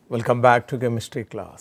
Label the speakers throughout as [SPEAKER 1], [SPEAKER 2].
[SPEAKER 1] Welcome back to chemistry class.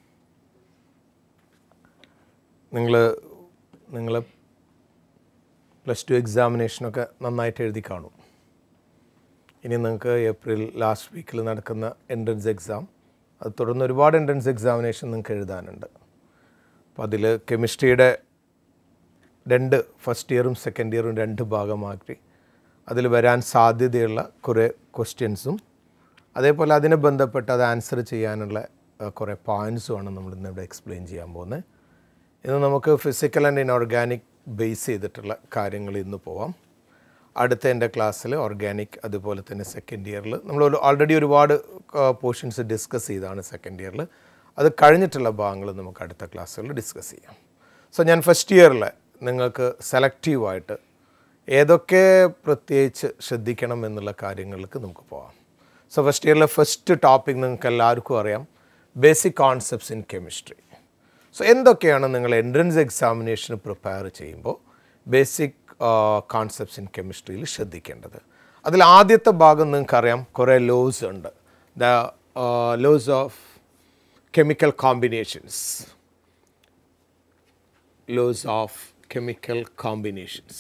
[SPEAKER 1] നിങ്ങൾ plus two എക്സാമിനേഷനൊക്കെ നന്നായിട്ട് എഴുതി കാണും. ഇനി നിങ്ങൾക്ക് ഏപ്രിൽ ലാസ്റ്റ് വീക്കിൽ നടക്കുന്ന എൻട്രൻസ് എക്സാം, അത് തുടർന്ന് ഒരുപാട് എൻട്രൻസ് എക്സാമിനേഷൻ നിങ്ങൾക്ക് എഴുതാനുണ്ട്. അപ്പോൾ അതിൽ കെമിസ്ട്രിയുടെ ഫസ്റ്റ് ഇയറും സെക്കൻഡ് ഇയറും രണ്ട് ഭാഗമാക്കി അതിൽ വരാൻ സാധ്യതയുള്ള കുറേ ക്വസ്റ്റ്യൻസും അതേപോലെ അതിനെ ബന്ധപ്പെട്ട് അത് ആൻസർ ചെയ്യാനുള്ള കുറേ പോയിൻറ്റ്സുമാണ് നമ്മൾ ഇന്നിവിടെ എക്സ്പ്ലെയിൻ ചെയ്യാൻ പോകുന്നത്. ഇന്ന് നമുക്ക് ഫിസിക്കൽ ആൻഡ് ഇൻഓർഗാനിക് ബേസ് ചെയ്തിട്ടുള്ള കാര്യങ്ങൾ ഇന്ന് പോവാം. അടുത്ത എൻ്റെ ക്ലാസ്സിൽ ഓർഗാനിക്, അതുപോലെ തന്നെ സെക്കൻഡ് ഇയറിൽ നമ്മൾ ഓൾറെഡി ഒരുപാട് പോർഷൻസ് ഡിസ്കസ് ചെയ്താണ് സെക്കൻഡ് ഇയറിൽ. അത് കഴിഞ്ഞിട്ടുള്ള ഭാഗങ്ങൾ നമുക്ക് അടുത്ത ക്ലാസ്സുകളിൽ ഡിസ്കസ് ചെയ്യാം. സോ ഞാൻ ഫസ്റ്റ് ഇയറിൽ നിങ്ങൾക്ക് സെലക്റ്റീവായിട്ട് ഏതൊക്കെ പ്രത്യേകിച്ച് ശ്രദ്ധിക്കണം എന്നുള്ള കാര്യങ്ങൾക്ക് നമുക്ക് പോകാം. സോ ഫസ്റ്റ് ഇയറിലെ ഫസ്റ്റ് ടോപ്പിക് നിങ്ങൾക്ക് എല്ലാവർക്കും അറിയാം, basic concepts in chemistry. So എന്തൊക്കെയാണ് നിങ്ങൾ എൻട്രൻസ് എക്സാമിനേഷന് പ്രിപ്പയർ ചെയ്യുമ്പോൾ ബേസിക് കോൺസെപ്റ്റ്സ് ഇൻ കെമിസ്ട്രിയിൽ ശ്രദ്ധിക്കേണ്ടത്. അതിൽ ആദ്യത്തെ ഭാഗം നിങ്ങൾക്കറിയാം, കുറേ ലോസ് ഉണ്ട്. The laws of chemical combinations. Laws of chemical combinations.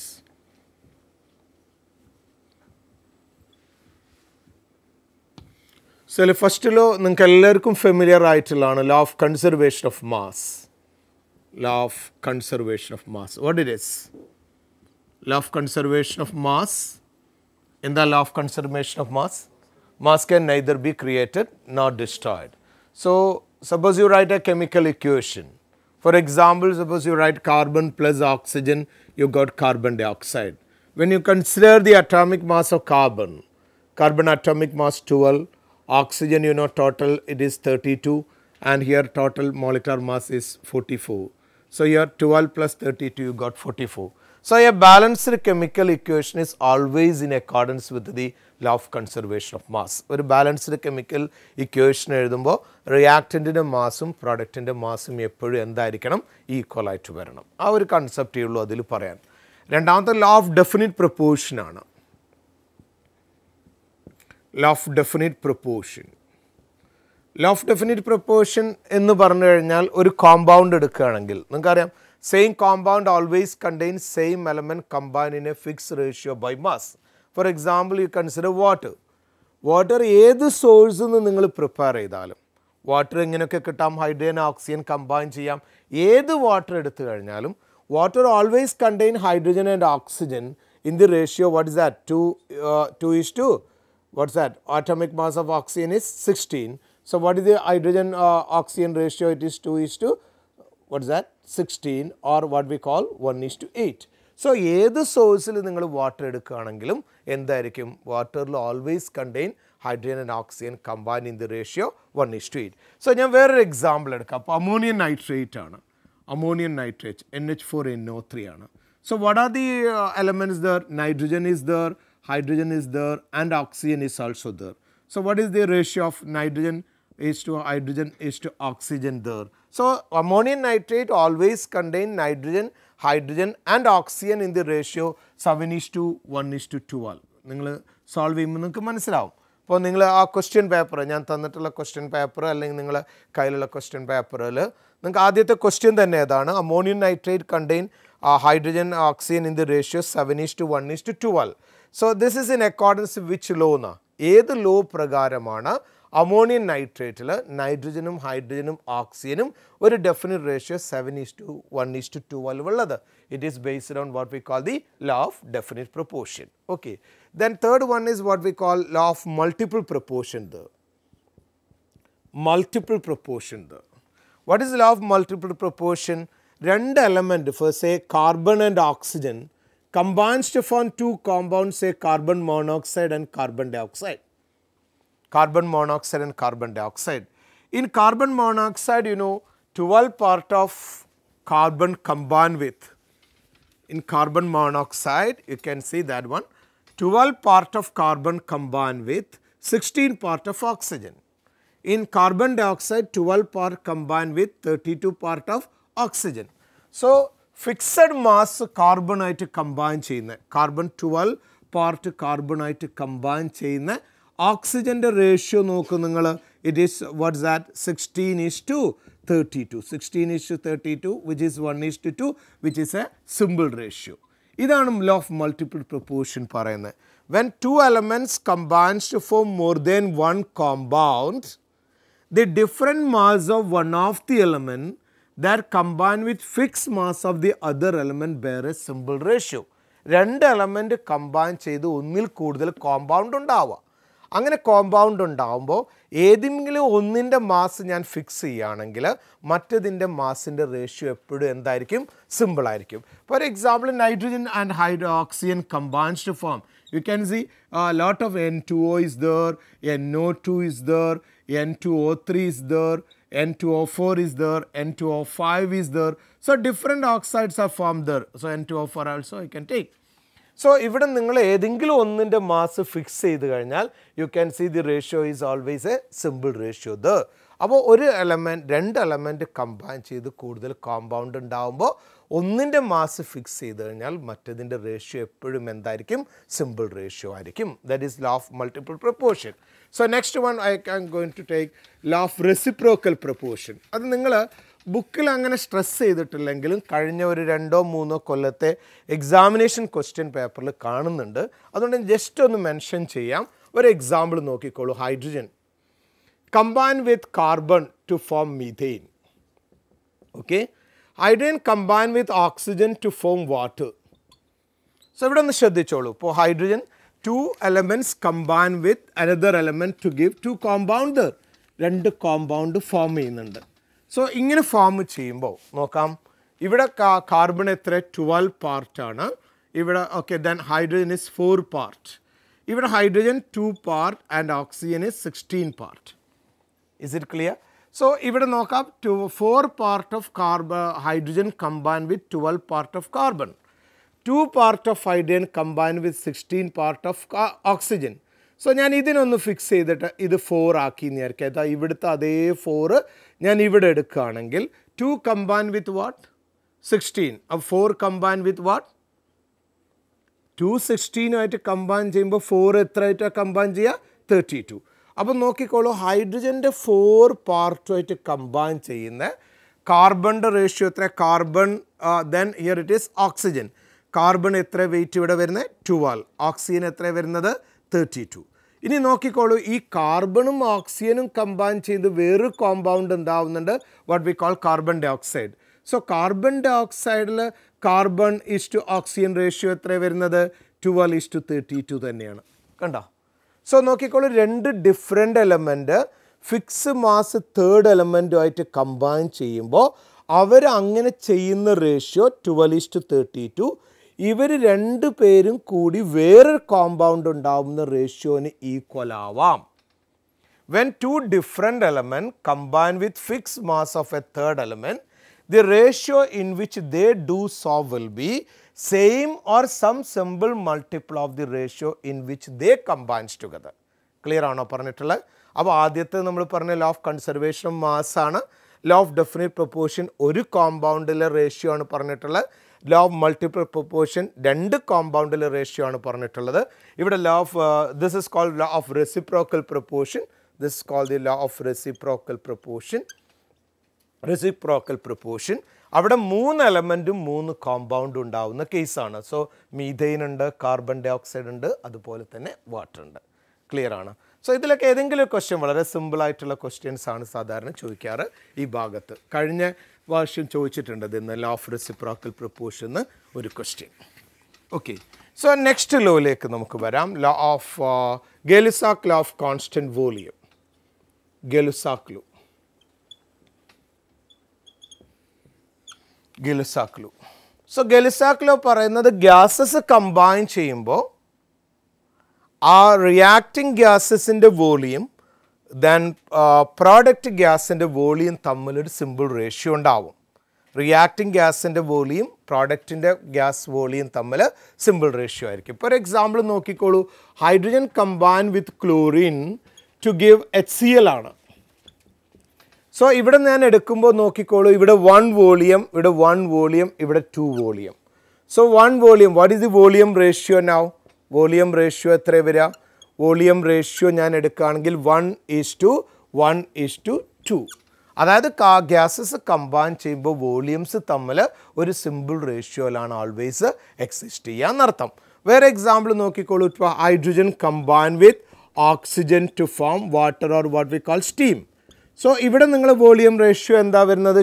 [SPEAKER 1] So, first law നിങ്ങൾക്ക് എല്ലാവർക്കും ഫെമിലിയർ ആയിട്ടുള്ളതാണ്, law of conservation of mass. Law of conservation of mass. What it is? Law of conservation of mass. In the law of conservation of mass, mass can neither be created nor destroyed. So, suppose you write a chemical equation. For example, suppose you write carbon plus oxygen, you got carbon dioxide. When you consider the atomic mass of carbon atomic mass 12, oxygen, you know, total it is 32, and here total molecular mass is 44. So, here 12 plus 32, you got 44. So, a balanced chemical equation is always in accordance with the law of conservation of mass. ഒരു balanced chemical equation എഴുതുമ്പോൾ റിയാക്റ്റൻറ്റിൻ്റെ മാസും പ്രൊഡക്റ്റിൻ്റെ മാസും എപ്പോഴും എന്തായിരിക്കണം, equal ആയിട്ട് വരണം. ആ ഒരു കൺസെപ്റ്റേ ഉള്ളൂ അതിൽ പറയാൻ. രണ്ടാമത്തെ ലോ ഓഫ് ഡെഫിനിറ്റ് പ്രൊപ്പോർഷൻ ആണ്. Law of definite proportion. Law of definite proportion എന്ന് പറഞ്ഞു കഴിഞ്ഞാൽ ഒരു കോമ്പൗണ്ട് എടുക്കുകയാണെങ്കിൽ നിങ്ങൾക്കറിയാം, same compound always contain same element combine in a fix ratio by mass. For example you consider water ഏത് സോഴ്സിൽ നിന്ന് നിങ്ങൾ പ്രിപ്പയർ ചെയ്താലും വാട്ടർ ഇങ്ങനെയൊക്കെ കിട്ടാം, ഹൈഡ്രജൻ ഓക്സിജൻ കമ്പൈൻ ചെയ്യാം. ഏത് വാട്ടർ എടുത്തു കഴിഞ്ഞാലും water always contain hydrogen and oxygen in the ratio what is that 2:2. What's that? Atomic mass of oxygen is 16. So, what is the hydrogen oxygen ratio? It is 2:, what is that? 16, or what we call 1:8. So, ഏത് സോഴ്സിൽ നിങ്ങൾ water എടുക്കുകയാണെങ്കിലും എന്തായിരിക്കും, വാട്ടറിൽ always contain hydrogen and oxygen combine in the ratio 1:8. So ഞാൻ വേറൊരു example എടുക്കാം. അപ്പോൾ അമോണിയം നൈട്രേറ്റ് ആണ്. അമോണിയം നൈട്രേറ്റ് NH4NO3 ആണ്. So what are the elements there? Nitrogen is there, hydrogen is there, and oxygen is also there. So, what is the ratio of nitrogen is to hydrogen is to oxygen there? So, ammonium nitrate always contain nitrogen, hydrogen and oxygen in the ratio 7:1:12. നിങ്ങൾ solve ചെയ്യുമ്പോൾ നിങ്ങൾക്ക് മനസ്സിലാവും. അപ്പോൾ നിങ്ങൾ ആ question paper, ഞാൻ തന്നിട്ടുള്ള question paper അല്ലെങ്കിൽ നിങ്ങളെ കയ്യിലുള്ള ക്വസ്റ്റ്യൻ പേപ്പറിൽ നിങ്ങൾക്ക് ആദ്യത്തെ ക്വസ്റ്റ്യൻ തന്നെ ഏതാണ്? Ammonium nitrate contain hydrogen oxygen in the ratio 7:1:12. So, this is in accordance with which law na? ഏത് ലോ പ്രകാരമാണ് അമോണിയം നൈട്രേറ്റിൽ നൈട്രജനും ഹൈഡ്രജനും ഓക്സിജനും ഒരു ഡെഫിനിറ്റ് റേഷ്യോ 7:1:12 ഉള്ളത്? It is based on what we call the law of definite proportion. Okay, then third one is what we call law of multiple proportion. Multiple proportion. What is law of multiple proportion? രണ്ട് element, for say carbon and oxygen combines to form two compounds, say carbon monoxide and carbon dioxide. Carbon monoxide and carbon dioxide. In carbon monoxide, you know, 12 part of carbon combined with. In carbon monoxide, you can see that one, 12 part of carbon combined with 16 part of oxygen. In carbon dioxide, 12 part combined with 32 part of oxygen. So, fixed mass കാർബണായിട്ട് combine ചെയ്യുന്ന, carbon 12 part കാർബണായിട്ട് combine ചെയ്യുന്ന ഓക്സിജൻ്റെ ratio നോക്കും നിങ്ങൾ, it is, what's that, 16:32. 16:32, which is 1:2, which is a simple ratio. ഇതാണ് law of multiple proportion പറയുന്നത്. When two elements combines to form more than one compound, the different mass of one of the element that combine with fixed mass of the other element bear a simple ratio. രണ്ട് element combine ചെയ്ത് ഒന്നിൽ കൂടുതൽ compound ഉണ്ടാവുക. അങ്ങനെ compound ഉണ്ടാകുമ്പോൾ ഏതെങ്കിലും ഒന്നിൻ്റെ mass ഞാൻ ഫിക്സ് ചെയ്യുകയാണെങ്കിൽ മറ്റതിൻ്റെ മാസിൻ്റെ റേഷ്യോ എപ്പോഴും എന്തായിരിക്കും, സിമ്പിളായിരിക്കും. For example nitrogen and oxygen combines to form, you can see a lot of N2O is there, NO2 is there, N2O3 is there, N2O4 is there, N2O5 is there. So different oxides are formed there. So N2O4 also I can take. So ഇവിടെ നിങ്ങൾ ഏതെങ്കിലും ഒന്നിൻ്റെ mass fix ചെയ്ത് കഴിഞ്ഞാൽ you can see the ratio is always a simple ratio there. അപ്പോൾ ഒരു element, രണ്ട് element combine ചെയ്ത് കൂടുതൽ കോമ്പൗണ്ട് ഉണ്ടാകുമ്പോൾ ഒന്നിൻ്റെ മാസ് ഫിക്സ് ചെയ്ത് കഴിഞ്ഞാൽ മറ്റതിൻ്റെ റേഷ്യോ എപ്പോഴും എന്തായിരിക്കും, സിമ്പിൾ റേഷ്യോ ആയിരിക്കും. That is law of multiple proportion. So next one I am going to take law of reciprocal proportion. അത് നിങ്ങൾ ബുക്കിൽ അങ്ങനെ സ്ട്രെസ് ചെയ്തിട്ടില്ലെങ്കിലും കഴിഞ്ഞ ഒരു 2-3 കൊല്ലത്തെ എക്സാമിനേഷൻ ക്വസ്റ്റ്യൻ പേപ്പറിൽ കാണുന്നുണ്ട്. അതുകൊണ്ട് ജസ്റ്റ് ഒന്ന് മെൻഷൻ ചെയ്യാം. ഒരു എക്സാമ്പിൾ നോക്കിക്കോളൂ. Hydrogen combine with carbon to form methane. Okay, hydrogen combine with oxygen to form water. So ഇവിടെ ഒന്ന് ശ്രദ്ധിച്ചോളൂ. ഇപ്പോൾ hydrogen 2 elements combine with another element to give 2 compound. രണ്ട് കോമ്പൗണ്ട് ഫോം ചെയ്യുന്നുണ്ട്. സോ ഇങ്ങനെ ഫോം ചെയ്യുമ്പോൾ നോക്കാം, ഇവിടെ കാർബൺ എത്ര, 12 പാർട്ടാണ്. ഇവിടെ okay, then hydrogen is 4 part. ഇവിടെ hydrogen 2 part and oxygen is 16 part. Is it clear? So ഇവിടെ നോക്കാം, 4 part of hydrogen combined with 12 part of carbon. 2 part of hydrogen combined with 16 part of oxygen. So ഞാൻ ഇതിനൊന്ന് fix ചെയ്തിട്ട് ഇത് 4 ആക്കി എന്ന് വിചാരിക്കാം. അതാ ഇവിടുത്തെ അതേ 4 ഞാൻ ഇവിടെ എടുക്കുകയാണെങ്കിൽ 2 combined with what? 16. അപ്പോൾ 4 combined with what? 2 16 കമ്പൈൻ ചെയ്യുമ്പോൾ 4 എത്ര ആയിട്ടാണ് കമ്പൈൻ ചെയ്യുക? 32. അപ്പോൾ നോക്കിക്കോളൂ, ഹൈഡ്രജൻ്റെ 4 പാർട്ടുമായിട്ട് കമ്പൈൻ ചെയ്യുന്ന കാർബണിൻ്റെ റേഷ്യോ എത്ര? Carbon, then here it is oxygen. Carbon എത്ര വെയിറ്റ് ഇവിടെ വരുന്നത്? 12. ഓക്സിജൻ എത്ര വരുന്നത്? 32. ഇനി നോക്കിക്കോളൂ, ഈ കാർബണും ഓക്സിജനും കമ്പൈൻ ചെയ്ത് വേറൊരു കോമ്പൗണ്ട് ഉണ്ടാവുന്നുണ്ട്, what we call carbon dye oxide. So carbon ഡൈ ഓക്സൈഡിൽ carbon is to oxygen ratio എത്ര വരുന്നത്? 12:32 തന്നെയാണ്. കണ്ടോ? സോ നോക്കിക്കോളൂ, രണ്ട് different element fix mass third എലമെൻറ്റുമായിട്ട് കമ്പൈൻ ചെയ്യുമ്പോൾ അവർ അങ്ങനെ ചെയ്യുന്ന റേഷ്യോ 12:32. ഇവർ രണ്ട് പേരും കൂടി വേറൊരു കോമ്പൗണ്ട് ഉണ്ടാവുന്ന റേഷ്യോന് ഈക്വൽ ആവാം. When two different elements combine with fixed mass of a third element, the ratio in which they do so will be same or some simple multiple of the ratio in which they combines together. Clear ആണോ പറഞ്ഞിട്ടുള്ളത്? അപ്പോൾ ആദ്യത്തെ നമ്മൾ പറഞ്ഞ law of conservation of mass ആണ്. Law of definite proportion ഒരു കോമ്പൗണ്ടിലെ ratio ആണ് പറഞ്ഞിട്ടുള്ളത്. ലോ ഓഫ് മൾട്ടിപ്പിൾ പ്രൊപ്പോർഷൻ രണ്ട് കോമ്പൗണ്ടിലെ റേഷ്യോ ആണ് പറഞ്ഞിട്ടുള്ളത്. ഇവിടെ law of this is called law of reciprocal proportion. This is called the law of reciprocal proportion. Reciprocal proportion. അവിടെ 3 എലമെൻറ്റും 3 കോമ്പൗണ്ട് ഉണ്ടാവുന്ന കേസാണ്. സോ മീഥെയിൻ ഉണ്ട്, കാർബൺ ഡൈ ഓക്സൈഡ് ഉണ്ട്, അതുപോലെ തന്നെ വാട്ടർ ഉണ്ട്. ക്ലിയർ ആണ്? സോ ഇതിലൊക്കെ ഏതെങ്കിലും ക്വസ്റ്റ്യൻ, വളരെ സിമ്പിളായിട്ടുള്ള ക്വസ്റ്റ്യൻസ് ആണ് സാധാരണ ചോദിക്കാറ് ഈ ഭാഗത്ത്. കഴിഞ്ഞ വർഷം ചോദിച്ചിട്ടുണ്ട് ഇതിന്ന് ലോ ഓഫ് റെസിപ്രോക്കൽ പ്രൊപ്പോർഷൻ ഒരു ക്വസ്റ്റ്യൻ. ഓക്കെ, സോ നെക്സ്റ്റ് ലോയിലേക്ക് നമുക്ക് വരാം. Law of Gay-Lussac law of constant volume. Gay-Lussac law. Gay-Lussac law. So Gay-Lussac law പറയുന്നത് ഗ്യാസസ് കമ്പൈൻ ചെയ്യുമ്പോൾ ആ റിയാക്റ്റിംഗ് ഗ്യാസസിൻ്റെ വോളിയം ദെൻ പ്രോഡക്റ്റ് ഗ്യാസിൻ്റെ വോളിയം തമ്മിലൊരു സിമ്പിൾ റേഷ്യോ ഉണ്ടാവും. റിയാക്റ്റിംഗ് ഗ്യാസിൻ്റെ വോളിയം പ്രോഡക്റ്റിൻ്റെ ഗ്യാസ് വോളിയം തമ്മിൽ സിമ്പിൾ റേഷ്യോ ആയിരിക്കും. ഫോർ എക്സാമ്പിൾ നോക്കിക്കോളൂ, hydrogen combine with chlorine to give HCl ആണ്. സോ ഇവിടെ ഞാൻ എടുക്കുമ്പോൾ നോക്കിക്കോളൂ, ഇവിടെ 1 വോളിയം, ഇവിടെ 1 വോളിയം, ഇവിടെ 2 volume. So 1 volume, what is the volume ratio now? Volume ratio എത്ര വരിക? വോളിയം റേഷ്യോ ഞാൻ എടുക്കുകയാണെങ്കിൽ 1:1 1:2. അതായത് ഗ്യാസസ് കമ്പൈൻ ചെയ്യുമ്പോൾ വോളിയംസ് തമ്മിൽ ഒരു സിമ്പിൾ റേഷ്യോയിലാണ് ആൾവേസ് എക്സിസ്റ്റ് ചെയ്യുക എന്നർത്ഥം. വേറെ എക്സാമ്പിൾ നോക്കിക്കോളൂ. ഇപ്പോൾ hydrogen combine with oxygen to form water or what we call steam. So ഇവിടെ നിങ്ങൾ വോളിയം റേഷ്യോ എന്താ വരുന്നത്?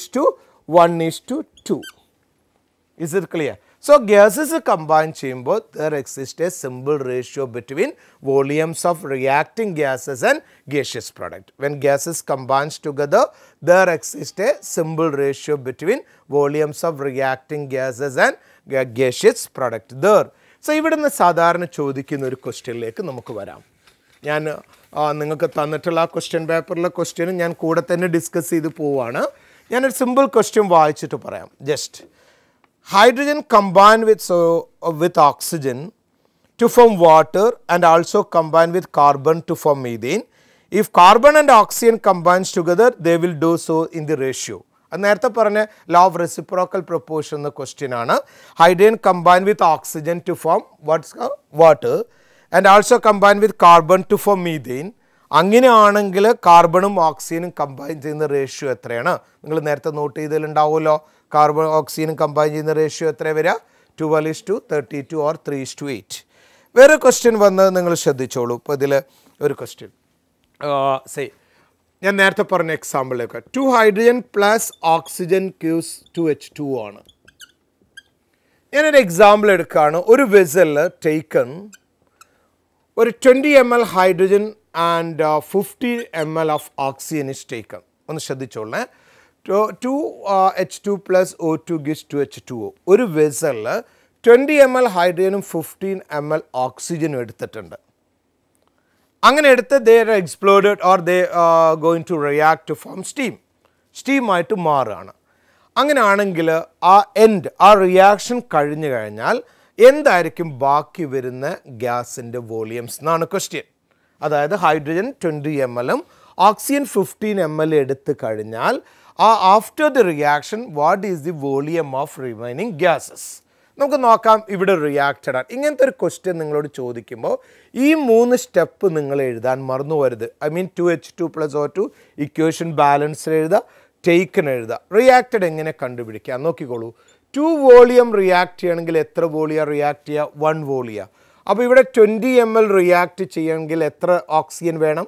[SPEAKER 1] 2:1:2. Is it clear? So gases combine ചെയ്യുമ്പോൾ there exists a simple ratio between volumes of reacting gases and gaseous product. When gases combines together, there exists a simple ratio between volumes of reacting gases and gaseous product there. So ഇവിടെ നിന്ന് സാധാരണ ചോദിക്കുന്ന ഒരു ക്വസ്റ്റ്യനിലേക്ക് നമുക്ക് വരാം. ഞാൻ നിങ്ങൾക്ക് തന്നിട്ടുള്ള ആ ക്വസ്റ്റ്യൻ പേപ്പറിലെ ക്വസ്റ്റ്യനും ഞാൻ കൂടെ തന്നെ ഡിസ്കസ് ചെയ്ത് പോവുകയാണ്. ഞാനൊരു സിമ്പിൾ ക്വസ്റ്റ്യൻ വായിച്ചിട്ട് പറയാം. Just hydrogen combine with oxygen to form water and also combine with carbon to form methane. If carbon and oxygen combines together, they will do so in the ratio. നേരത്തെ പറഞ്ഞ law of reciprocal proportion എന്ന question ആണ്. Hydrogen combine with oxygen to form water and also combine with carbon to form methane. അങ്ങനെയാണെങ്കിൽ കാർബണും ഓക്സിജനും combine ചെയ്യുന്ന ratio എത്രയാണ്? നിങ്ങൾ നേരത്തെ നോട്ട് ചെയ്തതിലുണ്ടാവുമല്ലോ. കാർബൺ ഓക്സിജനും കമ്പൈൻ ചെയ്യുന്ന റേഷ്യോ എത്ര വരിക? 12:32 or 3:8. വേറെ ക്വസ്റ്റ്യൻ വന്നത് നിങ്ങൾ ശ്രദ്ധിച്ചോളൂ. ഇപ്പോൾ ഇതിൽ ഒരു ക്വസ്റ്റ്യൻ ഞാൻ നേരത്തെ പറഞ്ഞ എക്സാമ്പിളിലേക്ക് 2 hydrogen plus oxygen gives 2H2 ആണ്. ഞാനൊരു എക്സാമ്പിൾ എടുക്കുകയാണ്. ഒരു വെസലിൽ ടേക്കൺ ഒരു 20 ml hydrogen and 50 ml of oxygen is taken. ഒന്ന് ശ്രദ്ധിച്ചോളേ. 2H2 plus O2 gives 2H2O. ഒരു വെസലിൽ 20 ml ഹൈഡ്രജനും 15 ml ഓക്സിജനും എടുത്തിട്ടുണ്ട്. അങ്ങനെ എടുത്ത് they are exploded or they are going to react to form steam. സ്റ്റീമായിട്ട് മാറുകയാണ്. അങ്ങനെയാണെങ്കിൽ ആ റിയാക്ഷൻ കഴിഞ്ഞു കഴിഞ്ഞാൽ എന്തായിരിക്കും ബാക്കി വരുന്ന ഗ്യാസിൻ്റെ വോളിയംസ് എന്നാണ് ക്വസ്റ്റ്യൻ. അതായത് ഹൈഡ്രജൻ 20 ml ഓക്സിജൻ 15 ml എടുത്തു കഴിഞ്ഞാൽ after the reaction what is the volume of remaining gases? നമുക്ക് നോക്കാം. ഇവിടെ റിയാക്റ്റഡ് ആണ്. ഇങ്ങനത്തെ ഒരു ക്വസ്റ്റ്യൻ നിങ്ങളോട് ചോദിക്കുമ്പോൾ ഈ 3 സ്റ്റെപ്പ് നിങ്ങൾ എഴുതാൻ മറന്നു വരുത്. I mean 2H2 plus O2 equation ബാലൻസിൽ എഴുതുക, ടേക്കൺ എഴുതുക. റിയാക്റ്റഡ് എങ്ങനെ കണ്ടുപിടിക്കുക നോക്കിക്കോളൂ. 2 വോളിയം റിയാക്ട് ചെയ്യണമെങ്കിൽ എത്ര വോളിയ റിയാക്ട് ചെയ്യുക? 1 വോളിയ. അപ്പോൾ ഇവിടെ 20 ml റിയാക്ട് ചെയ്യണമെങ്കിൽ എത്ര ഓക്സിജൻ വേണം?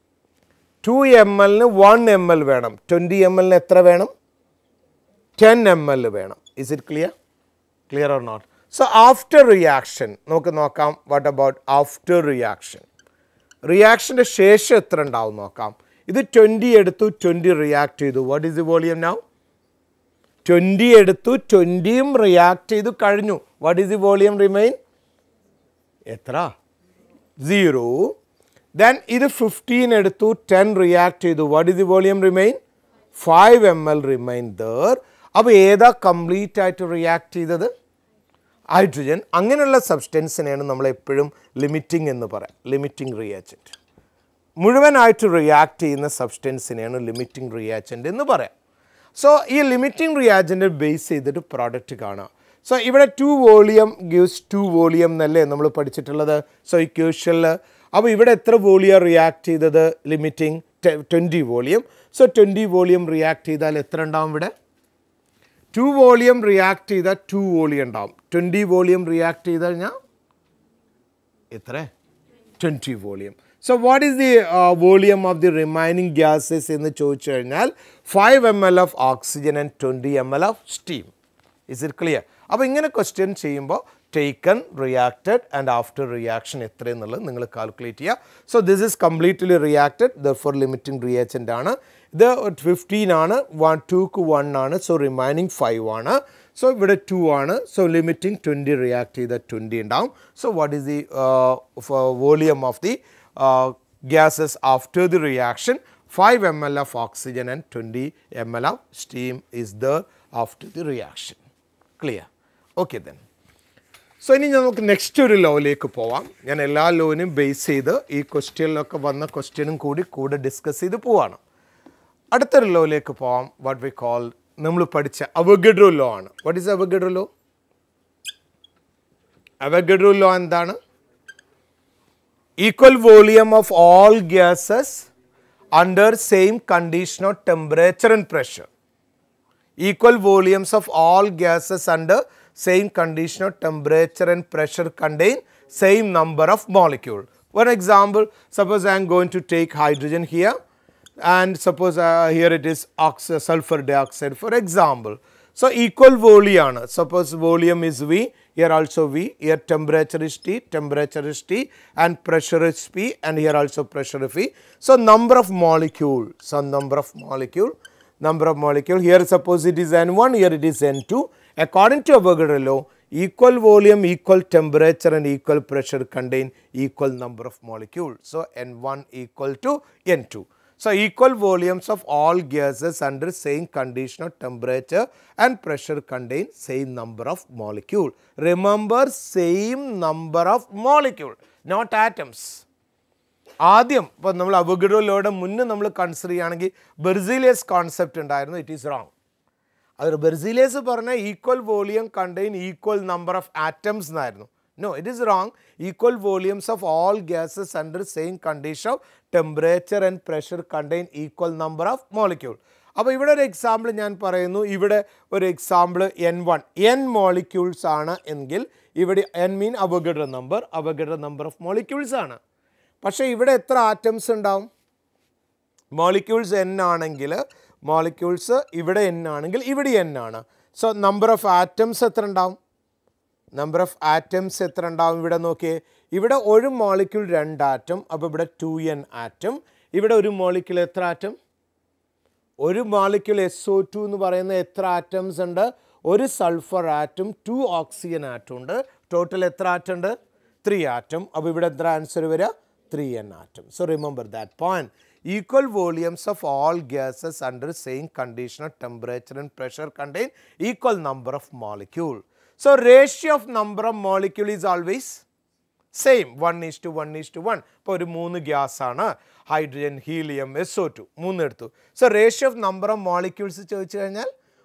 [SPEAKER 1] 2 ml 1 ml വേണം. 20 ml എത്ര വേണം? 10 ml വേണം. Is it clear? Clear or not? So after reaction നമുക്ക് നോക്കാം. What about after reaction? റിയാക്ഷൻ്റെ ശേഷം എത്ര ഉണ്ടാവും നോക്കാം. ഇത് 20 എടുത്തു, 20 റിയാക്ട് ചെയ്തു. What is the volume now? 20 എടുത്തു, 20യും റിയാക്ട് ചെയ്തു കഴിഞ്ഞു. What is the volume remain? എത്ര? 0. ദെൻ ഇത് 15 എടുത്തു, 10 റിയാക്ട് ചെയ്തു. What is the volume remain? 5 ml remain there. അപ്പോൾ ഏതാ കംപ്ലീറ്റ് ആയിട്ട് റിയാക്ട് ചെയ്തത്? ഹൈഡ്രജൻ. അങ്ങനെയുള്ള സബ്സ്റ്റൻസിനെയാണ് നമ്മൾ എപ്പോഴും ലിമിറ്റിംഗ് എന്ന് പറയാം. Limiting reagent. മുഴുവനായിട്ട് റിയാക്ട് ചെയ്യുന്ന സബ്സ്റ്റൻസിനെയാണ് ലിമിറ്റിംഗ് റിയാജൻറ്റ് എന്ന് പറയാം. സോ ഈ ലിമിറ്റിംഗ് റിയാജൻറ്റ് ബേസ് ചെയ്തിട്ട് പ്രോഡക്റ്റ് കാണാം. സോ ഇവിടെ 2 വോളിയം ഗിവ്സ് 2 വോളിയം എന്നല്ലേ നമ്മൾ പഠിച്ചിട്ടുള്ളത്. സോ ഇക്വേഷനിൽ അപ്പോൾ ഇവിടെ എത്ര വോളിയം റിയാക്ട് ചെയ്തത്? Limiting 20 volume. So 20 volume react ചെയ്താൽ എത്ര ഉണ്ടാവും ഇവിടെ? 2 വോളിയം റിയാക്ട് ചെയ്താൽ 2 വോളിയം ഉണ്ടാവും. 20 വോളിയം റിയാക്ട് ചെയ്ത് കഴിഞ്ഞാൽ എത്ര? 20 volume. So what is the volume of the remaining gases എന്ന് ചോദിച്ചു കഴിഞ്ഞാൽ 5 ml of oxygen and 20 ml of steam. Is it clear? അപ്പോൾ ഇങ്ങനെ ക്വസ്റ്റ്യൻ ചെയ്യുമ്പോൾ taken, reacted and after reaction എത്രയെന്നുള്ളത് നിങ്ങൾ കാൽക്കുലേറ്റ് ചെയ്യുക. So this is completely reacted, therefore limiting reagent ആണ്. ഇത് 15 ആണ്, 2ക്ക് 1 ആണ്. സോ റിമൈനിങ് 5 ആണ്. സോ ഇവിടെ 2 ആണ്. സോ ലിമിറ്റിംഗ് 20 റിയാക്ട് ചെയ്ത 20 ഉണ്ടാവും. So what is the volume of the gases after the reaction? 5 ml of oxygen and 20 ml of steam is there after the reaction. Clear? Okay then. So ഇനി നമുക്ക് next ഒരു ലോയിലേക്ക് പോവാം. ഞാൻ എല്ലാ ലോയിനും base ചെയ്ത് ഈ ക്വസ്റ്റ്യനിലൊക്കെ വന്ന ക്വസ്റ്റ്യനും കൂടെ ഡിസ്കസ് ചെയ്ത് പോവാണ്. അടുത്തൊരു ലോയിലേക്ക് പോവാം. വാട്ട് വി കോൾ, നമ്മൾ പഠിച്ച അവഗഡ്രോ ലോ ആണ്. What is Avogadro law? Avogadro law എന്താണ്? Equal volume of all gases under same condition of temperature and pressure. Equal volumes of all gases under same condition of temperature and pressure contain same number of molecules. For example, suppose I am going to take hydrogen here, and suppose here it is sulfur dioxide for example. So, equal volume, suppose volume is V, here also V, here temperature is T, and pressure is P, and here also pressure is V. So, number of molecule, here suppose it is N1, here it is N2. According to Avogadro law, equal volume, equal temperature and equal pressure contain equal number of molecules. So, N1 equal to N2. So, equal volumes of all gases under same condition of temperature and pressure contain same number of molecule. Remember, same number of molecule, not atoms. ആദ്യം ഇപ്പോൾ നമ്മൾ അവഗഡ്രോ ലോയുടെ മുന്നേ നമ്മൾ consider ചെയ്യുകയാണെങ്കിൽ Berzelius concept ഉണ്ടായിരുന്നു. It is wrong. അത് Berzelius പറഞ്ഞ equal volume contain equal number of atoms എന്നായിരുന്നു. No, it is wrong. Equal volumes of all gases under same condition of temperature and pressure contain equal number of molecule. അപ്പോൾ ഇവിടെ ഒരു example ഞാൻ പറയുന്നു. ഇവിടെ ഒരു എക്സാമ്പിൾ N1, N മോളിക്യൂൾസ് ആണ് എങ്കിൽ ഇവിടെ N mean Avogadro number of molecules ആണ്. പക്ഷേ ഇവിടെ എത്ര ആറ്റംസ് ഉണ്ടാവും? മോളിക്യൂൾസ് N ആണെങ്കിൽ മോളിക്യൂൾസ് ഇവിടെ N ആണെങ്കിൽ ഇവിടെ N ആണ്. സോ നമ്പർ ഓഫ് ആറ്റംസ് എത്ര ഉണ്ടാവും? നമ്പർ ഓഫ് ആറ്റംസ് എത്ര ഉണ്ടാവും? ഇവിടെ നോക്കിയേ, ഇവിടെ ഒരു മോളിക്യൂൾ 2 ആറ്റം, അപ്പോൾ ഇവിടെ 2n ആറ്റം. ഇവിടെ ഒരു മോളിക്യൂൾ എത്ര ആറ്റം? ഒരു മോളിക്യൂൾ SO2 എന്ന് പറയുന്ന എത്ര ആറ്റംസ് ഉണ്ട്? ഒരു സൾഫർ ആറ്റം, 2 ഓക്സിജൻ ആറ്റം ഉണ്ട്. ടോട്ടൽ എത്ര ആറ്റം ഉണ്ട്? 3 ആറ്റം. അപ്പോൾ ഇവിടെ എത്ര ആൻസർ വരിക? 3n atom. So remember that point. Equal volumes of all gases under same condition of temperature and pressure contain equal number of molecule. So, ratio of number of molecule is always same, 1:1:1. ഇപ്പോൾ ഒരു 3 gas ആണ്, hydrogen, helium, SO2 3 എടുത്തു. So ratio of number of molecules ചോദിച്ചു കഴിഞ്ഞാൽ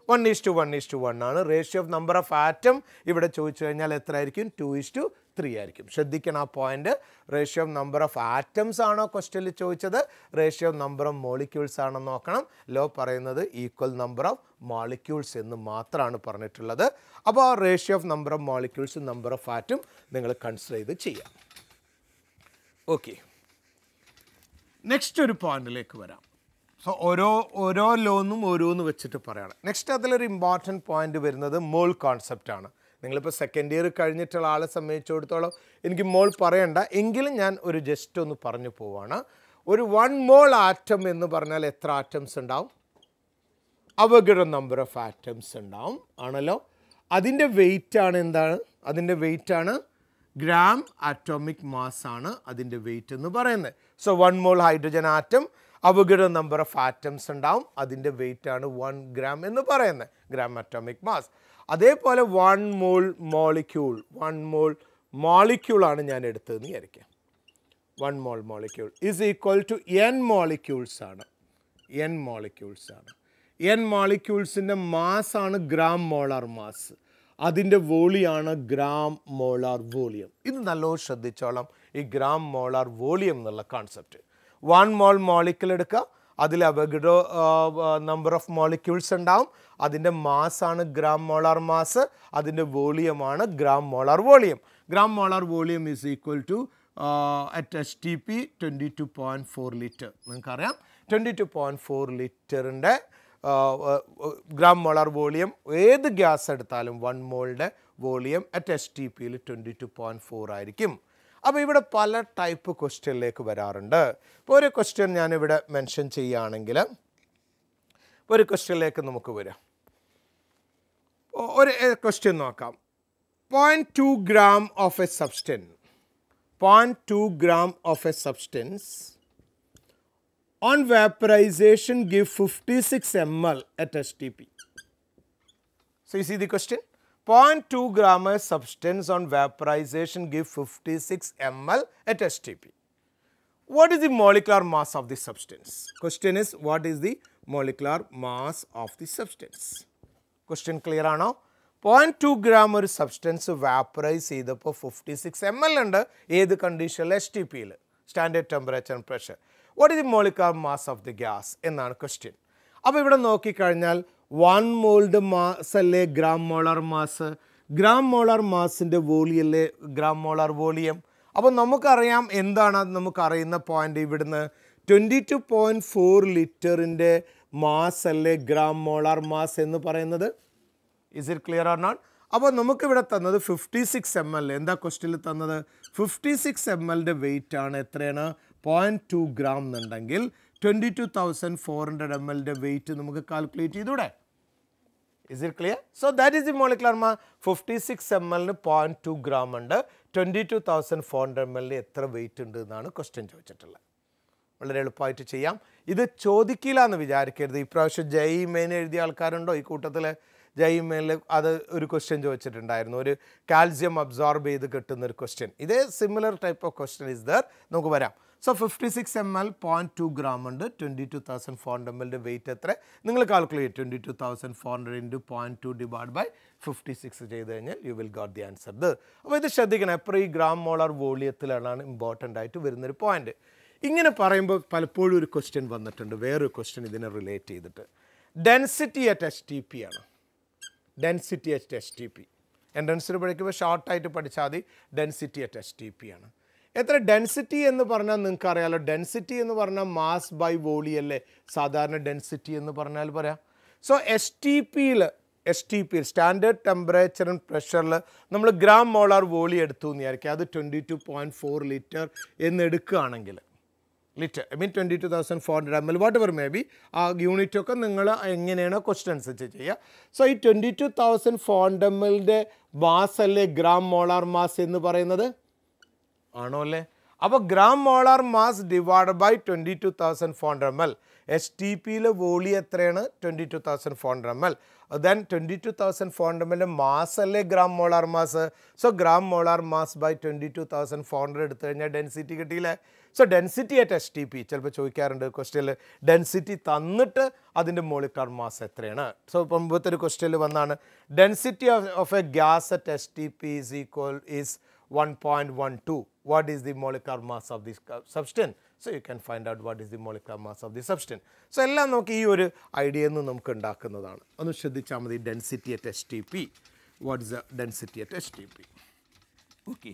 [SPEAKER 1] 1:1:1 ആണ്. Ratio of number of atom ഇവിടെ ചോദിച്ചു കഴിഞ്ഞാൽ എത്ര ആയിരിക്കും? 2:3 ആയിരിക്കും. ശ്രദ്ധിക്കണം ആ point. Ratio of number of atoms ആണോ ക്വസ്റ്റ്യനിൽ ചോദിച്ചത്? Ratio of number of molecules ആണോ നോക്കണം. ലോ പറയുന്നത് ഈക്വൽ നമ്പർ ഓഫ് മോളിക്യൂൾസ് എന്ന് മാത്രമാണ് പറഞ്ഞിട്ടുള്ളത്. അപ്പോൾ ആ റേഷ്യോ ഓഫ് നമ്പർ ഓഫ് മോളിക്യൂൾസും നമ്പർ ഓഫ് ആറ്റം നിങ്ങൾ കൺസിഡർ ചെയ്ത് ചെയ്യാം. ഓക്കെ, നെക്സ്റ്റ് ഒരു പോയിന്റിലേക്ക് വരാം. സോ ഓരോ ലോന്നും ഓരോന്ന് വെച്ചിട്ട് പറയണം. നെക്സ്റ്റ് അതിലൊരു ഇമ്പോർട്ടൻറ്റ് പോയിന്റ് വരുന്നത് മോൾ കോൺസെപ്റ്റാണ്. നിങ്ങളിപ്പോൾ സെക്കൻഡ് ഇയർ കഴിഞ്ഞിട്ടുള്ള ആളെ സംബന്ധിച്ചിടത്തോളം എനിക്ക് മോൾ പറയണ്ട, എങ്കിലും ഞാൻ ഒരു ജസ്റ്റ് ഒന്ന് പറഞ്ഞു പോവാണ്. ഒരു 1 മോൾ ആറ്റം എന്ന് പറഞ്ഞാൽ എത്ര ആറ്റംസ് ഉണ്ടാവും? അവഗഡ്രോ നമ്പർ ഓഫ് ആറ്റംസ് ഉണ്ടാവും ആണല്ലോ. അതിൻ്റെ വെയിറ്റ് ആണ് എന്താണ്? അതിൻ്റെ വെയിറ്റ് ആണ് ഗ്രാം ആറ്റോമിക് മാസ് ആണ് അതിൻ്റെ വെയിറ്റ് എന്ന് പറയുന്നത്. So 1 mole hydrogen atom, Avogadro number of atoms ഉണ്ടാവും, അതിൻ്റെ വെയിറ്റ് ആണ് 1 ഗ്രാം എന്ന് പറയുന്നത്, ഗ്രാം ആറ്റോമിക് മാസ്. അതേപോലെ 1 മോൾ മോളിക്യൂളാണ് ഞാൻ എടുത്തതെന്ന് വിചാരിക്കാം. 1 mole molecule is equal to n molecules ആണ്. n മോളിക്യൂൾസിൻ്റെ മാസാണ് ഗ്രാം മോളാർ മാസ്, അതിൻ്റെ വോളിയാണ് ഗ്രാം മോളാർ വോളിയം. ഇത് നല്ലോണം ശ്രദ്ധിച്ചോളാം, ഈ ഗ്രാം മോളാർ വോളിയം എന്നുള്ള കോൺസെപ്റ്റ്. 1 മോൾ മോളിക്യൂൾ എടുക്കുക, അതിൽ അവഗഡ്രോ നമ്പർ ഓഫ് മോളിക്യൂൾസ് ഉണ്ടാവും, അതിൻ്റെ മാസാണ് ഗ്രാം മോളാർ മാസ്, അതിൻ്റെ വോളിയമാണ് gram molar volume. Gram molar volume is equal to at STP 22.4 litre. നിങ്ങൾക്കറിയാം 22.4 ലിറ്ററിൻ്റെ ഗ്രാം മോളാർ വോളിയം ഏത് ഗ്യാസ് എടുത്താലും 1 മോളുടെ വോളിയം അറ്റ് STPയിൽ 22.4 ആയിരിക്കും. അപ്പോൾ ഇവിടെ പല ടൈപ്പ് ക്വസ്റ്റ്യനിലേക്ക് വരാറുണ്ട്. ഇപ്പോൾ ഒരു ക്വസ്റ്റ്യൻ ഞാനിവിടെ മെൻഷൻ ചെയ്യുകയാണെങ്കിൽ ഒരു ക്വസ്റ്റ്യനിലേക്ക് നമുക്ക് വരാം. ഒരു ക്വസ്റ്റ്യൻ നോക്കാം. 0.2 gram of a substance, 0.2 gram of a substance on vaporization give 56 ml at STP. So you see the question? 0.2 gram of substance on vaporization give 56 ml at STP. What is the molecular mass of the substance? Question is, what is the molecular mass of the substance? Question clear ആണോ? 0.2 gram ഒരു substance വാപ്പറൈസ് ചെയ്തപ്പോൾ 56 ml ഉണ്ട്. ഏത് കണ്ടീഷനിൽ? STPയിൽ. Standard temperature and pressure. What is the molecular mass of the gas എന്നാണ് question. അപ്പോൾ ഇവിടെ നോക്കിക്കഴിഞ്ഞാൽ 1 മോളുടെ മാസ് അല്ലേ gram molar mass, gram molar മാസിൻ്റെ വോളിയം അല്ലേ ഗ്രാം മോളാർ വോളിയം. അപ്പോൾ നമുക്കറിയാം എന്താണ് നമുക്കറിയുന്ന പോയിൻ്റ് ഇവിടുന്ന് 22.4 ലിറ്ററിൻ്റെ മാസ് അല്ലേ ഗ്രാം മോളാർ മാസ് എന്ന് പറയുന്നത്. Is it clear or not? അപ്പോൾ നമുക്കിവിടെ തന്നത് 56 ml. എന്താ ക്വസ്റ്റ്യനിൽ തന്നത്? 56 ml വെയിറ്റ് ആണ്. എത്രയാണ്? 0.2 ഗ്രാം എന്നുണ്ടെങ്കിൽ 22,400 ml വെയിറ്റ് നമുക്ക് കാൽക്കുലേറ്റ് ചെയ്തൂടെ? Is it clear? So that is the molecular mass. 56 ml 0.2 gram ഉണ്ട്. 22,400 ml എത്ര വെയിറ്റ് ഉണ്ട് എന്നാണ് ക്വസ്റ്റ്യൻ ചോദിച്ചിട്ടുള്ളത്. വളരെ എളുപ്പമായിട്ട് ചെയ്യാം. ഇത് ചോദിക്കില്ല എന്ന് വിചാരിക്കരുത്. ഇപ്രാവശ്യം ജെഇ മെയിൻ എഴുതിയ ആൾക്കാരുണ്ടോ ഈ കൂട്ടത്തിൽ? ജെഇ മെയിനിൽ അത് ഒരു ക്വസ്റ്റ്യൻ ചോദിച്ചിട്ടുണ്ടായിരുന്നു, ഒരു കാൽസ്യം അബ്സോർബ് ചെയ്ത് കിട്ടുന്നൊരു ക്വസ്റ്റ്യൻ. ഇതേ similar type of question is there. നമുക്ക് വരാം. സോ 56 ml 0.2 ഗ്രാം ഉണ്ട്. 22,400 ml വെയിറ്റ് എത്ര നിങ്ങൾ കാൽക്കുലേറ്റ്. 22,400 ഇൻറ്റു 0.2 ഡിവൈഡ് ബൈ 56 ചെയ്ത് കഴിഞ്ഞാൽ you will got the answer. അപ്പോൾ ഇത് ശ്രദ്ധിക്കണം. എപ്പോഴും ഈ ഗ്രാം മോളാർ വോളിയത്തിലാണ് ഇമ്പോർട്ടൻ്റ് ആയിട്ട് വരുന്നൊരു പോയിന്റ്. ഇങ്ങനെ പറയുമ്പോൾ പലപ്പോഴും ഒരു ക്വസ്റ്റ്യൻ വന്നിട്ടുണ്ട്, വേറൊരു ക്വസ്റ്റ്യൻ ഇതിനെ റിലേറ്റ് ചെയ്തിട്ട്. ഡെൻസിറ്റി അറ്റ് STP ആണ്. ഡെൻസിറ്റി അറ്റ് STP എൻട്രൻസിൽ പഠിക്കുമ്പോൾ ഷോർട്ടായിട്ട് പഠിച്ചാൽ മതി. ഡെൻസിറ്റി അറ്റ് STP ആണ്. എത്ര ഡെൻസിറ്റി എന്ന് പറഞ്ഞാൽ നിങ്ങൾക്ക് അറിയാമല്ലോ. ഡെൻസിറ്റി എന്ന് പറഞ്ഞാൽ മാസ് ബൈ വോളിയം അല്ലേ സാധാരണ ഡെൻസിറ്റി എന്ന് പറഞ്ഞാൽ പറയാം. സോ STPയിൽ സ്റ്റാൻഡേർഡ് ടെമ്പറേച്ചർ ആൻഡ് പ്രഷറിൽ നമ്മൾ ഗ്രാം മോളാർ വോളിയം എടുത്തു എന്ന് വിചാരിക്കുക. അത് 22.4 ലിറ്റർ എന്ന് എടുക്കുകയാണെങ്കിൽ litre I mean 22,400 ml whatever may be ആ യൂണിറ്റൊക്കെ നിങ്ങൾ എങ്ങനെയാണോ ക്വസ്റ്റ്യൻ അനുസരിച്ച് ചെയ്യുക. സോ ഈ 22,400 ml മാസ് അല്ലേ ഗ്രാം മോളാർ മാസ് എന്ന് പറയുന്നത്? ആണോ അല്ലേ? അപ്പോൾ gram molar mass divide by 22,400 ml. STPയിലെ വോളിയം എത്രയാണ്? 22,400 ml. ദെൻ 22,400 ml മാസ് അല്ലേ gram molar mass. So gram molar mass by 22,400 എടുത്തു കഴിഞ്ഞാൽ ഡെൻസിറ്റി കിട്ടിയില്ലേ? സോ ഡെൻസിറ്റി അറ്റ് STP ചിലപ്പോൾ ചോദിക്കാറുണ്ട് ക്വസ്റ്റ്യനിൽ. ഡെൻസിറ്റി തന്നിട്ട് അതിൻ്റെ മോളിക്കുലർ മാസ് എത്രയാണ്? സോ ഇപ്പം മുമ്പത്തെ ഒരു ക്വസ്റ്റ്യനിൽ വന്നാണ് density of a gas at STP is 1.12. What is the molecular mass of this substance? So you can find out what is the molecular mass of the substance. So എല്ലാം നമുക്ക് ഈ ഒരു ഐഡിയ നിന്ന് നമുക്ക് ഉണ്ടാക്കുന്നതാണ്. ഒന്ന് ശ്രദ്ധിച്ചാൽ മതി. Density at STP. What is the density at STP? Okay.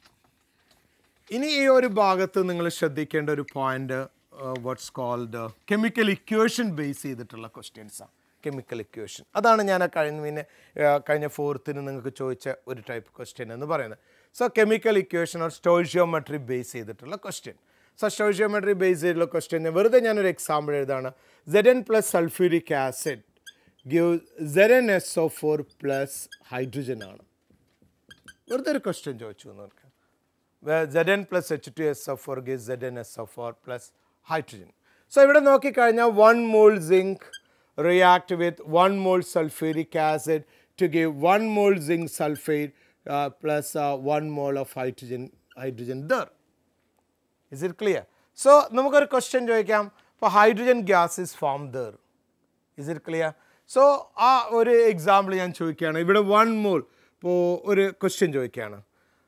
[SPEAKER 1] ഇനി ഈ ഒരു ഭാഗത്ത് നിങ്ങൾ ശ്രദ്ധിക്കേണ്ട ഒരു point what's called chemical equation base ചെയ്തിട്ടുള്ള ക്വസ്റ്റ്യൻസാണ്. കെമിക്കൽ ഇക്വേഷൻ അതാണ് ഞാൻ കഴിഞ്ഞ 4th നിങ്ങൾക്ക് ചോദിച്ച ഒരു ടൈപ്പ് ക്വസ്റ്റ്യൻ എന്ന് പറയുന്നത്. So chemical equation or stoichiometry base ചെയ്തിട്ടുള്ള ക്വസ്റ്റ്യൻ. സോ സ്റ്റോയിഷ്യോമെട്രി ബേസ് ചെയ്തിട്ടുള്ള ക്വസ്റ്റ്യൻ വെറുതെ ഞാനൊരു എക്സാമ്പിൾ എഴുതാണ്. Zn plus sulphuric acid give ZnSO4 plus hydrogen ആണ്. വെറുതെ ഒരു ക്വസ്റ്റ്യൻ ചോദിച്ചു നോക്കാം. Zn plus H2SO4 gives ZnSO4 plus hydrogen. So ഇവിടെ നോക്കിക്കഴിഞ്ഞാൽ 1 mole zinc react with 1 mole sulfuric acid to give 1 mole zinc sulfate plus 1 mole of hydrogen there. Is it clear? So നമുക്കൊരു question ചോദിക്കാം. ഇപ്പോൾ hydrogen gas is form there. Is it clear? So ആ ഒരു example ഞാൻ ചോദിക്കുകയാണ്. ഇവിടെ 1 mole ഇപ്പോൾ ഒരു ക്വസ്റ്റ്യൻ ചോദിക്കുകയാണ്.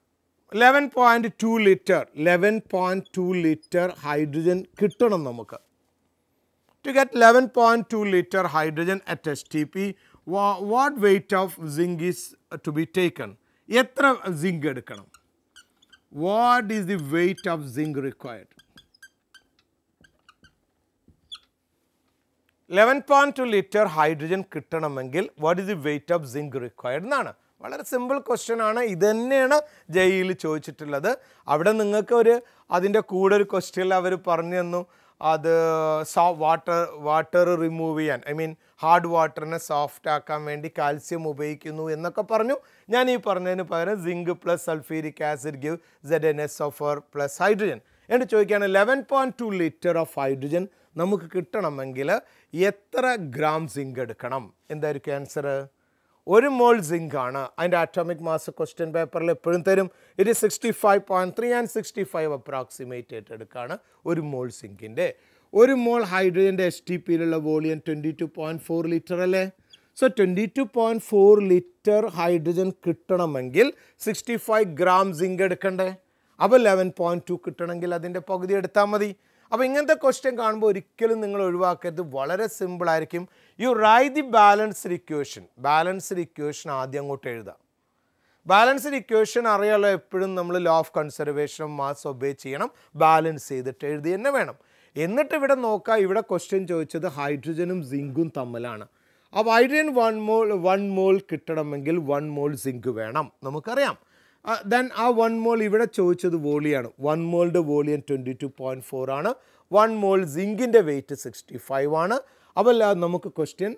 [SPEAKER 1] 11.2 ലിറ്റർ ഹൈഡ്രജൻ കിട്ടണം നമുക്ക്. To get 11.2 liter hydrogen at STP, what weight of zinc is to be taken? എത്ര zinc എടുക്കണം? What is the weight of zinc required? 11.2 liter hydrogen കിട്ടണമെങ്കിൽ what is the weight of zinc required എന്നാണ്. വളരെ simple question ആണ്. ഇത് തന്നെയാണ് ജെഇയിൽ ചോദിച്ചിട്ടുള്ളത്. അവിടെ നിങ്ങൾക്ക് അതിൻ്റെ കൂടെ ഒരു ക്വസ്റ്റ്യനിൽ അവർ പറഞ്ഞു തന്നു അത് വാട്ടർ റിമൂവ് ചെയ്യാൻ ഐ മീൻ ഹാർഡ് വാട്ടറിനെ സോഫ്റ്റ് ആക്കാൻ വേണ്ടി കാൽസ്യം ഉപയോഗിക്കുന്നു എന്നൊക്കെ പറഞ്ഞു. ഞാൻ ഈ പറഞ്ഞതിന് പകരം zinc plus sulphuric acid give ZnSO4 plus hydrogen എന്ന് ചോദിക്കുകയാണ്. 11.2 ലിറ്റർ ഓഫ് ഹൈഡ്രജൻ നമുക്ക് കിട്ടണമെങ്കിൽ എത്ര ഗ്രാം സിങ്ക് എടുക്കണം? എന്തായിരിക്കും ആൻസർ? 1 മോൾ സിങ്ക് ആണ്. അതിൻ്റെ ആറ്റോമിക് മാസ് ക്വസ്റ്റ്യൻ പേപ്പറിൽ എപ്പോഴും തരും. ഇറ്റ് ഈസ് 65.3 ആൻഡ് 65 അപ്രോക്സിമേറ്റ് ആയിട്ട് എടുക്കുകയാണ് 1 മോൾ സിങ്കിൻ്റെ. 1 മോൾ ഹൈഡ്രജൻ്റെ STPയിലുള്ള വോളിയം 22.4 ലിറ്റർ അല്ലേ? സോ 22.4 ലിറ്റർ ഹൈഡ്രജൻ കിട്ടണമെങ്കിൽ 65 ഗ്രാം സിങ്ക് എടുക്കണ്ടേ? അപ്പോൾ 11.2 കിട്ടണമെങ്കിൽ അതിൻ്റെ പകുതി എടുത്താൽ മതി. അപ്പോൾ ഇങ്ങനത്തെ ക്വസ്റ്റ്യൻ കാണുമ്പോൾ ഒരിക്കലും നിങ്ങൾ ഒഴിവാക്കരുത്, വളരെ സിമ്പിളായിരിക്കും. You write the balanced equation ആദ്യം അങ്ങോട്ട് എഴുതാം. ബാലൻസ്ഡ് ഇക്വേഷൻ അറിയാലോ, എപ്പോഴും നമ്മൾ law of conservation of mass obey ചെയ്യണം, ബാലൻസ് ചെയ്തിട്ട് എഴുതി തന്നെ വേണം. എന്നിട്ട് ഇവിടെ നോക്കുക, ഇവിടെ ക്വസ്റ്റ്യൻ ചോദിച്ചത് ഹൈഡ്രജനും സിങ്കും തമ്മിലാണ്. അപ്പോൾ ഹൈഡ്രജൻ 1 മോൾ കിട്ടണമെങ്കിൽ 1 മോൾ സിങ്ക് വേണം, നമുക്കറിയാം. ദെൻ ആ 1 മോൾ ഇവിടെ ചോദിച്ചത് വോളിയാണ്. 1 മോളുടെ വോളിയം 22.4 ആണ്. 1 മോൾ സിങ്കിൻ്റെ വെയിറ്റ് 65 ആണ്. അപ്പോൾ നമുക്ക് ക്വസ്റ്റ്യൻ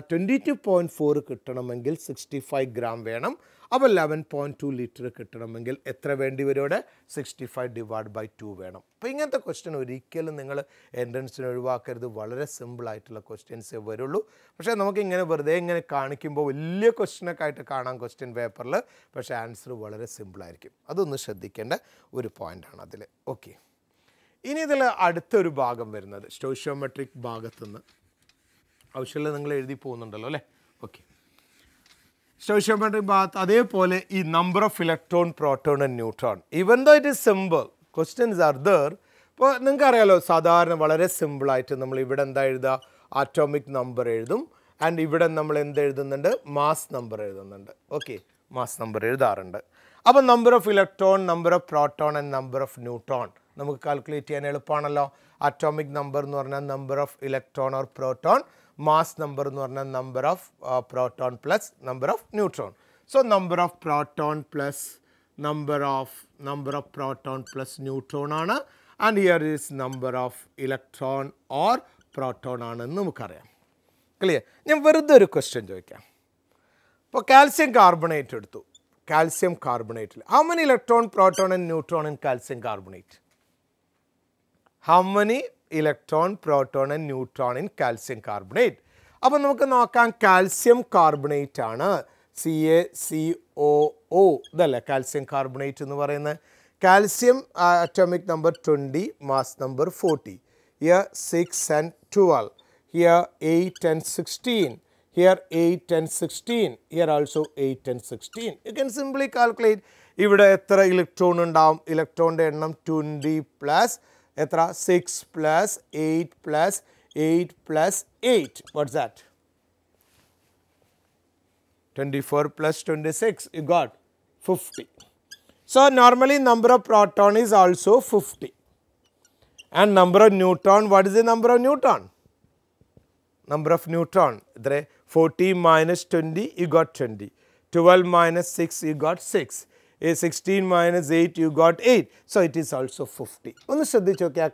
[SPEAKER 1] 22.4 കിട്ടണമെങ്കിൽ 65 ഗ്രാം വേണം. അപ്പോൾ 11.2 ലിറ്റർ കിട്ടണമെങ്കിൽ എത്ര വേണ്ടി വരും? ഇവിടെ 65 ഡിവൈഡ് ബൈ 2 വേണം. അപ്പോൾ ഇങ്ങനത്തെ ക്വസ്റ്റ്യൻ ഒരിക്കലും നിങ്ങൾ എൻട്രൻസിന് ഒഴിവാക്കരുത്, വളരെ സിമ്പിളായിട്ടുള്ള ക്വസ്റ്റ്യൻസേ വരുള്ളൂ. പക്ഷേ നമുക്കിങ്ങനെ വെറുതെ ഇങ്ങനെ കാണിക്കുമ്പോൾ വലിയ ക്വസ്റ്റ്യനൊക്കെ ആയിട്ട് കാണാം ക്വസ്റ്റ്യൻ പേപ്പറിൽ, പക്ഷേ ആൻസർ വളരെ സിമ്പിളായിരിക്കും. അതൊന്ന് ശ്രദ്ധിക്കേണ്ട ഒരു പോയിൻ്റാണ് അതിൽ. ഓക്കെ, ഇനി ഇതിൽ അടുത്തൊരു ഭാഗം വരുന്നത് സ്റ്റോയിഷ്യോമെട്രിക് ഭാഗത്തുനിന്ന് ആവശ്യമുള്ള നിങ്ങൾ എഴുതി പോകുന്നുണ്ടല്ലോ അല്ലേ? ഓക്കെ, സ്റ്റോയിഷ്യോമെട്രിക് ഭാഗത്ത് അതേപോലെ ഈ number of electron, proton and neutron, even though it is simple questions are there. ഇപ്പോൾ നിങ്ങൾക്ക് അറിയാലോ, സാധാരണ വളരെ സിമ്പിളായിട്ട് നമ്മൾ ഇവിടെ എന്താ എഴുതുക? ആറ്റോമിക് നമ്പർ എഴുതും. ആൻഡ് ഇവിടെ നമ്മൾ എന്ത് എഴുതുന്നുണ്ട്? മാസ് നമ്പർ എഴുതുന്നുണ്ട്. ഓക്കെ, മാസ് നമ്പർ എഴുതാറുണ്ട്. അപ്പോൾ number of electron, number of proton and number of neutron നമുക്ക് കാൽക്കുലേറ്റ് ചെയ്യാൻ എളുപ്പമാണല്ലോ. ആറ്റോമിക് നമ്പർ എന്ന് പറഞ്ഞാൽ number of electron or proton, mass number എന്ന് പറഞ്ഞാൽ number of proton plus number of neutron. So number of proton plus number of proton plus neutron ആണ്. And here is number of electron or proton ആണെന്ന് നമുക്കറിയാം. Clear? ഞാൻ വെറുതെ ഒരു question ചോദിക്കാം. ഇപ്പോൾ കാൽസ്യം കാർബണേറ്റ് എടുത്തു. കാൽസ്യം കാർബണേറ്റിൽ how many electron, proton and neutron in calcium carbonate? How many electron, proton and neutron in calcium carbonate? അപ്പോൾ നമുക്ക് നോക്കാം, കാൽസ്യം കാർബണേറ്റ് ആണ്, CaCOO, ഇതല്ലേ കാൽസ്യം കാർബണേറ്റ് എന്ന് പറയുന്നത്. Calcium atomic number 20, mass number 40. Here 6 and 12, here 8 and 16, here 8 and 16, here also 8 and 16. You can simply calculate. ഇവിടെ എത്ര electron ഉണ്ടാവും? ഇലക്ട്രോണിൻ്റെ എണ്ണം 20 പ്ലസ് എത്ര? 6 plus 8 plus 8 plus 8. What's that? 24 plus 26, you got 50. So normally number of proton is also 50. And number of neutron, what is the number of neutron? Number of neutron, 40 minus 20, you got 20. 12 minus 6, you got 6. 16 minus 8, you got 8. So it is also 50. ഒന്ന് ശ്രദ്ധിച്ച് നോക്കിയാൽ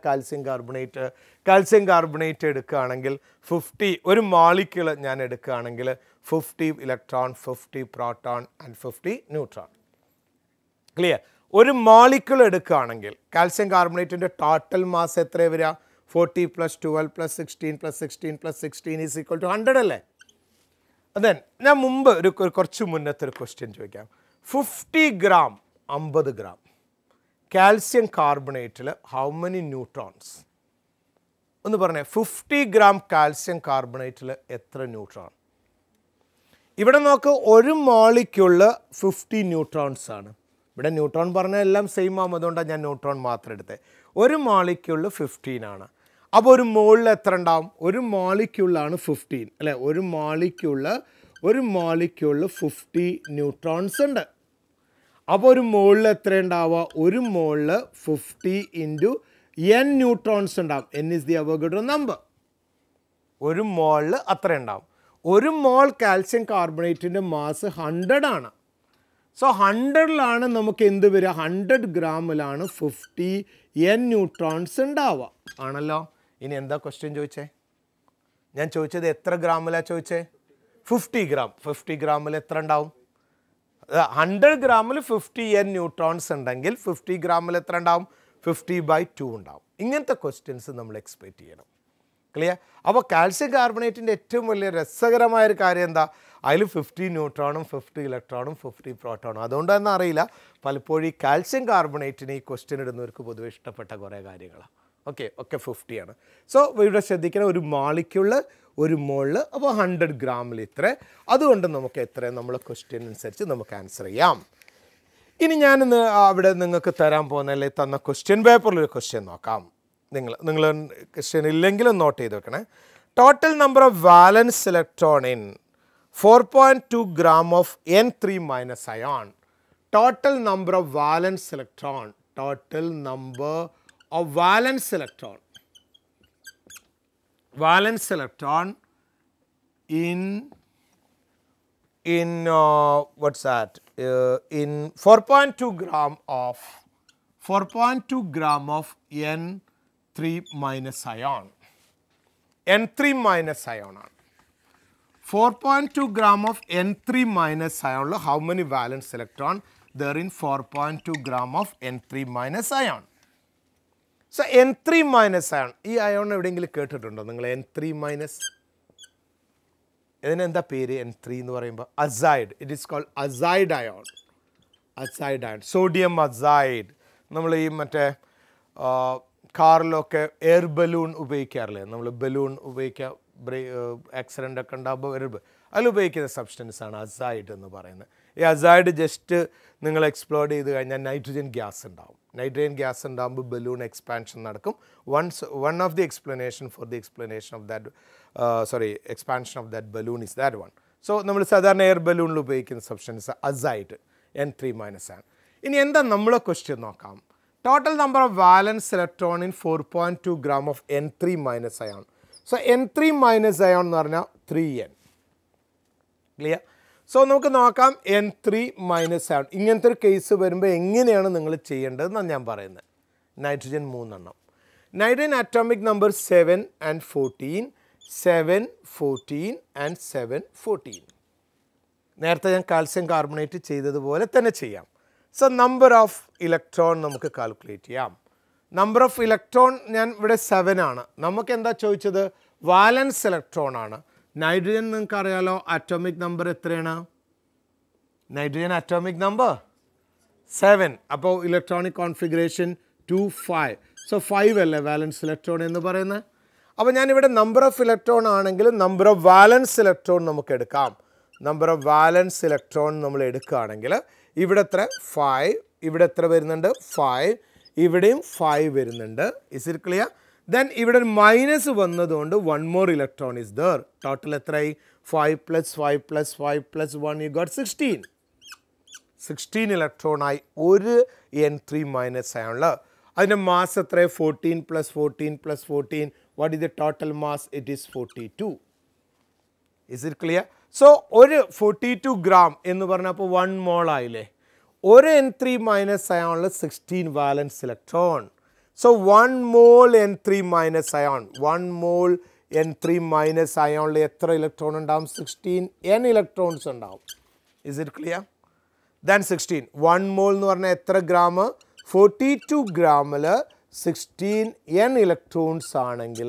[SPEAKER 1] calcium carbonate എടുക്കുകയാണെങ്കിൽ 50 ഒരു molecule ഞാൻ എടുക്കുകയാണെങ്കിൽ 50 electron, 50 proton and 50 neutron. Clear? ഒരു molecule എടുക്കുകയാണെങ്കിൽ calcium കാർബണേറ്റിൻ്റെ ടോട്ടൽ മാസ് എത്ര വരിക? 40 plus 12 plus 16 plus 16 plus 16 is equal to 100 അല്ലേ? ദെൻ ഞാൻ മുമ്പ് കുറച്ച് മുന്നത്തെ ഒരു ക്വസ്റ്റ്യൻ ചോദിക്കാം. 50 ഗ്രാം 50 ഗ്രാം കാൽസ്യം കാർബണേറ്റിൽ ഹൗ മെനി ന്യൂട്രോൺസ്? ഒന്ന് പറഞ്ഞേ, 50 ഗ്രാം കാൽസ്യം കാർബണേറ്റിൽ എത്ര ന്യൂട്രോൺ? ഇവിടെ നോക്ക്, ഒരു മോളിക്യൂളിൽ 50 ന്യൂട്രോൺസ് ആണ്. ഇവിടെ ന്യൂട്രോൺ പറഞ്ഞാൽ എല്ലാം സെയിം ആകും, അതുകൊണ്ടാണ് ഞാൻ ന്യൂട്രോൺ മാത്രം എടുത്തത്. ഒരു മോളിക്യൂളിൽ 15 ആണ്. അപ്പോൾ ഒരു മോളിൽ എത്ര ഉണ്ടാവും? ഒരു മോളിക്യൂളിലാണ് 15 അല്ലേ? ഒരു മോളിക്യൂളിൽ 50 ന്യൂട്രോൺസ് ഉണ്ട്. അപ്പോൾ ഒരു മോളിൽ എത്ര ഉണ്ടാവുക? ഒരു മോളിൽ 50 ഇൻറ്റു n ന്യൂട്രോൺസ് ഉണ്ടാവും. n is the Avogadro number. ഒരു മോളിൽ അത്ര ഉണ്ടാവും. ഒരു മോൾ കാൽസ്യം കാർബണേറ്റിൻ്റെ മാസ് 100 ആണ്. സോ 100ലാണ് നമുക്ക് എന്ത് വരിക? 100 ഗ്രാമിലാണ് 50 n ന്യൂട്രോൺസ് ഉണ്ടാവുക ആണല്ലോ. ഇനി എന്താ ക്വസ്റ്റ്യൻ ചോദിച്ചേ? ഞാൻ ചോദിച്ചത് എത്ര ഗ്രാമിലാണ് ചോദിച്ചേ? 50 ഗ്രാം. 50 ഗ്രാമിൽ എത്ര ഉണ്ടാവും? 100 ഗ്രാമിൽ 50 n ന്യൂട്രോൺസ് ഉണ്ടെങ്കിൽ 50 ഗ്രാമിൽ എത്ര ഉണ്ടാവും? 50/2 ഉണ്ടാവും. ഇങ്ങനത്തെ ക്വസ്റ്റ്യൻസ് നമ്മൾ എക്സ്പെക്റ്റ് ചെയ്യണം. ക്ലിയർ? അപ്പോൾ കാൽസ്യം കാർബണേറ്റിൻ്റെ ഏറ്റവും വലിയ രസകരമായൊരു കാര്യം എന്താ? അതിൽ 50 ന്യൂട്രോണും 50 ഇലക്ട്രോണും 50 പ്രോട്ടോണും. അതുകൊണ്ടാണെന്ന് അറിയില്ല, പലപ്പോഴും ഈ കാൽസ്യം കാർബണേറ്റിന് ഈ ക്വസ്റ്റ്യൻ ഇടുന്നവർക്ക് പൊതുവെ ഇഷ്ടപ്പെട്ട കുറേ കാര്യങ്ങളാണ്. ഒക്കെ 50 ആണ്. സോ ഇവിടെ ശ്രദ്ധിക്കണം, ഒരു മോളിക്യൂളിൽ ഒരു മോളിൽ അപ്പോൾ 100 ഗ്രാമിൽ ഇത്ര. അതുകൊണ്ട് നമുക്ക് എത്ര നമ്മൾ ക്വസ്റ്റ്യൻ അനുസരിച്ച് നമുക്ക് ആൻസർ ചെയ്യാം. ഇനി ഞാനിന്ന് അവിടെ നിങ്ങൾക്ക് തരാൻ പോകുന്ന അല്ലെങ്കിൽ തന്ന ക്വസ്റ്റ്യൻ പേപ്പറിലൊരു ക്വസ്റ്റ്യൻ നോക്കാം. നിങ്ങൾ ക്വസ്റ്റ്യൻ ഇല്ലെങ്കിലും നോട്ട് ചെയ്ത് വെക്കണേ. Total number of valence electron in 4.2 gram of N3 minus ion. Total number of valence electron. Total number of valence electron. Valence electron in what's that? In 4.2 gram of N3 minus ion. N3 minus ion. 4.2 gram of N3 minus ion. How many valence electron there in 4.2 gram of N3 minus ion? So N3 minus ion. This ion എവിടെയെങ്കിലും കേട്ടിട്ടുണ്ടോ നിങ്ങൾ? N3 minus. ഇതിനെന്താ പേര്? N3 എന്ന് പറയുമ്പോൾ azide. It is called azide ion. Azide ion. Sodium azide. നമ്മൾ ഈ മറ്റേ കാറിലൊക്കെ എയർ ബലൂൺ ഉപയോഗിക്കാറില്ലേ? നമ്മൾ ബലൂൺ ഉപയോഗിക്കുക, ആക്സിഡൻ്റ് ഒക്കെ ഉണ്ടാകുമ്പോൾ അതിൽ ഉപയോഗിക്കുന്ന സബ്സ്റ്റൻസ് ആണ് അസൈഡ് എന്ന് പറയുന്നത്. ഈ അസൈഡ് ജസ്റ്റ് നിങ്ങൾ എക്സ്പ്ലോഡ് ചെയ്ത് കഴിഞ്ഞാൽ നൈട്രജൻ ഗ്യാസ് ഉണ്ടാവും. നൈട്രജൻ ഗ്യാസ് ഉണ്ടാകുമ്പോൾ ബലൂൺ എക്സ്പാൻഷൻ നടക്കും. One of the explanation for the explanation of that expansion of that balloon is that one. So നമ്മൾ സാധാരണ എയർ ബലൂണിൽ ഉപയോഗിക്കുന്ന സബ്സ്റ്റൻസ് അസൈഡ് N3 മൈനസ് ആണ്. ഇനി എന്താ നമ്മളെ ക്വസ്റ്റ്യൻ നോക്കാം. Total number of valence electron in 4.2 gram of N3 minus ion. So N3 minus ion എന്ന് പറഞ്ഞാൽ 3N. ക്ലിയർ? സോ നമുക്ക് നോക്കാം N3 minus ion. ഇങ്ങനത്തെ ഒരു കേസ് വരുമ്പോൾ എങ്ങനെയാണ് നിങ്ങൾ ചെയ്യേണ്ടതെന്നാണ് ഞാൻ പറയുന്നത്. നൈട്രജൻ 3 എണ്ണം. Nitrogen atomic number 7 and 14, 7, 14 and 7, 14. നേരത്തെ ഞാൻ കാൽസ്യം കാർബണേറ്റ് ചെയ്തതുപോലെ തന്നെ ചെയ്യാം. സോ നമ്പർ ഓഫ് ഇലക്ട്രോൺ നമുക്ക് കാൽക്കുലേറ്റ് ചെയ്യാം. നമ്പർ ഓഫ് ഇലക്ട്രോൺ ഞാൻ ഇവിടെ 7 ആണ്. നമുക്ക് എന്താ ചോദിച്ചത്? വാലൻസ് ഇലക്ട്രോൺ ആണ്. നൈട്രജൻ നിങ്ങൾക്ക് അറിയാലോ അറ്റോമിക് നമ്പർ എത്രയാണ്? Nitrogen atomic number 7. അപ്പോൾ ഇലക്ട്രോണിക് കോൺഫിഗറേഷൻ 2, 5. സോ 5 അല്ലേ വാലൻസ് ഇലക്ട്രോൺ എന്ന് പറയുന്നത്. അപ്പോൾ ഞാനിവിടെ നമ്പർ ഓഫ് ഇലക്ട്രോൺ ആണെങ്കിൽ നമ്പർ ഓഫ് വാലൻസ് ഇലക്ട്രോൺ നമുക്ക് എടുക്കാം. നമ്പർ ഓഫ് വാലൻസ് ഇലക്ട്രോൺ നമ്മൾ എടുക്കുകയാണെങ്കിൽ ഇവിടെ എത്ര? 5. ഇവിടെ എത്ര വരുന്നുണ്ട്? 5. ഇവിടെയും 5 വരുന്നുണ്ട്. Is it clear? ദെൻ ഇവിടെ മൈനസ് വന്നതുകൊണ്ട് 1 more electron is there. Total എത്രയായി? 5 + 5 + 5 + 1 യു ഗോട്ട് 16. 16 ഇലക്ട്രോണായി ഒരു N3 മൈനസ് ആയുള്ള. അതിൻ്റെ മാസ് എത്രയായി? 14 + 14 + 14. What is the total mass? It is 42. Is it clear? So ഒരു 42 gram എന്ന് പറഞ്ഞപ്പോൾ 1 mole ആയില്ലേ? ഒരു N3 മൈനസ് അയോണിൽ 16 valence electron. So 1 mole N3 minus ion, 1 mole N3 minus അയോണിൽ എത്ര ഇലക്ട്രോൺ ഉണ്ടാവും? 16 N ഇലക്ട്രോൺസ് ഉണ്ടാവും. Is it clear? Then 16 1 mole എന്ന് പറഞ്ഞാൽ എത്ര ഗ്രാം? 42 ഗ്രാമിൽ 16 N ഇലക്ട്രോൺസ് ആണെങ്കിൽ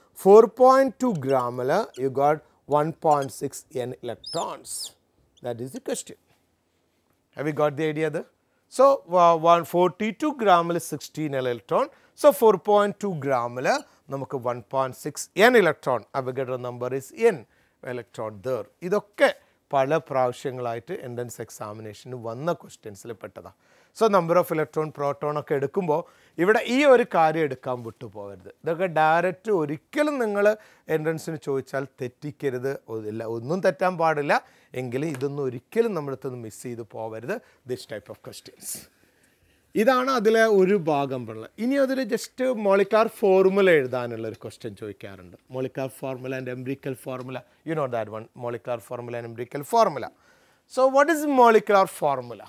[SPEAKER 1] 4.2 ഗ്രാമിൽ you got 1.6 N electrons. That is the question. Have you got the idea there? So 142 gram is 16 electron. So 4.2 gram നമുക്ക് 1.6 N electron. Avogadro number is N electron there. ഇതൊക്കെ പല പ്രാവശ്യങ്ങളായിട്ട് entrance എക്സാമിനേഷന് വന്ന ക്വസ്റ്റ്യൻസിൽ പെട്ടതാണ്. So number of electron proton ഒക്കെ എടുക്കുമ്പോൾ ഇവിടെ ഈ ഒരു കാര്യം എടുക്കാൻ വിട്ടുപോകരുത്. ഇതൊക്കെ ഡയറക്റ്റ് ഒരിക്കലും നിങ്ങൾ എൻട്രൻസിന് ചോദിച്ചാൽ തെറ്റിക്കരുത്. ഒന്നും തെറ്റാൻ പാടില്ല. എങ്കിലും ഇതൊന്നും ഒരിക്കലും നമ്മുടെ അടുത്ത് മിസ് ചെയ്ത് പോകരുത്. ദിസ് ടൈപ്പ് ഓഫ് ക്വസ്റ്റ്യൻസ് ഇതാണ് അതിലെ ഒരു ഭാഗം ഉള്ളത്. ഇനി അതിൽ ജസ്റ്റ് മോളിക്കുലർ ഫോർമുല എഴുതാനുള്ള ഒരു ക്വസ്റ്റ്യൻ ചോദിക്കാറുണ്ട്. Molecular formula and empirical formula. You know that one, molecular formula and empirical formula. So what is molecular formula?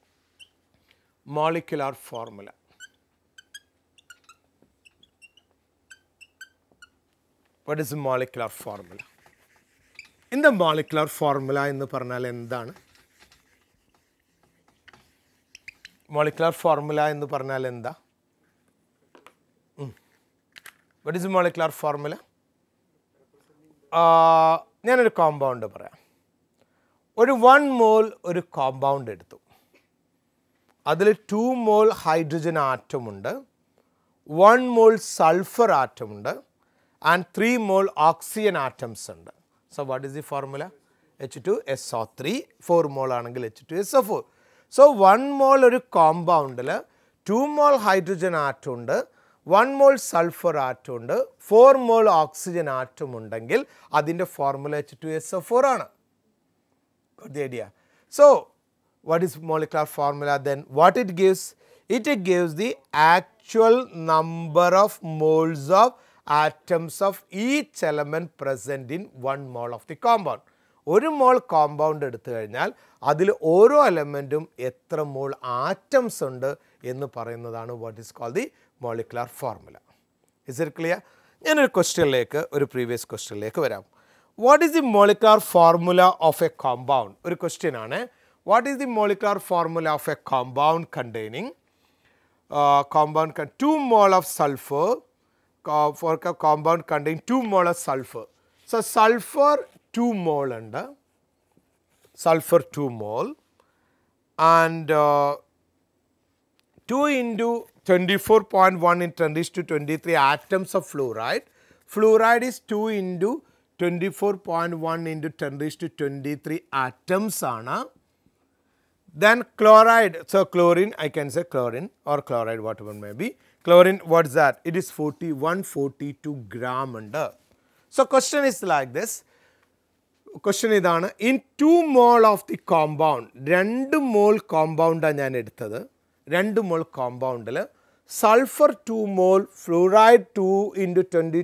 [SPEAKER 1] Molecular formula. What is the molecular formula? In the molecular formula എന്ന് പറഞ്ഞാൽ എന്താണ്? molecular formula എന്ന് പറഞ്ഞാൽ എന്താ? What is the molecular formula? ഞാനൊരു compound പറയാം. ഒരു 1 mole ഒരു കോമ്പൗണ്ട് എടുത്തു. അതിൽ 2 mole ഹൈഡ്രജൻ ആറ്റം ഉണ്ട്, 1 mole സൾഫർ ആറ്റം ഉണ്ട് ആൻഡ് 3 mole ഓക്സിജൻ ആറ്റംസ് ഉണ്ട്. So what is the formula? H2SO3. 4 mole ആണെങ്കിൽ H2SO4. സോ 1 മോൾ ഒരു കോമ്പൗണ്ടിൽ 2 മോൾ ഹൈഡ്രജൻ ആറ്റം ഉണ്ട്, 1 മോൾ സൾഫർ ആറ്റം ഉണ്ട്, 4 മോൾ ഓക്സിജൻ ആറ്റം ഉണ്ടെങ്കിൽ അതിൻ്റെ ഫോർമുല H2SO4 ആണ്. Got the idea? So what is molecular formula then? What it gives? It gives the actual number of moles of atoms of each element present in 1 mole of the compound. ഒരു മോൾ compound എടുത്തു കഴിഞ്ഞാൽ അതിൽ ഓരോ എലമെൻറ്റും എത്ര മോൾ atoms ഉണ്ട് എന്ന് പറയുന്നതാണ് what is called the molecular formula. Is it clear? ഞാനൊരു ക്വസ്റ്റ്യനിലേക്ക്, ഒരു പ്രീവിയസ് ക്വസ്റ്റ്യനിലേക്ക് വരാം. What is the molecular formula of a compound? ഒരു ക്വസ്റ്റ്യൻ ആണ്. What is the molecular formula of a compound containing 2 mole of sulfur, for a compound containing 2 mole of sulfur. So sulfur 2 mole ഉണ്ട്, sulfur 2 mole, and 2 into 24.1 in 10 raised to 23 atoms of fluoride. Fluoride is 2 into 24.1 into 10 raised to 23 atoms ആണ്. Then chloride, so chlorine, I can say chlorine or chloride, whatever may be. Chlorine, what is that? It is 142 gram under. So question is like this. Question idana, in 2 mole of the compound, 2 mole compound ആണ് ഞാൻ എടുത്തത്. 2 mole compound sulfur 2 mole, fluoride 2 into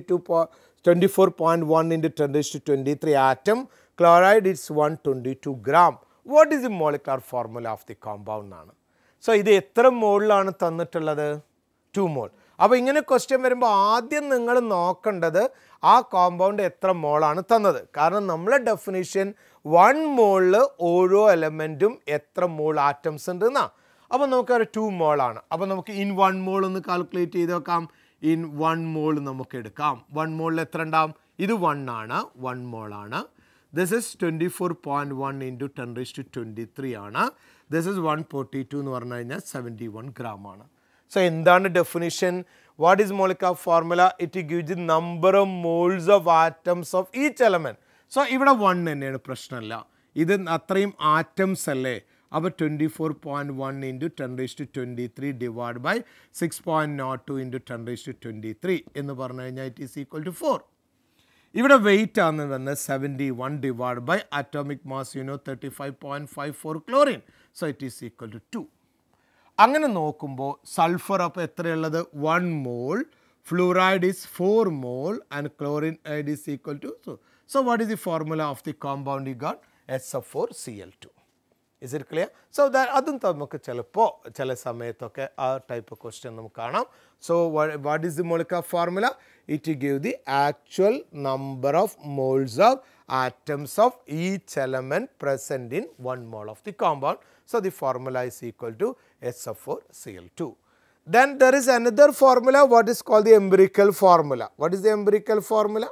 [SPEAKER 1] 24.1 into 10 raised to 23 atom, chloride is 122 gram. What is the molecular formula of the compound ആണ്? സോ ഇത് എത്ര മോളിലാണ് തന്നിട്ടുള്ളത്? 2 മോൾ. അപ്പോൾ ഇങ്ങനെ ക്വസ്റ്റ്യൻ വരുമ്പോൾ ആദ്യം നിങ്ങൾ നോക്കേണ്ടത് ആ കോമ്പൗണ്ട് എത്ര മോളാണ് തന്നത്. കാരണം നമ്മളെ ഡെഫിനിഷൻ 1 മോളിൽ ഓരോ എലമെൻറ്റും എത്ര മോൾ ആറ്റംസ് ഉണ്ട് എന്നാ. അപ്പോൾ നമുക്കറിയാം 2 മോളാണ്. അപ്പോൾ നമുക്ക് ഇൻ 1 മോൾ ഒന്ന് കാൽക്കുലേറ്റ് ചെയ്ത് നോക്കാം. ഇൻ 1 മോൾ നമുക്ക് എടുക്കാം. 1 മോളിൽ എത്ര ഉണ്ടാവും? ഇത് 1 ആണ്, 1 മോളാണ്. This is 24.1 into 10 raised to 23 ആണ്. This is 142 എന്ന് പറഞ്ഞു കഴിഞ്ഞാൽ 71 gram ആണ്. So എന്താണ് definition? What is molecular formula? It gives the number of moles of atoms of each element. So ഇവിടെ 1 തന്നെയാണ്, പ്രശ്നമല്ല. ഇത് അത്രയും ആറ്റംസ് അല്ലേ? അപ്പോൾ 24.1 into 10 raised to 23 divided by 6.02 into 10 raised to 23 എന്ന് പറഞ്ഞു കഴിഞ്ഞാൽ it is equal to 4. ഇവിടെ വെയിറ്റ് ആണ് വന്നത് 71 divided by atomic mass 35.54 chlorine. So it is equal to 2. അങ്ങനെ നോക്കുമ്പോൾ സൾഫർ അപ്പോൾ എത്രയുള്ളത്? 1 mole, fluoride is 4 mole and chlorine is equal to 2. So what is the formula of the compound you got? SO4Cl2. Is it clear? So that അതും നമുക്ക് ചിലപ്പോൾ ചില സമയത്തൊക്കെ ആ type of question നമുക്ക് കാണാം. So what is the molecular formula? It gives the actual number of moles of atoms of each element present in 1 mole of the compound. So the formula is equal to SO4Cl2. Then there is another formula, what is called the empirical formula. What is the empirical formula?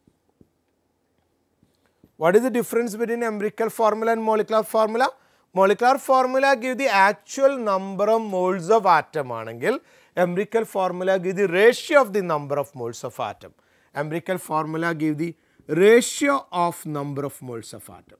[SPEAKER 1] What is the difference between empirical formula and molecular formula? Molecular formula gives the actual number of moles of atom ആണെങ്കിൽ empirical formula gives the ratio of the number of moles of atom. Empirical formula gives the ratio of number of moles of atom.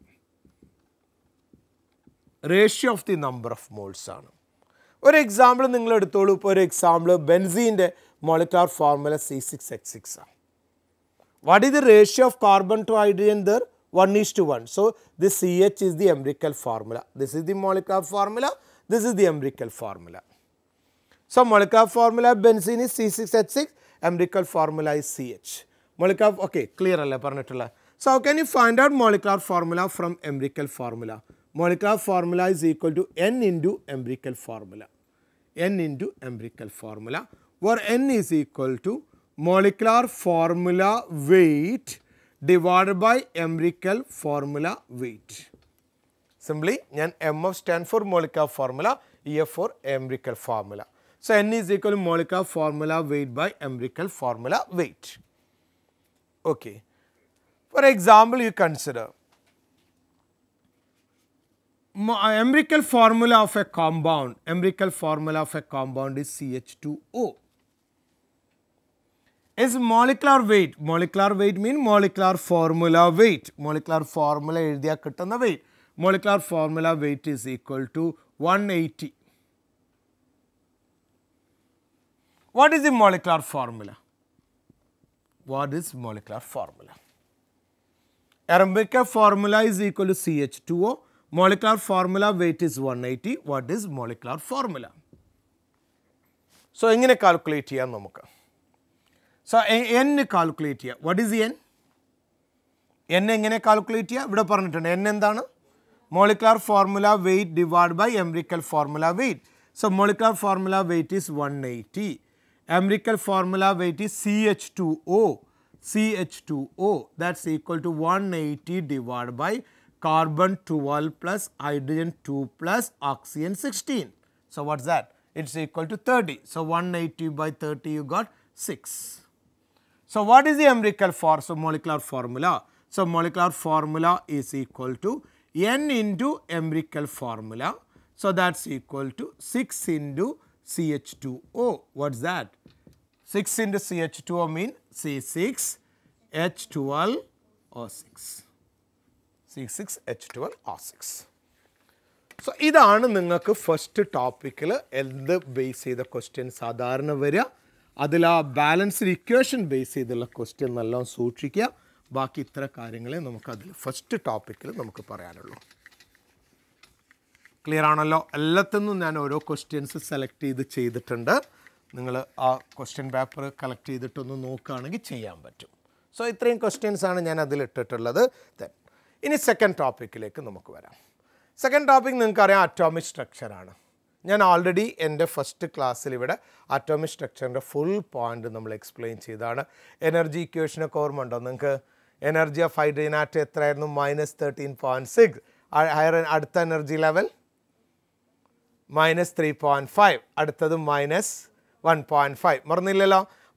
[SPEAKER 1] Ratio of the number of moles ആണ്. ഒരു example നിങ്ങൾ എടുത്തോളൂ. ഇപ്പോൾ ഒരു example ബെൻസീൻ്റെ molecular formula C6H6 ആണ്. What is the ratio of carbon to hydrogen there? 1:1. So this CH is the empirical formula. This is the molecular formula. This is the empirical formula. So molecular formula benzene is C6H6. Empirical formula is CH. Molecular, okay, clear alle parnittulla. So how can you find out molecular formula from empirical formula? Molecular formula is equal to N into empirical formula. N into empirical formula, where N is equal to molecular formula weight divided by empirical formula weight. Simply, MF stand for molecular formula, EF for empirical formula. So N is equal to molecular formula weight by empirical formula weight. Okay. For example, you consider empirical formula of a compound. Empirical formula of a compound is CH2O. Is molecular weight. Molecular weight means molecular formula weight. Molecular formula എഴുതിയാൽ കിട്ടുന്ന weight. Molecular formula weight is equal to 180. What is the molecular formula? What is molecular formula? Aromatic formula is equal to CH2O. Molecular formula weight is 180. What is molecular formula? So, എങ്ങനെ calculate ചെയ്യാം നമുക്ക്? So, n calculate ചെയ്യാം. What is the n? n എങ്ങനെ calculate ചെയ്യാം? ഇവിടെ പറഞ്ഞിട്ടുണ്ട്. n എന്താണ്? Molecular formula weight divided by empirical formula weight. So, molecular formula weight is 180. Empirical formula weight is CH2O. CH2O, that's equal to 180 divided by carbon 12 plus hydrogen 2 plus oxygen 16. So, what's that? It's equal to 30. So, 180 by 30 you got 6. So, what is the empirical molecular formula? So, molecular formula is equal to n into empirical formula. So, that's equal to 6 into CH2O. What's that? 6 into CH2O mean C6 H12O6. C6 H12O6. So, ഇതാണ് നിങ്ങൾക്ക് first ടോപ്പിക്കിൽ എന്ത് base ചെയ്ത question സാധാരണ വരിക. അതിൽ ആ balanced equation base ചെയ്തുള്ള ക്വസ്റ്റ്യൻ നല്ലോണം സൂക്ഷിക്കുക. ബാക്കി ഇത്ര കാര്യങ്ങളെ നമുക്ക് അതിൽ ഫസ്റ്റ് ടോപ്പിക്കിൽ നമുക്ക് പറയാനുള്ളൂ. ക്ലിയർ ആണല്ലോ? എല്ലാത്തിനും ഞാൻ ഓരോ ക്വസ്റ്റ്യൻസ് സെലക്ട് ചെയ്തിട്ടുണ്ട്. നിങ്ങൾ ആ ക്വസ്റ്റ്യൻ പേപ്പർ കളക്ട് ചെയ്തിട്ടൊന്ന് നോക്കുകയാണെങ്കിൽ ചെയ്യാൻ പറ്റും. സോ ഇത്രയും ക്വസ്റ്റ്യൻസ് ആണ് ഞാൻ അതിൽ ഇട്ടിട്ടുള്ളത്. ഇനി സെക്കൻഡ് ടോപ്പിക്കിലേക്ക് നമുക്ക് വരാം. സെക്കൻഡ് ടോപ്പിക് നിങ്ങൾക്കറിയാം അറ്റോമിക് സ്ട്രക്ചറാണ്. ഞാൻ ഓൾറെഡി എൻ്റെ ഫസ്റ്റ് ക്ലാസ്സിൽ ഇവിടെ അറ്റോമിക് സ്ട്രക്ചറിൻ്റെ ഫുൾ പോയിൻ്റ് നമ്മൾ എക്സ്പ്ലെയിൻ ചെയ്താണ്. എനർജി ഇക്വേഷനൊക്കെ ഓർമ്മ ഉണ്ടോ നിങ്ങൾക്ക്? എനർജി ഓഫ് ഹൈഡ്രജൻ ആറ്റം എത്രയായിരുന്നു? -13.6. അടുത്ത എനർജി ലെവൽ -3.5. അടുത്തത് -1.5. മറന്നില്ലല്ലോ?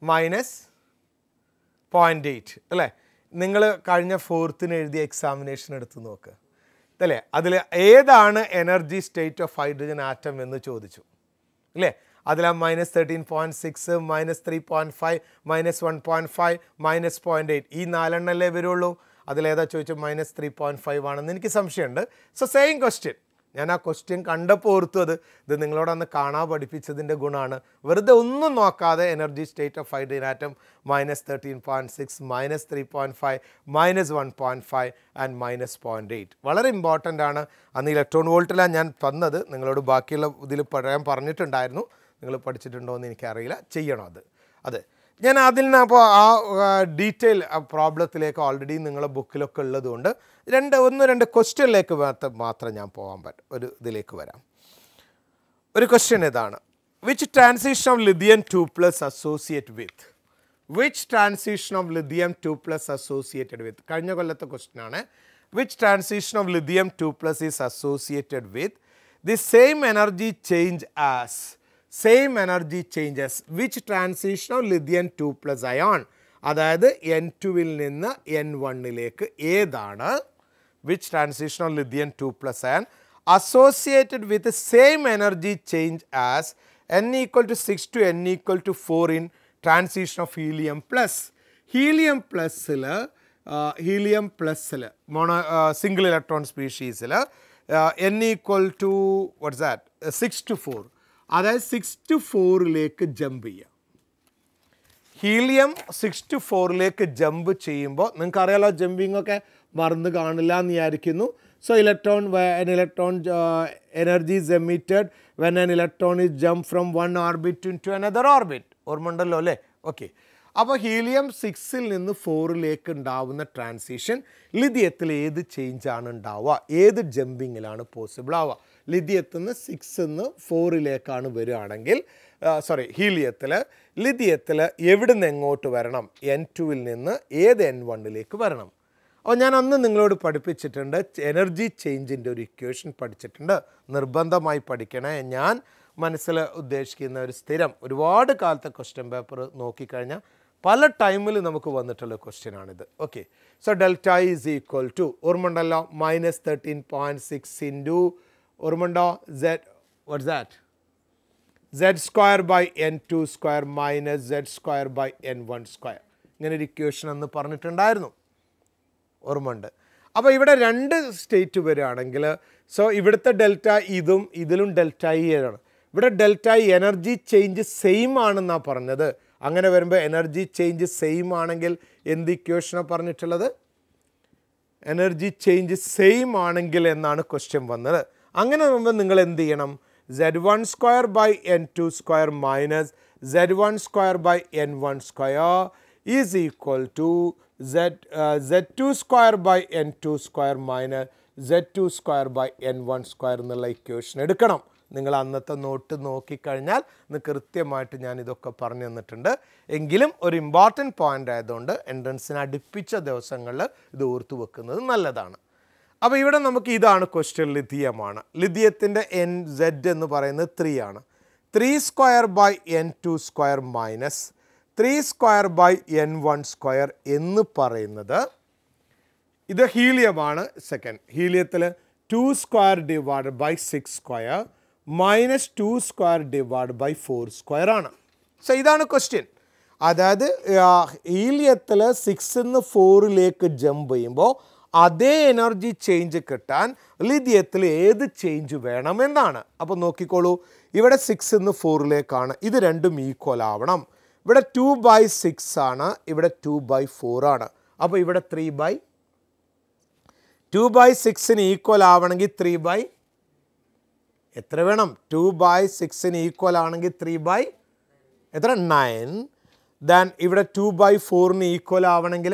[SPEAKER 1] -0.8 അല്ലേ? നിങ്ങൾ കഴിഞ്ഞ 4th എഴുതിയ എക്സാമിനേഷൻ എടുത്ത് നോക്ക് അല്ലേ? അതിൽ ഏതാണ് energy state of hydrogen atom എന്ന് ചോദിച്ചു അല്ലേ? അതിൽ -13.6, -3.5, -1.5, -0.8 ഈ 4 വരുള്ളൂ. അതിലേതാ ചോദിച്ചു? -3.5 ആണെന്ന് എനിക്ക് സംശയമുണ്ട്. So same question. ഞാൻ ആ ക്വസ്റ്റ്യൻ കണ്ടപ്പോൾ ഓർത്തു ഇത് നിങ്ങളോടന്ന് കാണാൻ പഠിപ്പിച്ചതിൻ്റെ ഗുണമാണ്. വെറുതെ ഒന്നും നോക്കാതെ energy state of hydrogen atom -13.6, -3.5, -1.5 and -0.8 വളരെ ഇമ്പോർട്ടൻ്റ് ആണ്. അന്ന് ഇലക്ട്രോൺ വോൾട്ടിലാണ് ഞാൻ തന്നത്. നിങ്ങളോട് ബാക്കിയുള്ള ഇതിൽ പറയാൻ പറഞ്ഞിട്ടുണ്ടായിരുന്നു. നിങ്ങൾ പഠിച്ചിട്ടുണ്ടോ എന്ന് എനിക്കറിയില്ല. ചെയ്യണം അത് ഞാൻ അതിൽ നിന്ന് അപ്പോൾ ആ ഡീറ്റെയിൽ പ്രോബ്ലത്തിലേക്ക് ഓൾറെഡി നിങ്ങളുടെ ബുക്കിലൊക്കെ ഉള്ളതുകൊണ്ട് ഒന്ന് രണ്ട് ക്വസ്റ്റ്യനിലേക്ക് മാത്രം ഞാൻ പോകാൻ പറ്റും. ഒരു ഇതിലേക്ക് വരാം. ഒരു ക്വസ്റ്റ്യൻ ഇതാണ്. Which transition of lithium 2+ associate with? Which transition of lithium 2+ associated with? കഴിഞ്ഞ കൊല്ലത്തെ ക്വസ്റ്റ്യൻ ആണ്. Which transition of lithium 2+ is associated with the same energy change as which transition of lithium 2+ ion, അതായത് N2-ൽ നിന്ന് N1-ലേക്ക് ഏതാണ്? which transition of lithium 2+ ion associated with the same energy change as N equal to 6 to N equal to 4 in transition of helium plus. helium plus mono single electron species N equal to what's that 6 to 4. അതായത് 6 to 4-ലേക്ക് jump ചെയ്യുക. Helium 6 to 4-ലേക്ക് jump ചെയ്യുമ്പോൾ നിങ്ങൾക്ക് അറിയാലോ, jumping ഒക്കെ മറന്ന് കാണില്ല എന്ന് വിചാരിക്കുന്നു. So electron energy is emitted when an electron is jump from one orbit to another orbit. ഓർമ്മ ഉണ്ടല്ലോ അല്ലേ? ഓക്കെ. അപ്പോൾ ഹീലിയം 6-ൽ നിന്ന് 4-ലേക്ക് ഉണ്ടാവുന്ന ട്രാൻസിഷൻ ലിഥിയത്തിൽ ഏത് ചേഞ്ചാണ് ഉണ്ടാവുക? ഏത് ജമ്പിങ്ങിലാണ് പോസിബിൾ ആവുക? ലിഥിയത്തിൽ നിന്ന് 6-ന്ന് 4-ലേക്കാണ് വരികയാണെങ്കിൽ ലിഥിയത്തിൽ എവിടെ നിന്ന് എങ്ങോട്ട് വരണം? N2-ൽ നിന്ന് ഏത് N1-ലേക്ക് വരണം? അപ്പോൾ ഞാൻ അന്ന് നിങ്ങളോട് പഠിപ്പിച്ചിട്ടുണ്ട്, എനർജി ചേഞ്ചിൻ്റെ ഒരു ഇക്വേഷൻ പഠിച്ചിട്ടുണ്ട്. നിർബന്ധമായി പഠിക്കണേ. ഞാൻ മനസ്സിൽ ഉദ്ദേശിക്കുന്ന ഒരു സ്ഥിരം ഒരുപാട് കാലത്തെ ക്വസ്റ്റ്യൻ പേപ്പർ നോക്കിക്കഴിഞ്ഞാൽ പല ടൈമിൽ നമുക്ക് വന്നിട്ടുള്ള ക്വസ്റ്റ്യൻ ആണിത്. Okay. So delta is equal to ഓർമ്മണ്ടല്ലോ -13.6 ഇൻറ്റു ഓർമ്മണ്ടോ what's that z² - z² - n1². ഇങ്ങനെ ഒരു ഇക്വേഷൻ എന്ന് പറഞ്ഞിട്ടുണ്ടായിരുന്നു. ഓർമ്മയുണ്ട്. അപ്പോൾ ഇവിടെ രണ്ട് സ്റ്റേറ്റ് വരികയാണെങ്കിൽ സോ ഇവിടുത്തെ ഡെൽറ്റ ഇതും ഇതിലും ഡെൽറ്റ ഇ ആണ്. ഇവിടെ delta E energy change same ആണെന്നാണ് പറഞ്ഞത്. അങ്ങനെ വരുമ്പോൾ എനർജി ചേഞ്ച് സെയിം ആണെങ്കിൽ എന്ത് ഇക്വേഷനാണ് പറഞ്ഞിട്ടുള്ളത്? എനർജി ചേഞ്ച് സെയിം ആണെങ്കിൽ എന്നാണ് ക്വസ്റ്റ്യൻ വന്നത്. അങ്ങനെ വരുമ്പോൾ നിങ്ങൾ എന്ത് ചെയ്യണം? z1 square by n2 square minus z1 square by n1 square is equal to z2 square by n2 square minus z2 square by n1 square എന്നുള്ള ഇക്വേഷൻ എടുക്കണം. നിങ്ങൾ അന്നത്തെ നോട്ട് നോക്കിക്കഴിഞ്ഞാൽ ഇന്ന് കൃത്യമായിട്ട് ഞാൻ ഇതൊക്കെ പറഞ്ഞു തന്നിട്ടുണ്ട്. എങ്കിലും ഒരു ഇമ്പോർട്ടൻറ്റ് പോയിൻ്റ് ആയതുകൊണ്ട് എൻട്രൻസിന് അടുപ്പിച്ച ദിവസങ്ങളിൽ ഇത് ഓർത്തു വെക്കുന്നത് നല്ലതാണ്. അപ്പോൾ ഇവിടെ നമുക്ക് ഇതാണ് ക്വസ്റ്റ്യൻ. ലിഥിയമാണ്. ലിഥിയത്തിൻ്റെ z എന്ന് പറയുന്നത് 3 ആണ്. 3 square by n2 square minus 3 square by n1 square എന്ന് പറയുന്നത് ഇത് ഹീലിയമാണ്. സെക്കൻഡ് ഹീലിയത്തിൽ 2 square divide by 6 square minus 2 square divide by 4 square ആണ്. സോ ഇതാണ് ക്വസ്റ്റ്യൻ. അതായത് ഹീലിയത്തിൽ 6 4 ജമ്പ് ചെയ്യുമ്പോൾ അതേ എനർജി ചേഞ്ച് കിട്ടാൻ ലിഥിയത്തിൽ ഏത് ചേഞ്ച് വേണമെന്നാണ്. അപ്പോൾ നോക്കിക്കോളൂ, ഇവിടെ 6 4 ഇത് രണ്ടും ഈക്വൽ ആവണം. ഇവിടെ 2/6 ആണ്, ഇവിടെ 2/4 ആണ്. അപ്പോൾ ഇവിടെ 2/6 ഈക്വൽ ആവണമെങ്കിൽ 3 എത്ര വേണം? 2/6 ഈക്വൽ ആണെങ്കിൽ 3 എത്ര? 9. ദാൻ ഇവിടെ 2/4 ഈക്വൽ ആവണമെങ്കിൽ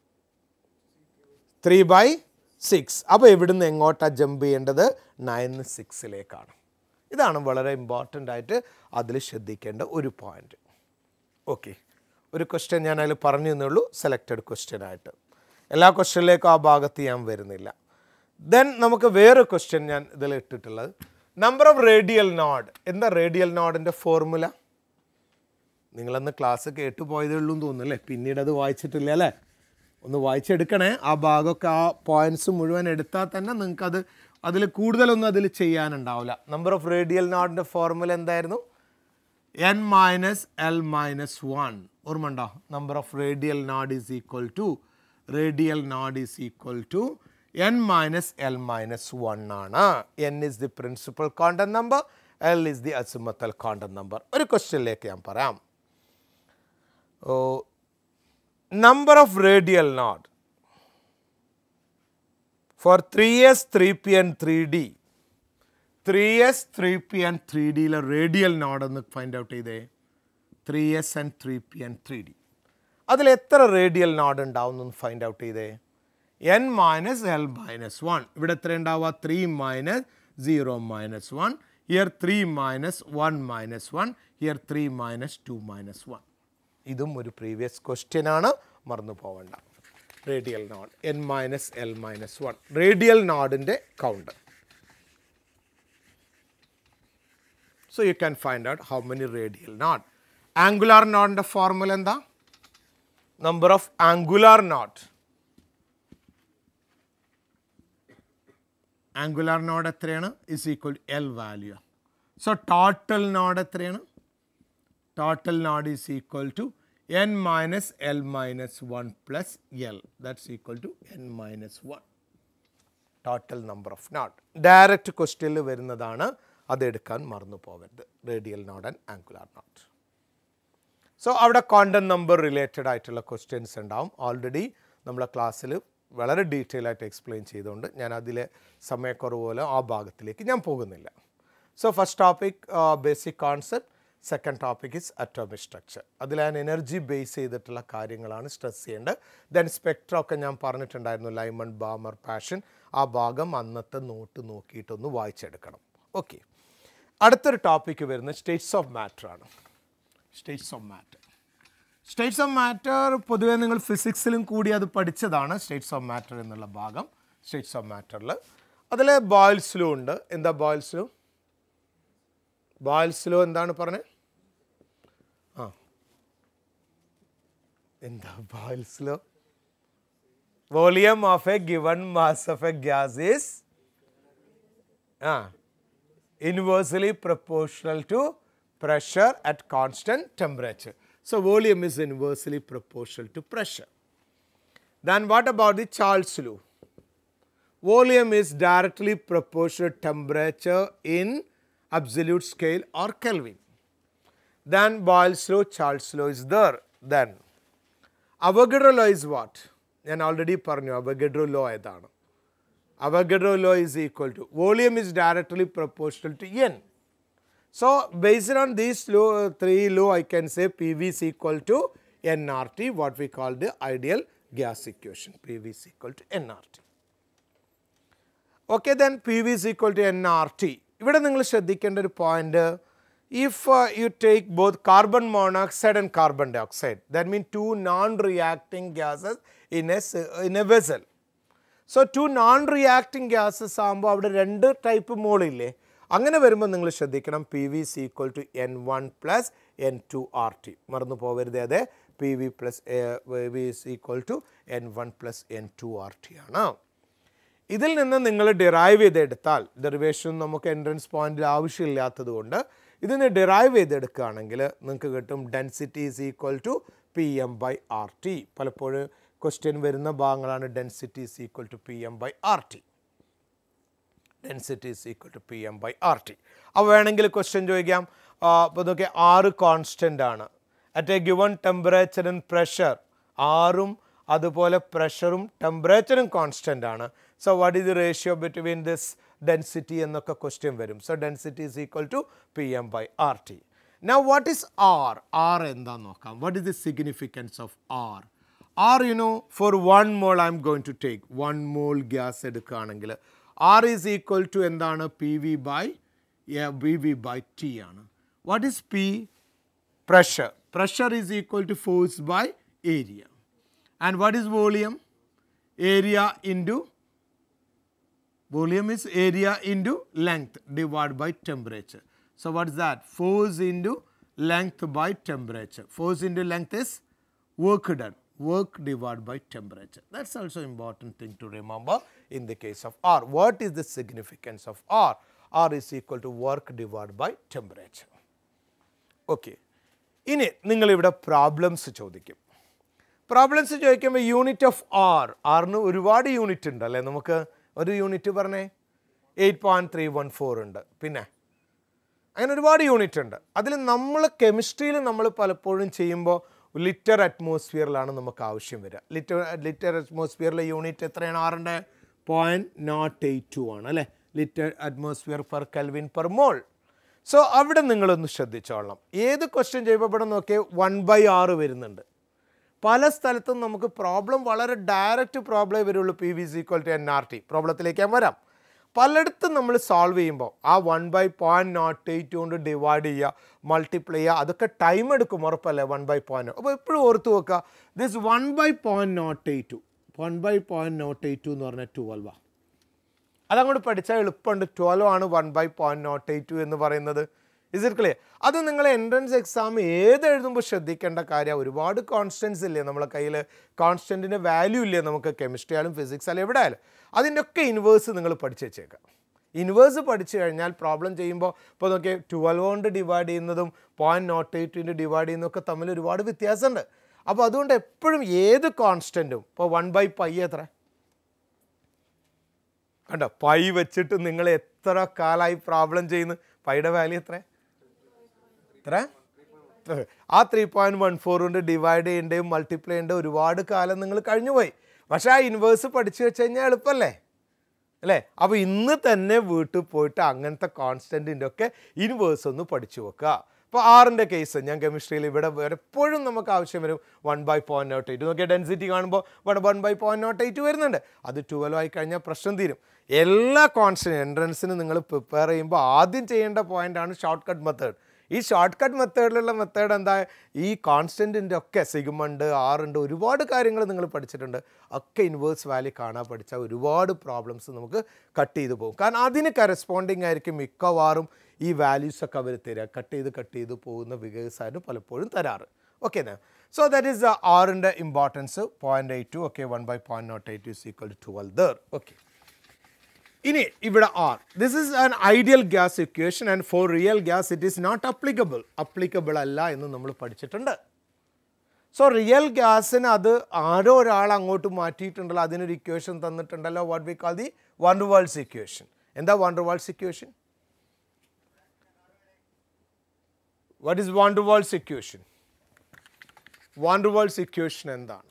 [SPEAKER 1] 3/6. അപ്പോൾ ഇവിടുന്ന് എങ്ങോട്ടാണ് ജമ്പ് ചെയ്യേണ്ടത്? 9 6 ഇതാണ് വളരെ ഇമ്പോർട്ടൻ്റ് ആയിട്ട് അതിൽ ശ്രദ്ധിക്കേണ്ട ഒരു പോയിൻ്റ്. ഓക്കെ, ഒരു ക്വസ്റ്റ്യൻ ഞാൻ അതിൽ പറഞ്ഞു തന്നുള്ളൂ, സെലക്റ്റഡ് ക്വസ്റ്റ്യൻ ആയിട്ട്. എല്ലാ ക്വസ്റ്റ്യനിലേക്കും ആ ഭാഗത്ത് ഞാൻ വരുന്നില്ല. ദെൻ നമുക്ക് വേറെ ക്വസ്റ്റ്യൻ ഞാൻ ഇതിൽ ഇട്ടിട്ടുള്ളത് നമ്പർ ഓഫ് റേഡിയൽ നോഡ്. എന്താ റേഡിയൽ നോഡിൻ്റെ ഫോർമുല? നിങ്ങളന്ന് ക്ലാസ് കേട്ടു പോയതേ ഉള്ളൂ എന്ന് തോന്നുന്നു അല്ലേ? പിന്നീട് അത് വായിച്ചിട്ടില്ല അല്ലേ? ഒന്ന് വായിച്ചെടുക്കണേ. ആ ഭാഗമൊക്കെ ആ പോയിൻറ്റ്സ് മുഴുവൻ എടുത്താൽ തന്നെ നിങ്ങൾക്കത് അതിൽ കൂടുതലൊന്നും അതിൽ ചെയ്യാനുണ്ടാവില്ല. നമ്പർ ഓഫ് റേഡിയൽ നോഡിൻ്റെ ഫോർമുല എന്തായിരുന്നു? n minus L minus 1. ഓർമ്മ ഉണ്ടോ? Number of radial node is equal to n minus L minus 1 ആണ്. n is the principal quantum number, l is the azimuthal quantum number. ഒരു ക്വസ്റ്റ്യനിലേക്ക് ഞാൻ പറയാം. Number of radial node for 3s, 3p and 3d. 3s, 3p and 3d radial node എന്ന് find out ചെയ്തേ. 3s and 3p and 3d. അതിൽ എത്ര radial node ഉണ്ടാവും എന്ന് ഫൈൻഡ് ഔട്ട് ചെയ്തേ. n minus L minus 1. ഇവിടെ എത്ര ഉണ്ടാവുക? 3 minus 0 minus 1. Here 3 minus 1 minus 1. Here 3 minus 2 minus 1. ഇതും ഒരു പ്രീവിയസ് ക്വസ്റ്റ്യൻ ആണ്, മറന്നു പോവണ്ട. Radial node n minus L minus 1 radial നോഡിൻ്റെ count. So you can find out how many radial node. Angular നോഡിൻ്റെ ഫോർമുല എന്താ? Number of angular node. Angular node എത്രയാണ്? Is equal to L value. So total node എത്രയാണ്? Total node is equal to n minus L minus 1 plus L. That's equal to n minus 1. Total number of node. Direct question വരുന്നതാണ്, അതെടുക്കാൻ മറന്നു പോകരുത്. Radial node and angular node. So അവിടെ quantum number related ആയിട്ടുള്ള questions ഉണ്ടാവും. Already നമ്മളെ ക്ലാസ്സിൽ വളരെ ഡീറ്റെയിൽ ആയിട്ട് എക്സ്പ്ലെയിൻ ചെയ്തുകൊണ്ട് ഞാൻ അതിലെ സമയക്കുറവ് പോലെ ആ ഭാഗത്തിലേക്ക് ഞാൻ പോകുന്നില്ല. So first topic basic concept. Second topic is atomic structure. അതിൽ ഞാൻ എനർജി ബേസ് ചെയ്തിട്ടുള്ള കാര്യങ്ങളാണ് സ്ട്രെസ് ചെയ്യേണ്ടത്. ദെൻ സ്പെക്ട്രം ഒക്കെ ഞാൻ പറഞ്ഞിട്ടുണ്ടായിരുന്നു, ലൈമൺ, ബാമർ, പാഷൻ. ആ ഭാഗം അന്നത്തെ നോട്ട് നോക്കിയിട്ടൊന്ന് വായിച്ചെടുക്കണം. ഓക്കെ, അടുത്തൊരു ടോപ്പിക്ക് വരുന്നത് സ്റ്റേറ്റ്സ് ഓഫ് മാറ്റർ ആണ്. States of matter. States of matter പൊതുവേ നിങ്ങൾ ഫിസിക്സിലും കൂടി അത് പഠിച്ചതാണ്. സ്റ്റേറ്റ്സ് ഓഫ് മാറ്റർ എന്നുള്ള ഭാഗം. സ്റ്റേറ്റ്സ് ഓഫ് മാറ്ററിൽ അതിൽ ബോയിൽസ് ലോ ഉണ്ട്. എന്താ ബോയിൽസ് ലോ? ബോയിൽസ് ലോ എന്താണ് പറഞ്ഞത്? എന്താ Boyle's law? Volume of a given mass of a gas is inversely proportional to pressure at constant temperature. So volume is inversely proportional to pressure. Then what about the Charles law? Volume is directly proportional to temperature in absolute scale or Kelvin. Then Boyle's law, Charles' law is there. Then Avogadro law is what? ഞാൻ already പറഞ്ഞു Avogadro law ഏതാണ്. Avogadro law is equal to volume is directly proportional to n. So based on these law, three law, I can say P V is equal to nRT, what we call the ideal gas equation. PV is equal to nRT. Okay, then PV is equal to nRT. ഇവിടെ നിങ്ങൾ ശ്രദ്ധിക്കേണ്ട ഒരു point, if you take both carbon monoxide and carbon dioxide, that means two non-reacting gases in a vessel. So two non-reacting gases ആകുമ്പോൾ അവിടെ രണ്ട് type മോളില്ലേ, അങ്ങനെ വരുമ്പോൾ നിങ്ങൾ ശ്രദ്ധിക്കണം P V is equal to N1 plus N2 RT. മറന്നു പോകരുത്, അതെ P V plus V is equal to N1 plus N2 RT ആണ്. ഇതിൽ നിന്ന് നിങ്ങൾ ഡിറൈവ് ചെയ്തെടുത്താൽ, ഡെറിവേഷൻ നമുക്ക് എൻട്രൻസ് പോയിന്റിൽ ആവശ്യമില്ലാത്തത് കൊണ്ട് ഇതിനെ ഡിറൈവ് ചെയ്തെടുക്കുകയാണെങ്കിൽ നിങ്ങൾക്ക് കിട്ടും density is equal to P M by R T. പലപ്പോഴും ക്വസ്റ്റ്യൻ വരുന്ന ഭാഗങ്ങളാണ് density is equal to P M by R T. Density is equal to P M by R T. അപ്പോൾ വേണമെങ്കിൽ ക്വസ്റ്റ്യൻ ചോദിക്കാം, അപ്പോൾ ഇതൊക്കെ ആറ് കോൺസ്റ്റൻ്റ് ആണ്. At a given temperature and pressure, ആറും അതുപോലെ പ്രഷറും ടെമ്പറേച്ചറും കോൺസ്റ്റൻ്റ് ആണ്. So what is the ratio between this density എന്നൊക്കെ ക്വസ്റ്റ്യൻ വരും. So density is equal to P M by R T. Now what is R? R എന്താന്ന് നോക്കാം. What is the significance of R? R you know, four 1 mole I'm going to take 1 mole gas എടുക്കുകയാണെങ്കിൽ R is equal to എന്താണ്? P V by T ആണ്. What is P? Pressure. Pressure is equal to force by area. And what is volume? Area into volume is area into length divided by temperature. So what is that? Force into length by temperature. Force into length is work done. Work divided by temperature. That's also important thing to remember in the case of R. What is the significance of R? R is equal to work divided by temperature. Okay. ഇനി നിങ്ങൾ ഇവിടെ problems ചോദിക്കും. Problems ചോദിക്കുമ്പോൾ unit of R, ആറിന് ഒരുപാട് unit ഉണ്ട് അല്ലേ? നമുക്ക് ഒരു യൂണിറ്റ് പറഞ്ഞേ 8.314 ഉണ്ട്. പിന്നെ അങ്ങനെ ഒരുപാട് യൂണിറ്റ് ഉണ്ട്. അതിൽ നമ്മൾ കെമിസ്ട്രിയിൽ നമ്മൾ പലപ്പോഴും ചെയ്യുമ്പോൾ ലിറ്റർ അറ്റ്മോസ്ഫിയറിലാണ് നമുക്ക് ആവശ്യം വരിക. ലിറ്റർ അറ്റ്മോസ്ഫിയറിലെ യൂണിറ്റ് എത്രയാണ്? ആറിൻ്റെ 0.082 ആണ് അല്ലേ? Litre atmosphere per kelvin per mole. So അവിടെ നിങ്ങളൊന്ന് ശ്രദ്ധിച്ചോളണം. ഏത് ക്വസ്റ്റ്യൻ ചെയ്യുമ്പോൾ ഇവിടെ നോക്കിയാൽ 1/6 വരുന്നുണ്ട്. പല സ്ഥലത്തും നമുക്ക് പ്രോബ്ലം വളരെ ഡയറക്റ്റ് പ്രോബ്ലമേ വരുള്ളൂ. P V is equal to nRT. പ്രോബ്ലത്തിലേക്ക് ഞാൻ വരാം. പലയിടത്തും നമ്മൾ സോൾവ് ചെയ്യുമ്പോൾ ആ 1/0.08 കൊണ്ട് ഡിവൈഡ് ചെയ്യുക, മൾട്ടിപ്ലൈ ചെയ്യുക, അതൊക്കെ ടൈം എടുക്കും, ഉറപ്പല്ലേ? 1/0. അപ്പോൾ എപ്പോഴും ഓർത്ത് വെക്കുക, ദിസ് 1/0.08 എന്ന് പറഞ്ഞാൽ 12. അതങ്ങോട്ട് പഠിച്ചാൽ എളുപ്പമുണ്ട്. 12 ആണ് 1/0.08 എന്ന് പറയുന്നത്. Is it clear? അത് നിങ്ങൾ എൻട്രൻസ് എക്സാം ഏത് എഴുതുമ്പോൾ ശ്രദ്ധിക്കേണ്ട കാര്യം. ഒരുപാട് കോൺസ്റ്റൻസ് ഇല്ലേ നമ്മളെ കയ്യിൽ? കോൺസ്റ്റൻറ്റിൻ്റെ വാല്യൂ ഇല്ലേ നമുക്ക്? കെമിസ്ട്രി ആയാലും ഫിസിക്സ് ആയാലും എവിടെ ആയാലും അതിൻ്റെ ഒക്കെ ഇൻവേഴ്സ് നിങ്ങൾ പഠിച്ച് വെച്ചേക്കാം. ഇൻവേഴ്സ് പഠിച്ചു കഴിഞ്ഞാൽ പ്രോബ്ലം ചെയ്യുമ്പോൾ ഇപ്പോൾ നോക്കിയാൽ 12 കൊണ്ട് ഡിവൈഡ് ചെയ്യുന്നതും 0.08 ഡിവൈഡ് ചെയ്യുന്നതൊക്കെ തമ്മിൽ ഒരുപാട് വ്യത്യാസമുണ്ട്. അപ്പോൾ അതുകൊണ്ട് എപ്പോഴും ഏത് കോൺസ്റ്റൻറ്റും, ഇപ്പോൾ 1/π എത്ര കണ്ടോ? പൈ വെച്ചിട്ട് നിങ്ങൾ എത്ര കാലമായി പ്രോബ്ലം ചെയ്യുന്നു? പൈയുടെ വാല്യൂ എത്ര? ആ 3.14 കൊണ്ട് ഡിവൈഡ് ചെയ്യേണ്ടതും മൾട്ടിപ്ലൈ ചെയ്യേണ്ടതും ഒരുപാട് കാലം നിങ്ങൾ കഴിഞ്ഞു പോയി. പക്ഷേ ആ ഇൻവേഴ്സ് പഠിച്ചു വെച്ച് കഴിഞ്ഞാൽ എളുപ്പമല്ലേ അല്ലേ? അപ്പോൾ ഇന്ന് തന്നെ വീട്ടിൽ പോയിട്ട് അങ്ങനത്തെ കോൺസ്റ്റൻറ്റിൻ്റെ ഒക്കെ ഇൻവേഴ്സ് ഒന്ന് പഠിച്ചു വെക്കുക. ഇപ്പോൾ ആറിൻ്റെ കേസ് ഞാൻ കെമിസ്ട്രിയിൽ ഇവിടെ എപ്പോഴും നമുക്ക് ആവശ്യം വരും 1/0.08. നോക്കിയാൽ ഡെൻസിറ്റി കാണുമ്പോൾ ഇവിടെ 1/0.08 വരുന്നുണ്ട്. അത് 12 ആയി കഴിഞ്ഞാൽ പ്രശ്നം തീരും. എല്ലാ കോൺസ്റ്റൻറ്റ് എൻട്രൻസിന് നിങ്ങൾ പ്രിപ്പയർ ചെയ്യുമ്പോൾ ആദ്യം ചെയ്യേണ്ട പോയിൻ്റാണ് ഷോർട്ട് കട്ട് മെത്തേഡ്. ഈ ഷോർട്ട് കട്ട് മെത്തേഡിലുള്ള മെത്തേഡ് എന്താ? ഈ കോൺസ്റ്റൻറ്റിൻ്റെ ഒക്കെ സിഗ്മണ്ട്, ആറുണ്ട്, ഒരുപാട് കാര്യങ്ങൾ നിങ്ങൾ പഠിച്ചിട്ടുണ്ട്. ഒക്കെ ഇൻവേഴ്സ് വാല്യൂ കാണാൻ പഠിച്ചാൽ ഒരുപാട് പ്രോബ്ലംസ് നമുക്ക് കട്ട് ചെയ്ത് പോകും. കാരണം അതിന് കറസ്പോണ്ടിങ് ആയിരിക്കും മിക്കവാറും ഈ വാല്യൂസൊക്കെ അവർ തരിക. കട്ട് ചെയ്ത് പോകുന്ന വികേഴ്സായിട്ട് പലപ്പോഴും തരാറ്. ഓക്കെ എന്നാ. സോ ദാറ്റ് ഈസ് ആറിൻ്റെ importance 0.82. Okay, 1/0.08 is equal to 12 there. Okay. ഇനി ഇവിടെ R, this is an ideal gas equation and for real gas it is not applicable അല്ല എന്ന് നമ്മൾ പഠിച്ചിട്ടുണ്ട്. സോ റിയൽ ഗ്യാസിന് അത് ആരോ ഒരാൾ അങ്ങോട്ട് മാറ്റിയിട്ടുണ്ടല്ലോ, അതിനൊരു ഇക്വേഷൻ തന്നിട്ടുണ്ടല്ലോ, what we call the van der Waals equation. എന്താ van der Waals equation? What is van der Waals equation? Van der Waals equation എന്താണ്?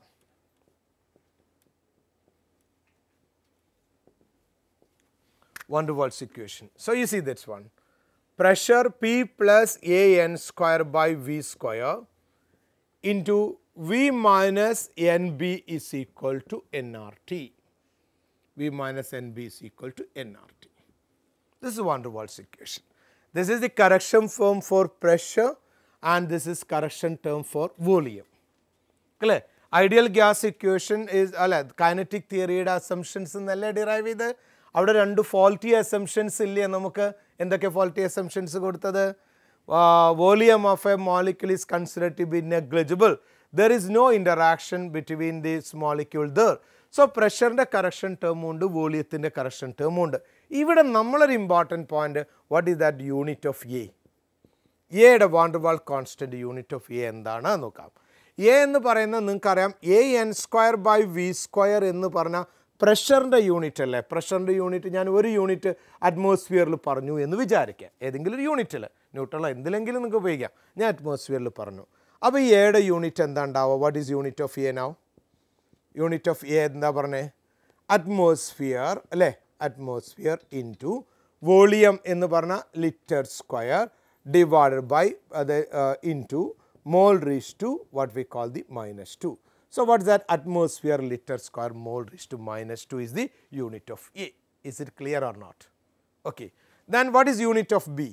[SPEAKER 1] Van der Waals equation. So you see this one. Pressure P plus AN square by V square into V minus NB is equal to nRT. V minus NB is equal to nRT. This is Van der Waals equation. This is the correction term for pressure and this is correction term for volume. Clear? Ideal gas equation is kinetic theory assumptions എന്നല്ലേ derive ചെയ്ത്. അവിടെ രണ്ട് faulty assumptions ഇല്ലേ നമുക്ക്? എന്തൊക്കെ faulty assumptions കൊടുത്തത്? Volume of a molecule is considered to be negligible. There is no interaction between this molecule there. So പ്രഷറിൻ്റെ correction ടേമുണ്ട്, വോളിയത്തിൻ്റെ കറക്ഷൻ ടേമുണ്ട്. ഇവിടെ നമ്മളൊരു important point, what is that unit of A? എയുടെ van der Waal constant unit of A എന്താണ് നോക്കാം. A എന്ന് പറയുന്നത് നിങ്ങൾക്കറിയാം, A N square by V square എന്ന് പറഞ്ഞാൽ പ്രഷറിൻ്റെ യൂണിറ്റ് അല്ലേ. പ്രഷറിൻ്റെ യൂണിറ്റ് ഞാൻ ഒരു യൂണിറ്റ് അറ്റ്മോസ്ഫിയറിൽ പറഞ്ഞു എന്ന് വിചാരിക്കുക, ഏതെങ്കിലും ഒരു യൂണിറ്റിൽ, ന്യൂട്രൽ എന്തിലെങ്കിലും നിങ്ങൾക്ക് ഉപയോഗിക്കാം. ഞാൻ അറ്റ്മോസ്ഫിയറിൽ പറഞ്ഞു. അപ്പോൾ ഈ എയുടെ യൂണിറ്റ് എന്താ ഉണ്ടാവുക? What is unit of A now? Unit of A എന്താ പറഞ്ഞേ? അറ്റ്മോസ്ഫിയർ അല്ലേ. അറ്റ്മോസ്ഫിയർ ഇൻറ്റു വോളിയം എന്ന് പറഞ്ഞാൽ ലിറ്റർ സ്ക്വയർ ഡിവൈഡഡ് ബൈ അത് into mole raised to what we call the -2. So what is that? Atmosphere liter square mole raised to -2 is the unit of A. Is it clear or not? Okay. Then what is unit of B?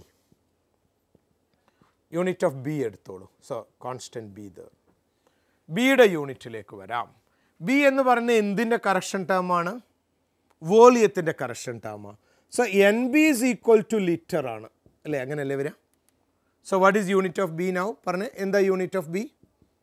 [SPEAKER 1] Unit of B എടുത്തോളൂ. So constant B there. B യുടെ യൂണിറ്റിലേക്ക് വരാം. B എന്ന് പറയുന്നത് എന്തിൻ്റെ correction ടേമാണ്? വോളിയത്തിൻ്റെ correction ടേമാണ്. So NB is equal to litre ആണ് അല്ലേ, അങ്ങനെയല്ലേ വരിക? So what is unit of B now? പറഞ്ഞേ എന്താ unit of B?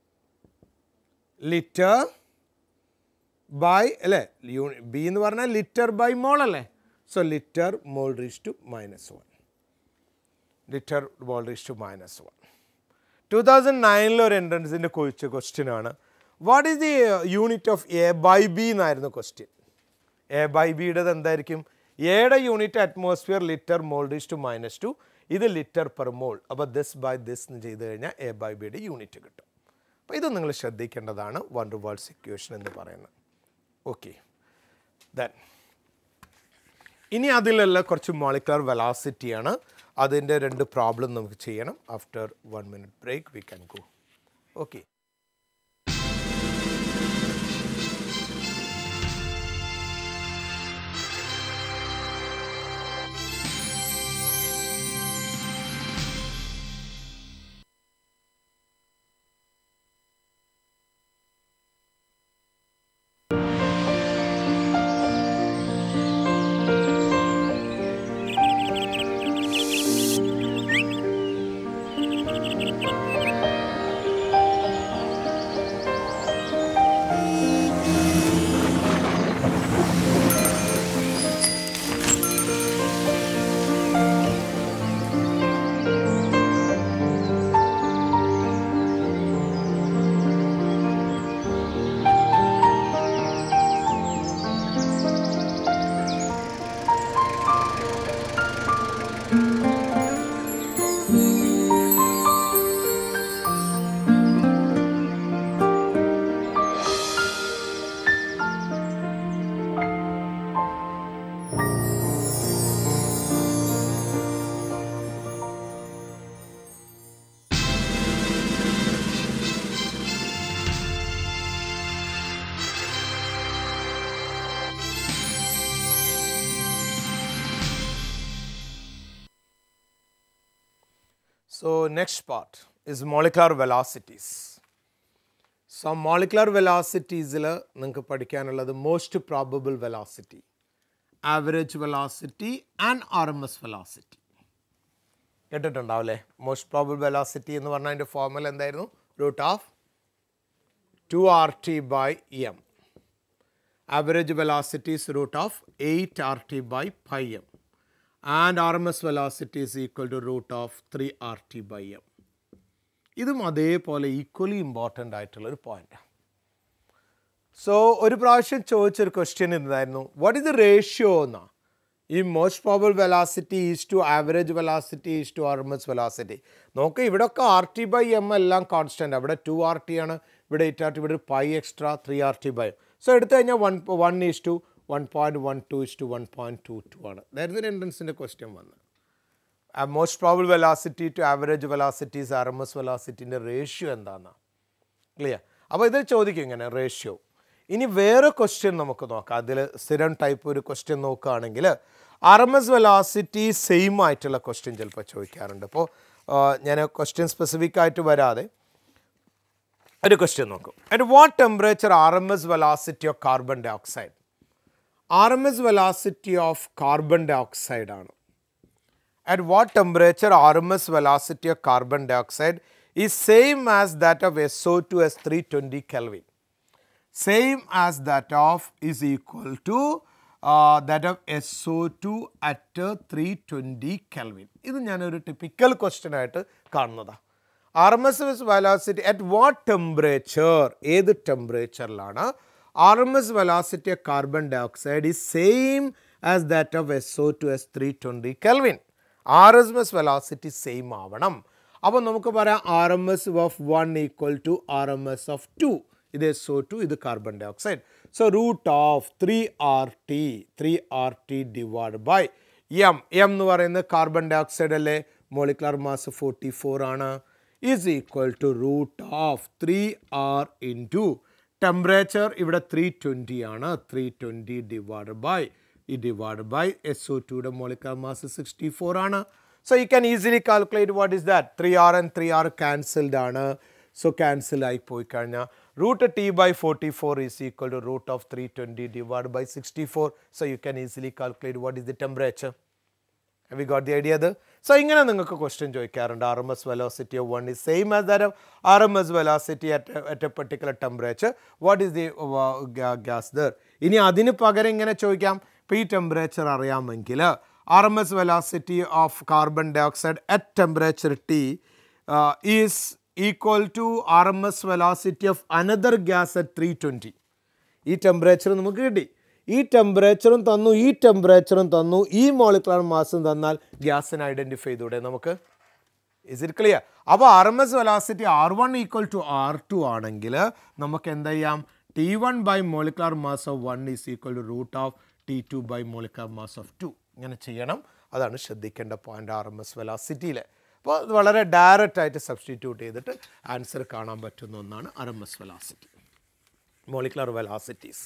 [SPEAKER 1] Litre by അല്ലേ, ബി എന്ന് പറഞ്ഞാൽ ലിറ്റർ ബൈ മോൾ അല്ലേ. So litre mole raise to -1. Litre mole raise to -1. 2009 ഒരു എൻട്രൻസിൻ്റെ ക്വസ്റ്റ്യൻ ആണ്. What is the unit of A by B എന്നായിരുന്നു ക്വസ്റ്റ്യൻ. എ ബൈ ബിയുടേത് എന്തായിരിക്കും? എയുടെ unit atmosphere litre mole raise to -2, ഇത് ലിറ്റർ പെർ മോൾ. അപ്പോൾ ദിസ് ബൈ ദിസ് എന്ന് ചെയ്ത് കഴിഞ്ഞാൽ എ ബൈ ബിയുടെ യൂണിറ്റ് കിട്ടും. അപ്പോൾ ഇത് നിങ്ങൾ ശ്രദ്ധിക്കേണ്ടതാണ് വാൻ ഡെർ വാൾസ് ഇക്വേഷൻ എന്ന് പറയുന്നത്. ഓക്കെ. ദെൻ ഇനി അതിലുള്ള കുറച്ച് മോളിക്കുലർ വെലോസിറ്റിയാണ്. അതിൻ്റെ 2 പ്രോബ്ലം നമുക്ക് ചെയ്യണം. After 1 minute break we can go. Okay. So next part is molecular velocities. So molecular velocities നിങ്ങൾക്ക് പഠിക്കാനുള്ളത് most probable velocity, average velocity and RMS velocity കേട്ടിട്ടുണ്ടാവില്ലേ? മോസ്റ്റ് പ്രോബബിൾ വെലോസിറ്റി എന്ന് പറഞ്ഞാൽ അതിൻ്റെ ഫോർമുല എന്തായിരുന്നു? √2RT/m. Average velocity is √8RT/m. And RMS velocity is equal to √3RT/m. ഇതും അതേപോലെ equally important ആയിട്ടുള്ളൊരു പോയിൻ്റ്. സോ ഒരു പ്രാവശ്യം ചോദിച്ചൊരു ക്വസ്റ്റ്യൻ എന്തായിരുന്നു, വാട്ട് ഈസ് ദ റേഷ്യോ എന്നാ ഈ most probable velocity is to average velocity is to RMS velocity. നോക്ക് ഇവിടെയൊക്കെ RT/m എല്ലാം കോൺസ്റ്റൻ്റ്. അവിടെ 2RT ആണ്, ഇവിടെ 8RT, ഇവിടെ ഒരു പൈ എക്സ്ട്രാ 3RT/m. സോ എടുത്തു കഴിഞ്ഞാൽ 1:1.12:1.22 ആണ്. അതായിരുന്നു എൻട്രൻസിൻ്റെ ക്വസ്റ്റ്യൻ വന്നത്. Most probable velocity to average velocities RMS വെലോസിറ്റിൻ്റെ റേഷ്യോ എന്താണെന്നാണ്. ക്ലിയർ? അപ്പോൾ ഇത് ചോദിക്കും ഇങ്ങനെ റേഷ്യോ. ഇനി വേറെ ക്വസ്റ്റ്യൻ നമുക്ക് നോക്കാം. അതിൽ സ്ഥിരം ടൈപ്പ് ഒരു ക്വസ്റ്റ്യൻ നോക്കുകയാണെങ്കിൽ RMS വെലോസിറ്റി സെയിം ആയിട്ടുള്ള ക്വസ്റ്റ്യൻ ചിലപ്പോൾ ചോദിക്കാറുണ്ട്. അപ്പോൾ ഞാൻ ക്വസ്റ്റ്യൻ സ്പെസിഫിക് ആയിട്ട് വരാതെ ഒരു ക്വസ്റ്റ്യൻ നോക്കും. At what temperature RMS velocity of carbon dye ഓക്സൈഡ്? RMS velocity of carbon dye ഓക്സൈഡ് ആണ്. At what temperature RMS velocity of carbon dioxide is same as that of SO2 as 320 Kelvin. Same as that of is equal to that of SO2 at 320 Kelvin. ഇത് ഞാനൊരു typical question ആയിട്ട് കാണുന്നതാണ്. RMS velocity at what temperature, ഏത് ടെമ്പറേച്ചറിലാണ് RMS velocity of carbon dioxide is same as that of SO2 as 320 Kelvin. RMS velocity same ആവണം. അപ്പോൾ നമുക്ക് പറയാം RMS of 1 equal to RMS of 2. ഇത് SO2, ഇത് carbon dye oxide. So root of 3RT divide by M എന്ന് പറയുന്നത് carbon dye ഓക്സൈഡ് അല്ലേ, മോളിക്കുലർ മാസ് 44 ആണ്, is equal to root of 3R into temperature ഇവിടെ 320 ആണ്, 320 divide by SO2 molecular mass 64 ആണ്. So you can easily calculate what is that. 3R and 3R cancelled ആണ്. So cancel ആയി പോയി കഴിഞ്ഞാൽ root T/44 is equal to root of 320 divided by 64. So you can easily calculate what is the temperature. Have you got the idea there? So ഇങ്ങനെ നിങ്ങൾക്ക് question ചോദിക്കാറുണ്ട്. RMS velocity of 1 is same as that of RMS velocity at a particular temperature. What is the gas there? ഇനി അതിന് പകരം ഇങ്ങനെ ചോദിക്കാം. ഇപ്പോൾ ഈ ടെമ്പറേച്ചർ അറിയാമെങ്കിൽ RMS velocity of carbon dioxide at temperature T is equal to RMS velocity of another gas at 320. ഈ temperature നമുക്ക് കിട്ടി. ഈ ടെമ്പറേച്ചറും തന്നു, ഈ ടെമ്പറേച്ചറും തന്നു, ഈ മോളിക്കുലർ മാസും തന്നാൽ ഗ്യാസിനെ ഐഡൻറ്റിഫൈ ചെയ്തൂടെ നമുക്ക്? Is it clear? അപ്പോൾ RMS velocity R1 equal to R2 ആണെങ്കിൽ നമുക്ക് എന്ത് ചെയ്യാം? T1 by molecular mass of 1 is equal to root of T2 by molecular mass of 2. ഇങ്ങനെ ചെയ്യണം. അതാണ് ശ്രദ്ധിക്കേണ്ട പോയിന്റ് RMS വെലോസിറ്റിയിൽ. അപ്പോൾ അത് വളരെ ഡയറക്റ്റ് ആയിട്ട് സബ്സ്റ്റിറ്റ്യൂട്ട് ചെയ്തിട്ട് ആൻസർ കാണാൻ പറ്റുന്ന ഒന്നാണ് RMS velocity, molecular velocities.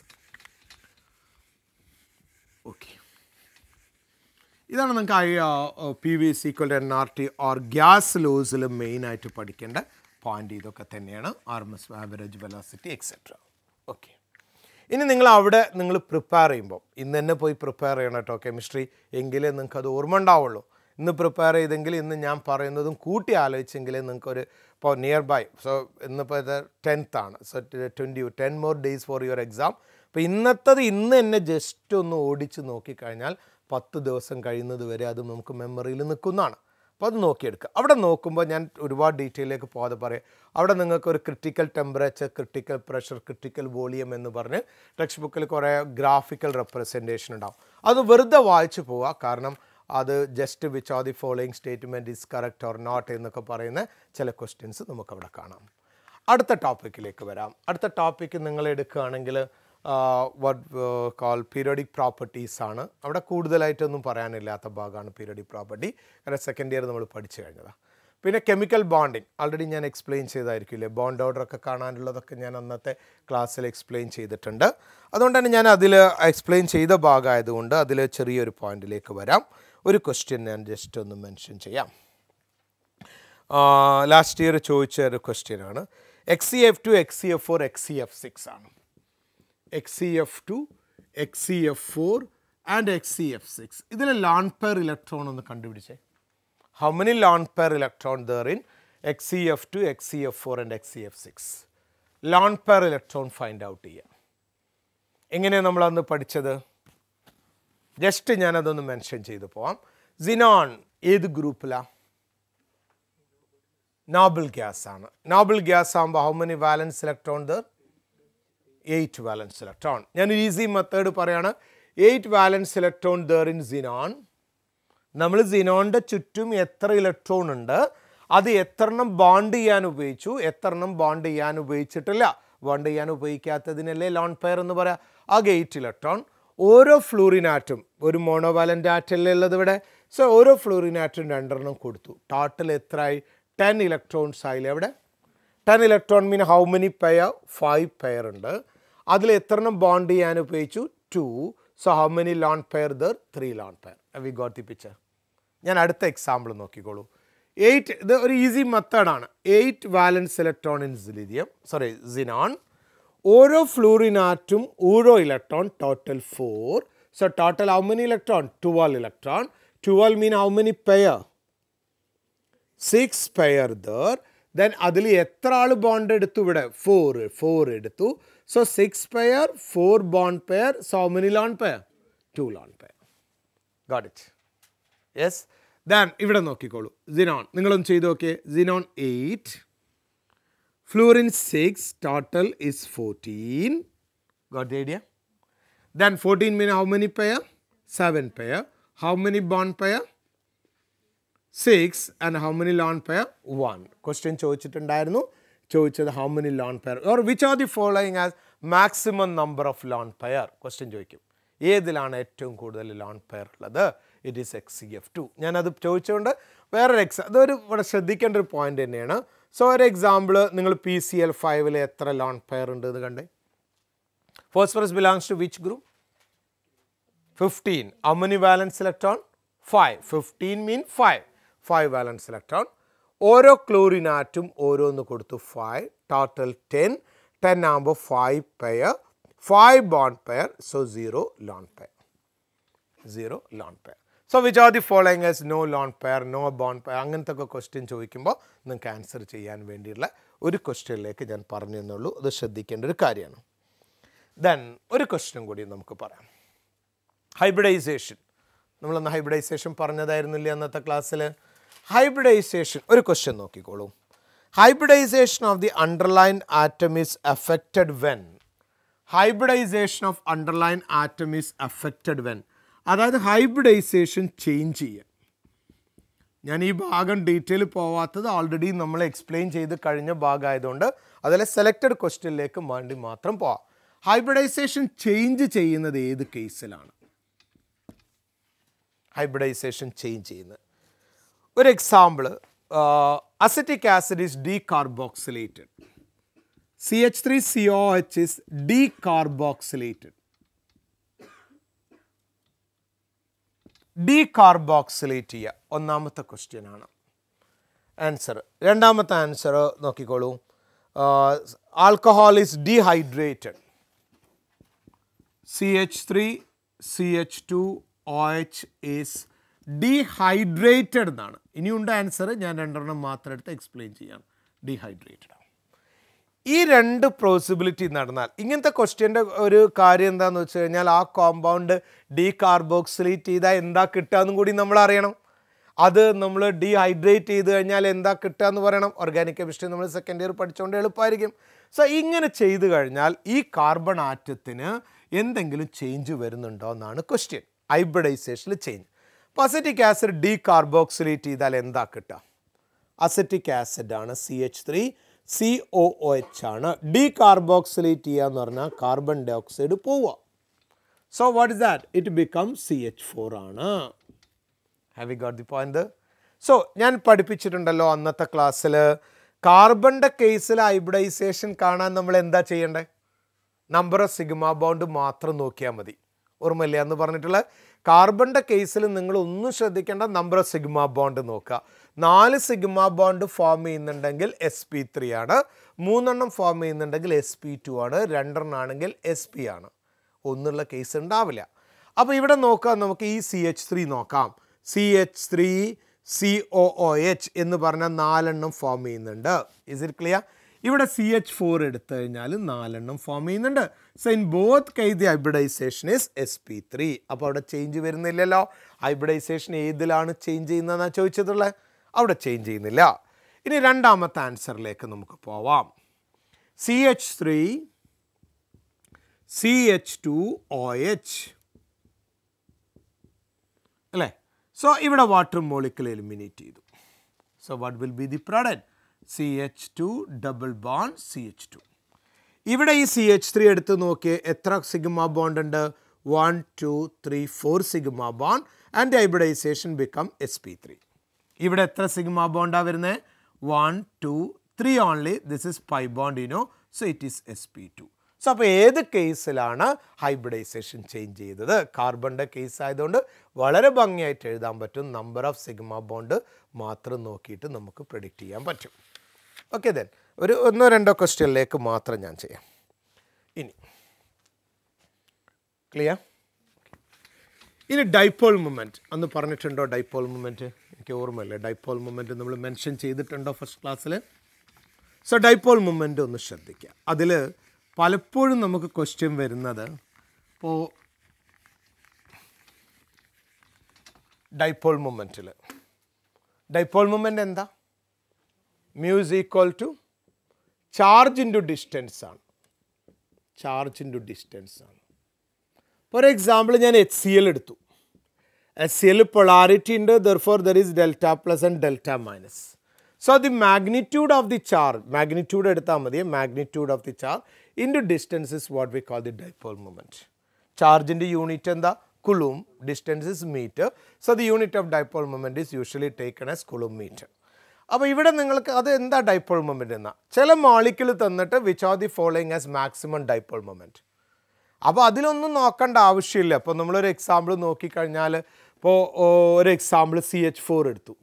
[SPEAKER 1] Okay, ഇതാണ് നിങ്ങൾക്ക് PV is equal to nRT or gas ലോസിൽ മെയിനായിട്ട് പഠിക്കേണ്ട പോയിന്റ്. ഇതൊക്കെ തന്നെയാണ് RMS average velocity etcetera. Okay, ഇനി നിങ്ങൾ പ്രിപ്പയർ ചെയ്യുമ്പോൾ ഇന്ന് തന്നെ പോയി പ്രിപ്പയർ ചെയ്യണം കേട്ടോ കെമിസ്ട്രി, എങ്കിലേ നിങ്ങൾക്ക് അത് ഓർമ്മ ഉണ്ടാവുള്ളൂ. ഇന്ന് പ്രിപ്പയർ ചെയ്തെങ്കിൽ ഇന്ന് ഞാൻ പറയുന്നതും കൂട്ടി ആലോചിച്ചെങ്കിലേ നിങ്ങൾക്കൊരു ഇപ്പോൾ നിയർ ബൈ. സോ ഇന്നിപ്പോൾ ഇത് 10th ആണ്. So 10 more days for your exam. അപ്പോൾ ഇന്നത്തത് ഇന്ന് തന്നെ ജസ്റ്റ് ഒന്ന് ഓടിച്ച് നോക്കിക്കഴിഞ്ഞാൽ 10 ദിവസം കഴിയുന്നത് വരെ അത് നമുക്ക് മെമ്മറിയിൽ നിൽക്കുന്നതാണ്. അപ്പോൾ അത് നോക്കിയെടുക്കുക. അവിടെ നോക്കുമ്പോൾ ഞാൻ ഒരുപാട് ഡീറ്റെയിലേക്ക് പോകാതെ പറയാം. അവിടെ നിങ്ങൾക്കൊരു critical temperature, critical pressure, critical volume എന്ന് പറഞ്ഞ് ടെക്സ്റ്റ് ബുക്കിൽ കുറേ ഗ്രാഫിക്കൽ റെപ്രസെൻറ്റേഷൻ ഉണ്ടാവും. അത് വെറുതെ വായിച്ചു പോവുക. കാരണം അത് just which are the following statement is correct or not എന്നൊക്കെ പറയുന്ന ചില ക്വസ്റ്റ്യൻസ് നമുക്കവിടെ കാണാം. അടുത്ത ടോപ്പിക്കിലേക്ക് വരാം. അടുത്ത ടോപ്പിക്ക് നിങ്ങൾ എടുക്കുകയാണെങ്കിൽ what call periodic properties ആണ്. അവിടെ കൂടുതലായിട്ടൊന്നും പറയാനില്ലാത്ത ഭാഗമാണ് പീരിയോഡിക് പ്രോപ്പർട്ടി. കാരണം സെക്കൻഡ് ഇയർ നമ്മൾ പഠിച്ചു കഴിഞ്ഞതാണ്. പിന്നെ കെമിക്കൽ ബോണ്ടിങ് ആൾറെഡി ഞാൻ എക്സ്പ്ലെയിൻ ചെയ്തായിരിക്കില്ലേ. ബോണ്ട് ഓർഡറൊക്കെ കാണാനുള്ളതൊക്കെ ഞാൻ അന്നത്തെ ക്ലാസ്സിൽ എക്സ്പ്ലെയിൻ ചെയ്തിട്ടുണ്ട്. അതുകൊണ്ട് തന്നെ ഞാൻ അതിൽ എക്സ്പ്ലെയിൻ ചെയ്ത ഭാഗമായതുകൊണ്ട് അതിൽ ചെറിയൊരു പോയിന്റിലേക്ക് വരാം. ഒരു ക്വസ്റ്റ്യൻ ഞാൻ ജസ്റ്റ് ഒന്ന് മെൻഷൻ ചെയ്യാം. ലാസ്റ്റ് ഇയർ ചോദിച്ച ഒരു ക്വസ്റ്റ്യനാണ്. XCF2, XCF4, XCF6 ആണ്. XCF2, XCF4 and XCF6. ഇതിൽ lone pair electron ഒന്ന് കണ്ടുപിടിച്ചേ. How many lone pair electron there in XCF2, XCF4 and XCF6? Lone pair electron find out ചെയ്യാം. എങ്ങനെയാണ് നമ്മൾ അന്ന് പഠിച്ചത്? ജസ്റ്റ് ഞാനതൊന്ന് മെൻഷൻ ചെയ്ത് പോവാം. സിനോൺ ഏത് ഗ്രൂപ്പിലാണ്? നോബിൾ ഗ്യാസ് ആണ്. നോബിൾ ഗ്യാസ് ആകുമ്പോൾ how many valence electron there? 8 valence electron. ഞാൻ ഈസി മെത്തേഡ് പറയാണ്. 8 valence electron there in xenon. നമ്മൾ xenonന്റെ ചുറ്റും എത്ര ഇലക്ട്രോൺ ഉണ്ട്, അത് എത്രണ്ണം ബോണ്ട് ചെയ്യാൻ ഉപയോഗിച്ചു, എത്രണ്ണം ബോണ്ട് ചെയ്യാൻ ഉപയോഗിച്ചിട്ടില്ല. ബോണ്ട് ചെയ്യാൻ ഉപയോഗിക്കാത്തതിനല്ലേ ലോൺ പെയർ എന്ന് പറയാം. ആകെ 8 ഇലക്ട്രോൺ. ഓരോ ഫ്ലൂറിൻ ആറ്റം, ഒരു മോണോവാലൻ്റ് ആറ്റല്ലേ ഉള്ളത് ഇവിടെ. സോ ഓരോ ഫ്ലൂറിൻ ആറ്റം 2 എണ്ണം കൊടുത്തു. ടോട്ടൽ എത്രയായി? 10 ഇലക്ട്രോൺസ് ആയില്ലേ അവിടെ. 10 electron mean how many pair? 5 pair ഉണ്ട്. അതിൽ എത്രണ്ണം ബോണ്ട് ചെയ്യാൻ ഉപയോഗിച്ചു? 2. So how many lone pair there? 3 lone pair. We got the picture. ഞാൻ അടുത്ത എക്സാമ്പിൾ നോക്കിക്കോളൂ. 8, ഇത് ഒരു ഈസി മെത്തേഡാണ്. 8 വാലൻസ് ഇലക്ട്രോൺ ഇൻ xenon. ഓരോ ഫ്ലൂറിൻ ആറ്റും ഓരോ electron, total 4. So total how many electron? 12 electron. 12 mean how many pair? 6 pair there. Then അതിൽ എത്ര ആൾ ബോണ്ട് എടുത്തു ഇവിടെ? 4 എടുത്തു. So 6 pair, 4 bond pair. So how many lone pair? 2 lone pair. Got it? Yes. Then ഇവിടെ നോക്കിക്കോളൂ. xenon നിങ്ങളൊന്ന് ചെയ്ത് നോക്കിയേ. xenon 8, fluorine 6, total is 14. Got the idea? Then 14 mean how many pair? 7 pair. How many bond pair? 6. And how many lone pair? 1. Question ചോദിച്ചിട്ടുണ്ടായിരുന്നു. ചോദിച്ചത് how many lone pair or which are the following as maximum number of lone pair? Question ചോദിക്കും. ഏതിലാണ് ഏറ്റവും കൂടുതൽ lone pair ഉള്ളത്? It is XCF2. ഞാനത് ചോദിച്ചുകൊണ്ട് വേറൊരു അതൊരു ഇവിടെ ശ്രദ്ധിക്കേണ്ട ഒരു പോയിന്റ് തന്നെയാണ്. സോ ഒരു എക്സാമ്പിൾ, നിങ്ങൾ PCl5 എത്ര ലോൺ പെയർ ഉണ്ട് എന്ന് കണ്ടേ. Phosphorus belongs to which group? 15. How many valence electron? 5. 15 mean 5. 5 valence electron. ഓരോ ക്ലോറിൻ ആറ്റും ഓരോന്ന് കൊടുത്തു 5. ടോട്ടൽ 10. 10 ആകുമ്പോൾ 5 പെയർ, 5 bond pair. So 0 lone pair. 0 lone pair. So which are the following as no lone pair, no bond pair? അങ്ങനത്തെ ഒക്കെ question ചോദിക്കുമ്പോൾ നിങ്ങൾക്ക് ആൻസർ ചെയ്യാൻ വേണ്ടിയുള്ള ഒരു ക്വസ്റ്റ്യനിലേക്ക് ഞാൻ പറഞ്ഞു എന്നുള്ളൂ. അത് ശ്രദ്ധിക്കേണ്ട ഒരു കാര്യമാണ്. ദെൻ ഒരു ക്വസ്റ്റ്യൻ കൂടി നമുക്ക് പറയാം. ഹൈബ്രിഡൈസേഷൻ. നമ്മളന്ന് ഹൈബ്രിഡൈസേഷൻ പറഞ്ഞതായിരുന്നില്ലേ അന്നത്തെ ക്ലാസ്സിൽ? ഹൈബ്രിഡൈസേഷൻ ഒരു ക്വസ്റ്റ്യൻ നോക്കിക്കോളൂ. Hybridisation of the underline atom is affected when? Hybridisation of underline atom is affected when? അതായത് ഹൈബ്രിഡൈസേഷൻ ചേഞ്ച് ചെയ്യുക. ഞാൻ ഈ ഭാഗം ഡീറ്റെയിൽ പോവാത്തത് ഓൾറെഡി നമ്മൾ എക്സ്പ്ലെയിൻ ചെയ്ത് കഴിഞ്ഞ ഭാഗമായതുകൊണ്ട് അതിലെ സെലക്റ്റഡ് ക്വസ്റ്റ്യനിലേക്ക് വേണ്ടി മാത്രം പോവാം. ഹൈബ്രിഡൈസേഷൻ ചേഞ്ച് ചെയ്യുന്നത് ഏത് കേസിലാണ്? ഹൈബ്രിഡൈസേഷൻ ചേഞ്ച് ചെയ്യുന്നത് ഒരു example, acetic acid is decarboxylated. CH3COOH is decarboxylated. Decarboxylate ചെയ്യുക ഒന്നാമത്തെ ക്വസ്റ്റ്യൻ ആണ്. ആൻസർ രണ്ടാമത്തെ ആൻസർ നോക്കിക്കോളൂ. Alcohol is dehydrated. CH3CH2OH is dehydrated എന്നാണ്. ഇനിയുണ്ട് ആൻസർ, ഞാൻ 2 എണ്ണം മാത്രം എടുത്ത് എക്സ്പ്ലെയിൻ ചെയ്യാം. ഡീഹൈഡ്രേറ്റഡ്. ഈ 2 പോസിബിലിറ്റി നടന്നാൽ ഇങ്ങനത്തെ ക്വസ്റ്റ്യൻ്റെ ഒരു കാര്യം എന്താണെന്ന് വെച്ച് കഴിഞ്ഞാൽ ആ കോമ്പൗണ്ട് ഡീകാർബോക്സിലേറ്റ് ചെയ്താൽ എന്താ കിട്ടുകയെന്നും കൂടി നമ്മൾ അറിയണം. അത് നമ്മൾ ഡീഹൈഡ്രേറ്റ് ചെയ്ത് കഴിഞ്ഞാൽ എന്താ കിട്ടുക എന്ന് പറയണം. ഓർഗാനിക് കെമിസ്ട്രി നമ്മൾ സെക്കൻഡ് ഇയർ പഠിച്ചുകൊണ്ട് എളുപ്പമായിരിക്കും. സോ ഇങ്ങനെ ചെയ്ത് കഴിഞ്ഞാൽ ഈ കാർബൺ ആറ്റത്തിന് എന്തെങ്കിലും ചേഞ്ച് വരുന്നുണ്ടോ എന്നാണ് ക്വസ്റ്റ്യൻ. ഹൈബ്രിഡൈസേഷനിൽ ചേഞ്ച്. അപ്പോൾ അസറ്റിക് ആസിഡ് ഡീകാർബോക്സിലേറ്റ് ചെയ്താൽ എന്താ കിട്ടുക? അസറ്റിക് ആസിഡാണ്, CH3COOH ആണ്. ഡീകാർബോക്സിലേറ്റ് ചെയ്യുക എന്ന് പറഞ്ഞാൽ കാർബൺ ഡൈ ഓക്സൈഡ് പോവുക. So what is that? It become CH4 ആണ്. Have you got the point? So ഞാൻ പഠിപ്പിച്ചിട്ടുണ്ടല്ലോ അന്നത്തെ ക്ലാസ്സിൽ, കാർബണിൻ്റെ കേസിൽ ഹൈബ്രിഡൈസേഷൻ കാണാൻ നമ്മൾ എന്താ ചെയ്യേണ്ടത്? നമ്പർ ഓഫ് സിഗ്മ ബോണ്ട് മാത്രം നോക്കിയാൽ മതി. ഓർമ്മയില്ല എന്ന് പറഞ്ഞിട്ടുള്ള കാർബണിൻ്റെ കേസിൽ നിങ്ങൾ ഒന്നും ശ്രദ്ധിക്കേണ്ട, നമ്പർ ഓഫ് സിഗ്മ ബോണ്ട് നോക്കുക. 4 സിഗ്മ ബോണ്ട് ഫോം ചെയ്യുന്നുണ്ടെങ്കിൽ sp3 ആണ്. 3 എണ്ണം ഫോം ചെയ്യുന്നുണ്ടെങ്കിൽ sp2 ആണ്. 2 എണ്ണം ആണെങ്കിൽ sp ആണ്. ഒന്നുള്ള കേസ് ഉണ്ടാവില്ല. അപ്പോൾ ഇവിടെ നോക്കാം, നമുക്ക് ഈ CH3 നോക്കാം. CH3COOH എന്ന് പറഞ്ഞാൽ 4 എണ്ണം ഫോം ചെയ്യുന്നുണ്ട്. Is it clear? ഇവിടെ CH4 എടുത്തു കഴിഞ്ഞാൽ 4 എണ്ണം ഫോം ചെയ്യുന്നുണ്ട്. So in both case the hybridisation is sp3. അപ്പോൾ അവിടെ ചേഞ്ച് വരുന്നില്ലല്ലോ. ഹൈബ്രിഡൈസേഷൻ ഏതിലാണ് ചേഞ്ച് ചെയ്യുന്നതെന്നാണ് ചോദിച്ചിട്ടുള്ളത്? അവിടെ ചേഞ്ച് ചെയ്യുന്നില്ല. ഇനി രണ്ടാമത്തെ ആൻസറിലേക്ക് നമുക്ക് പോവാം. CH3 CH2OH അല്ലേ? സോ ഇവിടെ വാട്ടർ മോളിക്യൂൾ എലിമിനേറ്റ് ചെയ്തു. So what will be the product? CH2 double bond CH2. ഇവിടെ ഈ CH3 എടുത്ത് നോക്കിയേ, എത്ര സിഗ്മ ബോണ്ട് ഉണ്ട്? 1 2 3 4 sigma bond and hybridisation become sp3. ഇവിടെ എത്ര സിഗ്മ ബോണ്ടാണ് വരുന്നത്? 1 2 3 only. This is pi bond, you know, so it is sp2. സോ അപ്പോൾ ഏത് കേസിലാണ് ഹൈബ്രിഡൈസേഷൻ ചേഞ്ച് ചെയ്തത്? കാർബണിൻ്റെ കേസ് ആയതുകൊണ്ട് വളരെ ഭംഗിയായിട്ട് എഴുതാൻ പറ്റും. നമ്പർ ഓഫ് സിഗ്മ ബോണ്ട് മാത്രം നോക്കിയിട്ട് നമുക്ക് പ്രെഡിക്റ്റ് ചെയ്യാൻ പറ്റും. ഓക്കെ, ദെൻ ഒരു 1-2 ക്വസ്റ്റ്യനിലേക്ക് മാത്രം ഞാൻ ചെയ്യാം. ഇനി ക്ലിയർ? ഇനി ഡൈപോൾ മൊമെൻറ്റ് അന്ന് പറഞ്ഞിട്ടുണ്ടോ? ഡൈപോൾ മൊമെൻറ്റ് എനിക്ക് ഓർമ്മയില്ല. ഡൈപോൾ മൊമെൻറ്റ് നമ്മൾ മെൻഷൻ ചെയ്തിട്ടുണ്ടോ ഫസ്റ്റ് ക്ലാസ്സിൽ? സോ ഡൈപോൾ മൊമെൻറ്റ് ഒന്ന് ശ്രദ്ധിക്കുക. അതിൽ പലപ്പോഴും നമുക്ക് ക്വസ്റ്റ്യൻ വരുന്നത്, ഇപ്പോൾ ഡൈപോൾ മൊമെൻറ്റിൽ ഡൈപോൾ മൊമെൻറ്റ് എന്താ? mu is equal to charge into distance ആണ്. ചാർജ് ഇൻറ്റു ഡിസ്റ്റൻസ് ആണ്. ഫോർ എക്സാമ്പിൾ ഞാൻ HCl എടുത്തു. HCl പൊളാരിറ്റി ഉണ്ട്, therefore there is delta plus and delta minus. So the magnitude of the charge, magnitude എടുത്താൽ മതി, magnitude of the charge into distance is what we call the dipole moment. ചാർജിൻ്റെ unit എന്താ? Coulomb. Distance is meter. So the unit of dipole moment is usually taken as Coulomb meter. അപ്പോൾ ഇവിടെ നിങ്ങൾക്ക് അത് എന്താ dipole moment എന്നാൽ, ചില molecule തന്നിട്ട് which are the following as maximum dipole moment. അപ്പോൾ അതിലൊന്നും നോക്കേണ്ട ആവശ്യമില്ല. അപ്പോൾ നമ്മളൊരു എക്സാമ്പിൾ നോക്കിക്കഴിഞ്ഞാൽ, ഇപ്പോൾ ഒരു എക്സാമ്പിൾ CH4 എടുത്തു.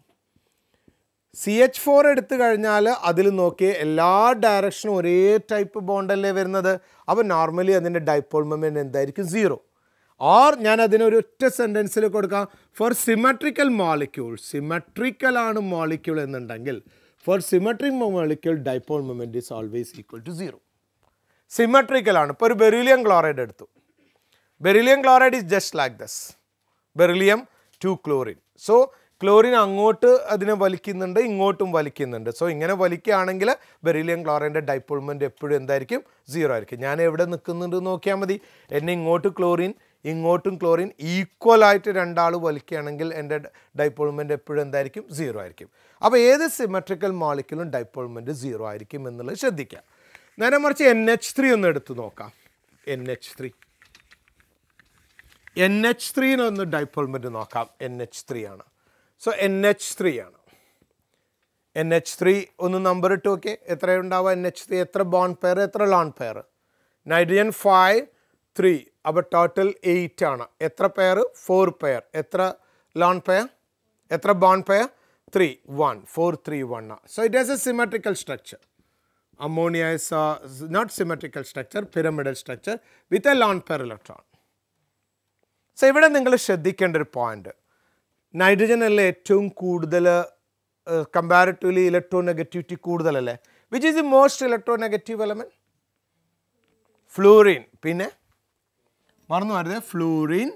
[SPEAKER 1] CH4 എടുത്തു കഴിഞ്ഞാൽ അതിൽ നോക്കിയ എല്ലാ ഡയറക്ഷനും ഒരേ ടൈപ്പ് ബോണ്ടല്ലേ വരുന്നത്. അപ്പോൾ നോർമലി അതിൻ്റെ ഡൈപോൾ മൊമെൻറ്റ് എന്തായിരിക്കും? 0. ഓർ ഞാൻ അതിനൊരു ഒറ്റ സെൻറ്റൻസിൽ കൊടുക്കാം, ഫോർ സിമെട്രിക്കൽ മോളിക്യൂൾ, സിമെട്രിക്കൽ ആണ് മോളിക്യൂൾ എന്നുണ്ടെങ്കിൽ, for symmetric molecule dipole moment is always equal to 0. Symmetrical ആണ്. ഇപ്പോൾ ഒരു ബെറിലിയം ക്ലോറൈഡ് എടുത്തു. Beryllium chloride is just like this, beryllium 2 chlorine. So chlorine അങ്ങോട്ട് അതിനെ വലിക്കുന്നുണ്ട്, ഇങ്ങോട്ടും വലിക്കുന്നുണ്ട്. സോ ഇങ്ങനെ വലിക്കുകയാണെങ്കിൽ ബെറിലിയം ക്ലോറൈൻ്റെ ഡൈപോൾ മൊമെൻറ്റ് എപ്പോഴും എന്തായിരിക്കും? 0 ആയിരിക്കും. ഞാൻ എവിടെ നിൽക്കുന്നുണ്ട് നോക്കിയാൽ മതി. എന്നെ ഇങ്ങോട്ട് ക്ലോറിൻ, ഇങ്ങോട്ടും ക്ലോറിൻ ഈക്വലായിട്ട് രണ്ടാൾ വലിക്കുകയാണെങ്കിൽ എൻ്റെ ഡൈപോൾ മൊമെൻറ്റ് എപ്പോഴും എന്തായിരിക്കും? 0 ആയിരിക്കും. അപ്പോൾ ഏത് സിമെട്രിക്കൽ മോളിക്യൂളും ഡൈപോൾ മൊമെൻറ്റ് 0 ആയിരിക്കും എന്നുള്ളത് ശ്രദ്ധിക്കുക. നേരെ മറിച്ച് NH3 ഒന്ന് എടുത്ത് നോക്കാം. NH3 ഒന്ന് ഡൈപോൾ മൊമെൻറ്റ് നോക്കാം. NH3 ആണ്. സോ NH3 ആണ്. NH3 ഒന്ന് നമ്പർ ഇട്ട് നോക്കിയേ, എത്രയുണ്ടാവുക? NH3 എത്ര ബോണ്ട് പെയർ, എത്ര ലോൺ പെയർ? നൈട്രജൻ 5 3, അപ്പോൾ ടോട്ടൽ 8 ആണ്. എത്ര പെയർ? 4 പെയർ. എത്ര ലോൺ പെയർ, എത്ര bond pair? 3 1 4 3 1. So it has a symmetrical structure. Ammonia is not symmetrical structure, pyramidal structure with a lone pair electron. So ഇവിടെ നിങ്ങൾ ശ്രദ്ധിക്കേണ്ട ഒരു പോയിന്റ്, നൈട്രജൻ അല്ലേ ഏറ്റവും കൂടുതൽ കമ്പാരിറ്റീവ്ലി ഇലക്ട്രോ നെഗറ്റിവിറ്റി കൂടുതലല്ലേ? Which is the most electronegative element? Fluorine. പിന്നെ മറന്നു വരുന്നത് ഫ്ലൂറിൻ,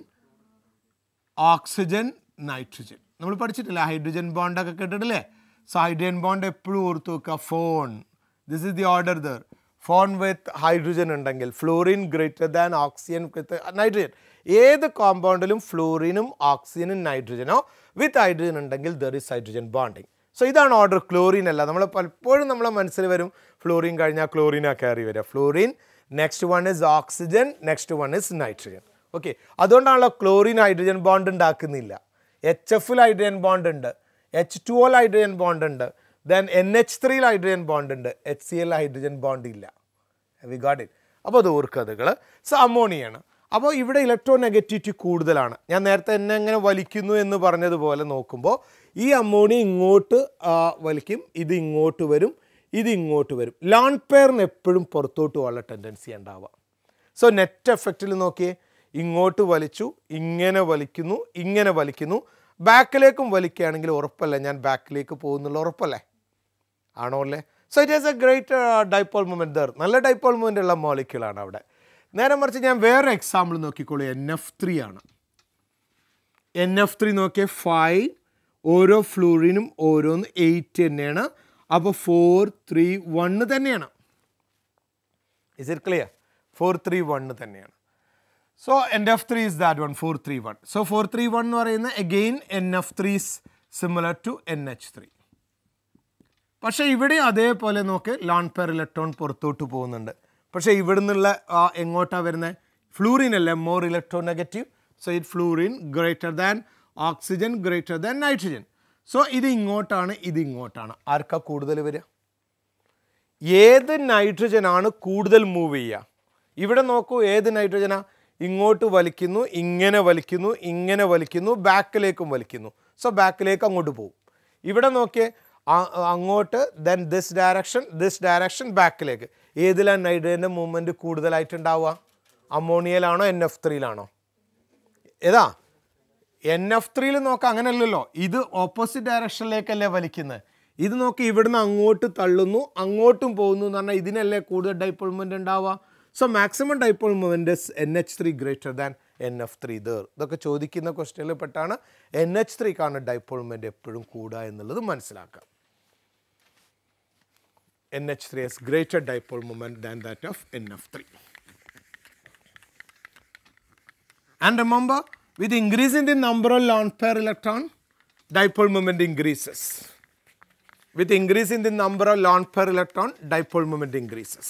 [SPEAKER 1] ഓക്സിജൻ, നൈട്രജൻ. നമ്മൾ പഠിച്ചിട്ടില്ല, ഹൈഡ്രജൻ ബോണ്ടൊക്കെ കേട്ടിട്ടില്ലേ? സോ ഹൈഡ്രജൻ ബോണ്ട് എപ്പോഴും ഓർത്ത് വെക്കുക. FON, this is the order there. FON with hydrogen ഉണ്ടെങ്കിൽ fluorine greater than oxygen with nitrogen. ഏത് കോമ്പൗണ്ടിലും ഫ്ലൂറിനും ഓക്സിജനും നൈട്രജനോ വിത്ത് ഹൈഡ്രജൻ ഉണ്ടെങ്കിൽ there is hydrogen bonding. So ഇതാണ് ഓർഡർ. ക്ലോറിൻ അല്ല. നമ്മൾ പലപ്പോഴും നമ്മളെ മനസ്സിൽ വരും ഫ്ലൂറിൻ കഴിഞ്ഞാൽ ക്ലോറിനാണ് കയറി വരിക. Fluorine, next one is oxygen, next one is nitrogen. Okay, അതുകൊണ്ടാണല്ലോ ക്ലോറിൻ ഹൈഡ്രജൻ ബോണ്ട് ഉണ്ടാക്കുന്നില്ല. HF ഹൈഡ്രജൻ ബോണ്ട് ഉണ്ട്, H2O ഹൈഡ്രജൻ ബോണ്ട് ഉണ്ട്, ദെൻ NH3 ഹൈഡ്രജൻ ബോണ്ട് ഉണ്ട്, HCl ഹൈഡ്രജൻ ബോണ്ട് ഇല്ല. We got it. അപ്പോൾ അത് ഓർക്കുക. സോ അമോണിയാണ്. അപ്പോൾ ഇവിടെ ഇലക്ട്രോ നെഗറ്റിവിറ്റി കൂടുതലാണ്. ഞാൻ നേരത്തെ എന്നെ എങ്ങനെ വലിക്കുന്നു എന്ന് പറഞ്ഞതുപോലെ നോക്കുമ്പോൾ ഈ അമോണിയ ഇങ്ങോട്ട് വലിക്കും, ഇത് ഇങ്ങോട്ട് വരും, ഇത് ഇങ്ങോട്ട് വരും. ലോൺ പെയറിന് എപ്പോഴും പുറത്തോട്ട് പോകാനുള്ള ടെൻഡൻസി ഉണ്ടാവുക. സോ നെറ്റ് എഫക്റ്റിൽ നോക്കിയേ, ഇങ്ങോട്ട് വലിച്ചു, ഇങ്ങനെ വലിക്കുന്നു, ഇങ്ങനെ വലിക്കുന്നു. ബാക്കിലേക്കും വലിക്കുകയാണെങ്കിൽ ഉറപ്പല്ലേ ഞാൻ ബാക്കിലേക്ക് പോകുന്നുള്ള ഉറപ്പല്ലേ? ആണോ അല്ലേ? So it is a great dipole moment there. നല്ല ഡൈപോൾ മൊമെൻ്റ് ഉള്ള മോളിക്യൂളാണ് അവിടെ. നേരെ മറിച്ച് ഞാൻ വേറെ എക്സാമ്പിൾ നോക്കിക്കോളൂ. NF3 ആണ്. NF3 നോക്കിയാൽ 5, ഓരോ ഫ്ലൂറിനും ഓരോന്ന് 8 തന്നെയാണ്. അപ്പോൾ 4 3 1 തന്നെയാണ്. Is it clear? 431 തന്നെയാണ്. So NF3 is that one, 431. So 431 എന്ന് പറയുന്ന again NF3 is similar to NH3. പക്ഷേ ഇവിടെ അതേപോലെ നോക്ക് ലോൺ പെയർ ഇലക്ട്രോൺ പുറത്തോട്ട് പോകുന്നുണ്ട്. പക്ഷേ ഇവിടെ നിന്നുള്ള എങ്ങോട്ടാണ് വരുന്നത്? ഫ്ലൂറിൻ അല്ലേ മോർ ഇലക്ട്രോ നെഗറ്റീവ്. സോ ഇത് fluorine greater than oxygen greater than nitrogen. So ഇത് ഇങ്ങോട്ടാണ്, ഇത് ഇങ്ങോട്ടാണ്. ആർക്കാ കൂടുതൽ വരിക? ഏത് നൈട്രജനാണ് കൂടുതൽ മൂവ് ചെയ്യുക? ഇവിടെ നോക്കൂ, ഏത് നൈട്രജനാ? ഇങ്ങോട്ട് വലിക്കുന്നു, ഇങ്ങനെ വലിക്കുന്നു, ഇങ്ങനെ വലിക്കുന്നു, ബാക്കിലേക്കും വലിക്കുന്നു. സോ ബാക്കിലേക്ക് അങ്ങോട്ട് പോകും. ഇവിടെ നോക്കിയേ, അങ്ങോട്ട്, ദെൻ ദിസ് ഡയറക്ഷൻ ബാക്കിലേക്ക്. ഏതിലാണ് നൈട്രജൻ്റെ മൂവ്മെൻറ്റ് കൂടുതലായിട്ടുണ്ടാവുക? അമോണിയയിലാണോ NF3യിലാണോ? ഏതാ? NF3യിൽ നോക്കാം, അങ്ങനെയല്ലല്ലോ. ഇത് ഓപ്പോസിറ്റ് ഡയറക്ഷനിലേക്കല്ലേ വലിക്കുന്നത്. ഇത് നോക്കി ഇവിടുന്ന് അങ്ങോട്ട് തള്ളുന്നു, അങ്ങോട്ടും പോകുന്നു എന്ന് പറഞ്ഞാൽ ഇതിനല്ലേ കൂടുതൽ ഡൈപോൾ മൊമെൻ്റ് ഉണ്ടാവുക. So maximum dipole moment NH3 greater than NF3 there. ഇതൊക്കെ ചോദിക്കുന്ന ക്വസ്റ്റ്യനിൽ പെട്ടാണ് NH3ക്കാണ് ഡൈപോൾ മൊമെൻ്റ് എപ്പോഴും കൂടുക എന്നുള്ളത് മനസ്സിലാക്കാം. NH3 has greater dipole moment than that of NF3. And remember, with increase in the number of lone pair electron, dipole moment increases. With increase in the number of lone pair electron, dipole moment increases.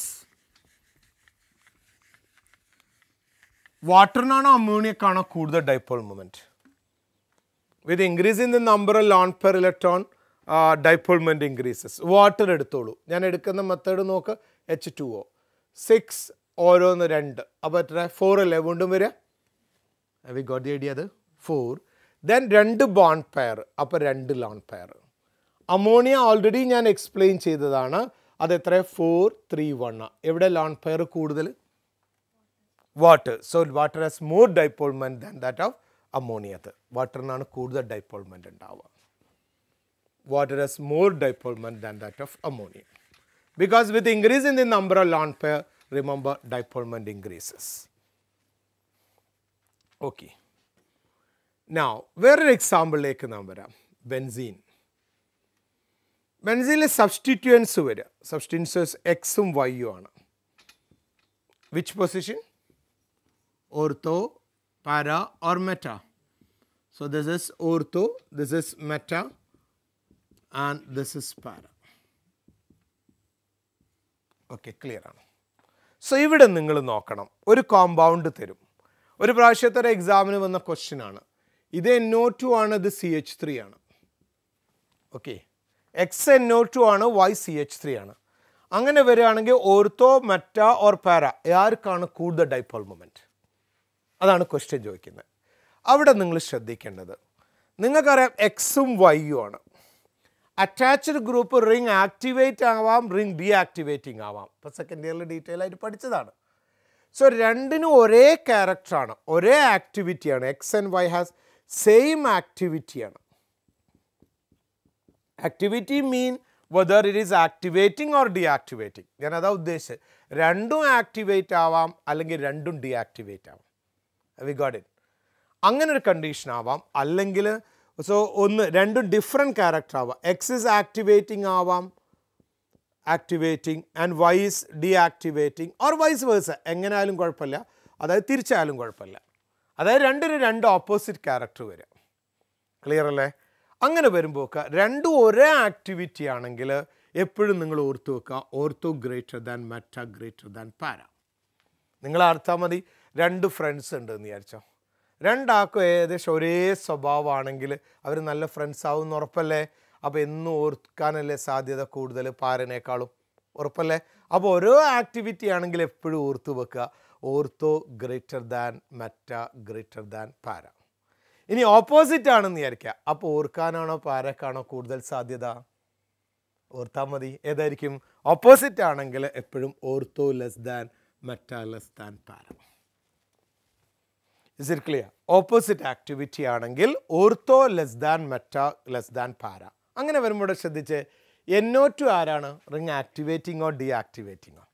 [SPEAKER 1] വാട്ടറിനാണോ അമോണിയക്കാണോ കൂടുതൽ dipole moment? With increase in the number of lone pair electron dipole moment increases. Water എടുത്തോളൂ. ഞാൻ എടുക്കുന്ന method നോക്ക്. H2O 6 ഓരോന്ന് 2. അപ്പോൾ എത്ര? 4 അല്ലേ വീണ്ടും വരിക? We got the idea. അത് 4. ദെൻ 2 ബോണ്ട് പെയർ, അപ്പോൾ 2 ലോൺ പെയർ. അമോണിയ ഓൾറെഡി ഞാൻ എക്സ്പ്ലെയിൻ ചെയ്തതാണ്. അത് എത്ര? 4, 3, 1. എവിടെ ലോൺ പെയർ കൂടുതൽ? Water. So water has more dipole moment than that of ammonia. വാട്ടറിനാണ് കൂടുതൽ ഡൈപോൾ മൊമെന്റ് ഉണ്ടാവുക. Water has more dipole moment than that of ammonia. Because with increase in the number of lone pair, remember dipole moment increases. Okay. Now വേറൊരു എക്സാമ്പിളിലേക്ക് നാം വരാം. Benzene. ബെൻസീനിൽ substituents വരിക. Substituents എക്സും വൈയും ആണ്. Which position? Ortho, para or meta. So this is ortho, this is meta, and this is para. Okay, clear ആണ്. സോ ഇവിടെ നിങ്ങൾ നോക്കണം, ഒരു കോമ്പൗണ്ട് തരും. ഒരു പ്രാവശ്യത്തെ ഒരു എക്സാമിന് വന്ന ക്വസ്റ്റ്യൻ ആണ്. ഇത് NO2 ആണ്, ഇത് CH3 ആണ്. ഓക്കെ, XNO2 ആണ്, Y CH3 ആണ്. അങ്ങനെ വരികയാണെങ്കിൽ ഓർത്തോ, മെറ്റ ഓർ പാര, ആർക്കാണ് കൂടുതൽ ഡൈപോൾ മൊമെൻറ്റ്? അതാണ് ക്വസ്റ്റ്യൻ ചോദിക്കുന്നത്. അവിടെ നിങ്ങൾ ശ്രദ്ധിക്കേണ്ടത്, നിങ്ങൾക്കറിയാം എക്സും വൈയും ആണ്. അറ്റാച്ച്ഡ് ഗ്രൂപ്പ് റിംഗ് ആക്ടിവേറ്റ് ആവാം, റിംഗ് ഡീആക്ടിവേറ്റിംഗ് ആവാം. ഇപ്പോൾ സെക്കൻഡ് ഇയറിൽ ഡീറ്റെയിൽ ആയിട്ട് പഠിച്ചതാണ്. സോ രണ്ടിനും ഒരേ ക്യാരക്ടറാണ്, ഒരേ ആക്ടിവിറ്റിയാണ്. X and Y has same ആക്ടിവിറ്റിയാണ്. Activity mean whether it is activating or deactivating. ഞാൻ അതാ ഉദ്ദേശിച്ചത്. രണ്ടും ആക്ടിവേറ്റ് ആവാം, അല്ലെങ്കിൽ രണ്ടും ഡീആക്ടിവേറ്റ് ആവാം. We got it. അങ്ങനെ ഒരു കണ്ടീഷൻ ആവാം. അല്ലെങ്കിൽ സോ രണ്ടും ഡിഫറെൻറ്റ് ക്യാരക്ടർ ആവാം. എക്സ് ഇസ് ആക്ടിവേറ്റിംഗ് ആവാം, activating, and Y is deactivating or vice versa. എങ്ങനെ ആയാലും കുഴപ്പമില്ല, അതായത് തിരിച്ചായാലും കുഴപ്പമില്ല. അതായത് രണ്ടിനും രണ്ട് ഓപ്പോസിറ്റ് ക്യാരക്ടർ വരിക. ക്ലിയർ അല്ലേ? അങ്ങനെ വരുമ്പോൾ രണ്ടും ഒരേ ആക്ടിവിറ്റി ആണെങ്കിൽ എപ്പോഴും നിങ്ങൾ ഓർത്ത് വെക്കുക, ortho greater than meta greater than para. നിങ്ങൾ അർത്ഥം മതി. 2 ഫ്രണ്ട്സ് ഉണ്ട് എന്ന് വിചാരിച്ചോ. രണ്ടാൾക്കും ഏകദേശം ഒരേ സ്വഭാവമാണെങ്കിൽ അവർ നല്ല ഫ്രണ്ട്സ് ആവും എന്ന് ഉറപ്പല്ലേ? അപ്പോൾ എന്നും ഓർക്കാനല്ലേ സാധ്യത കൂടുതൽ പാരനേക്കാളും? ഉറപ്പല്ലേ? അപ്പോൾ ഓരോ ആക്ടിവിറ്റി ആണെങ്കിൽ എപ്പോഴും ഓർത്ത് വെക്കുക, ortho greater than meta greater than para. ഇനി ഓപ്പോസിറ്റ് ആണെന്ന് വിചാരിക്കുക. അപ്പോൾ ഓർക്കാനാണോ പാരക്കാണോ കൂടുതൽ സാധ്യത? ഓർത്താൽ മതി. ഏതായിരിക്കും? ഓപ്പോസിറ്റ് ആണെങ്കിൽ എപ്പോഴും ortho less than meta less than para. Is it clear? Opposite activity ആണെങ്കിൽ ortho less than meta less than para. അങ്ങനെ വരുമ്പോൾ ശ്രദ്ധിച്ച്, NO2 ആരാണ്? റിംഗ് ആക്ടിവേറ്റിംഗോ ഡീആക്ടിവേറ്റിംഗോ?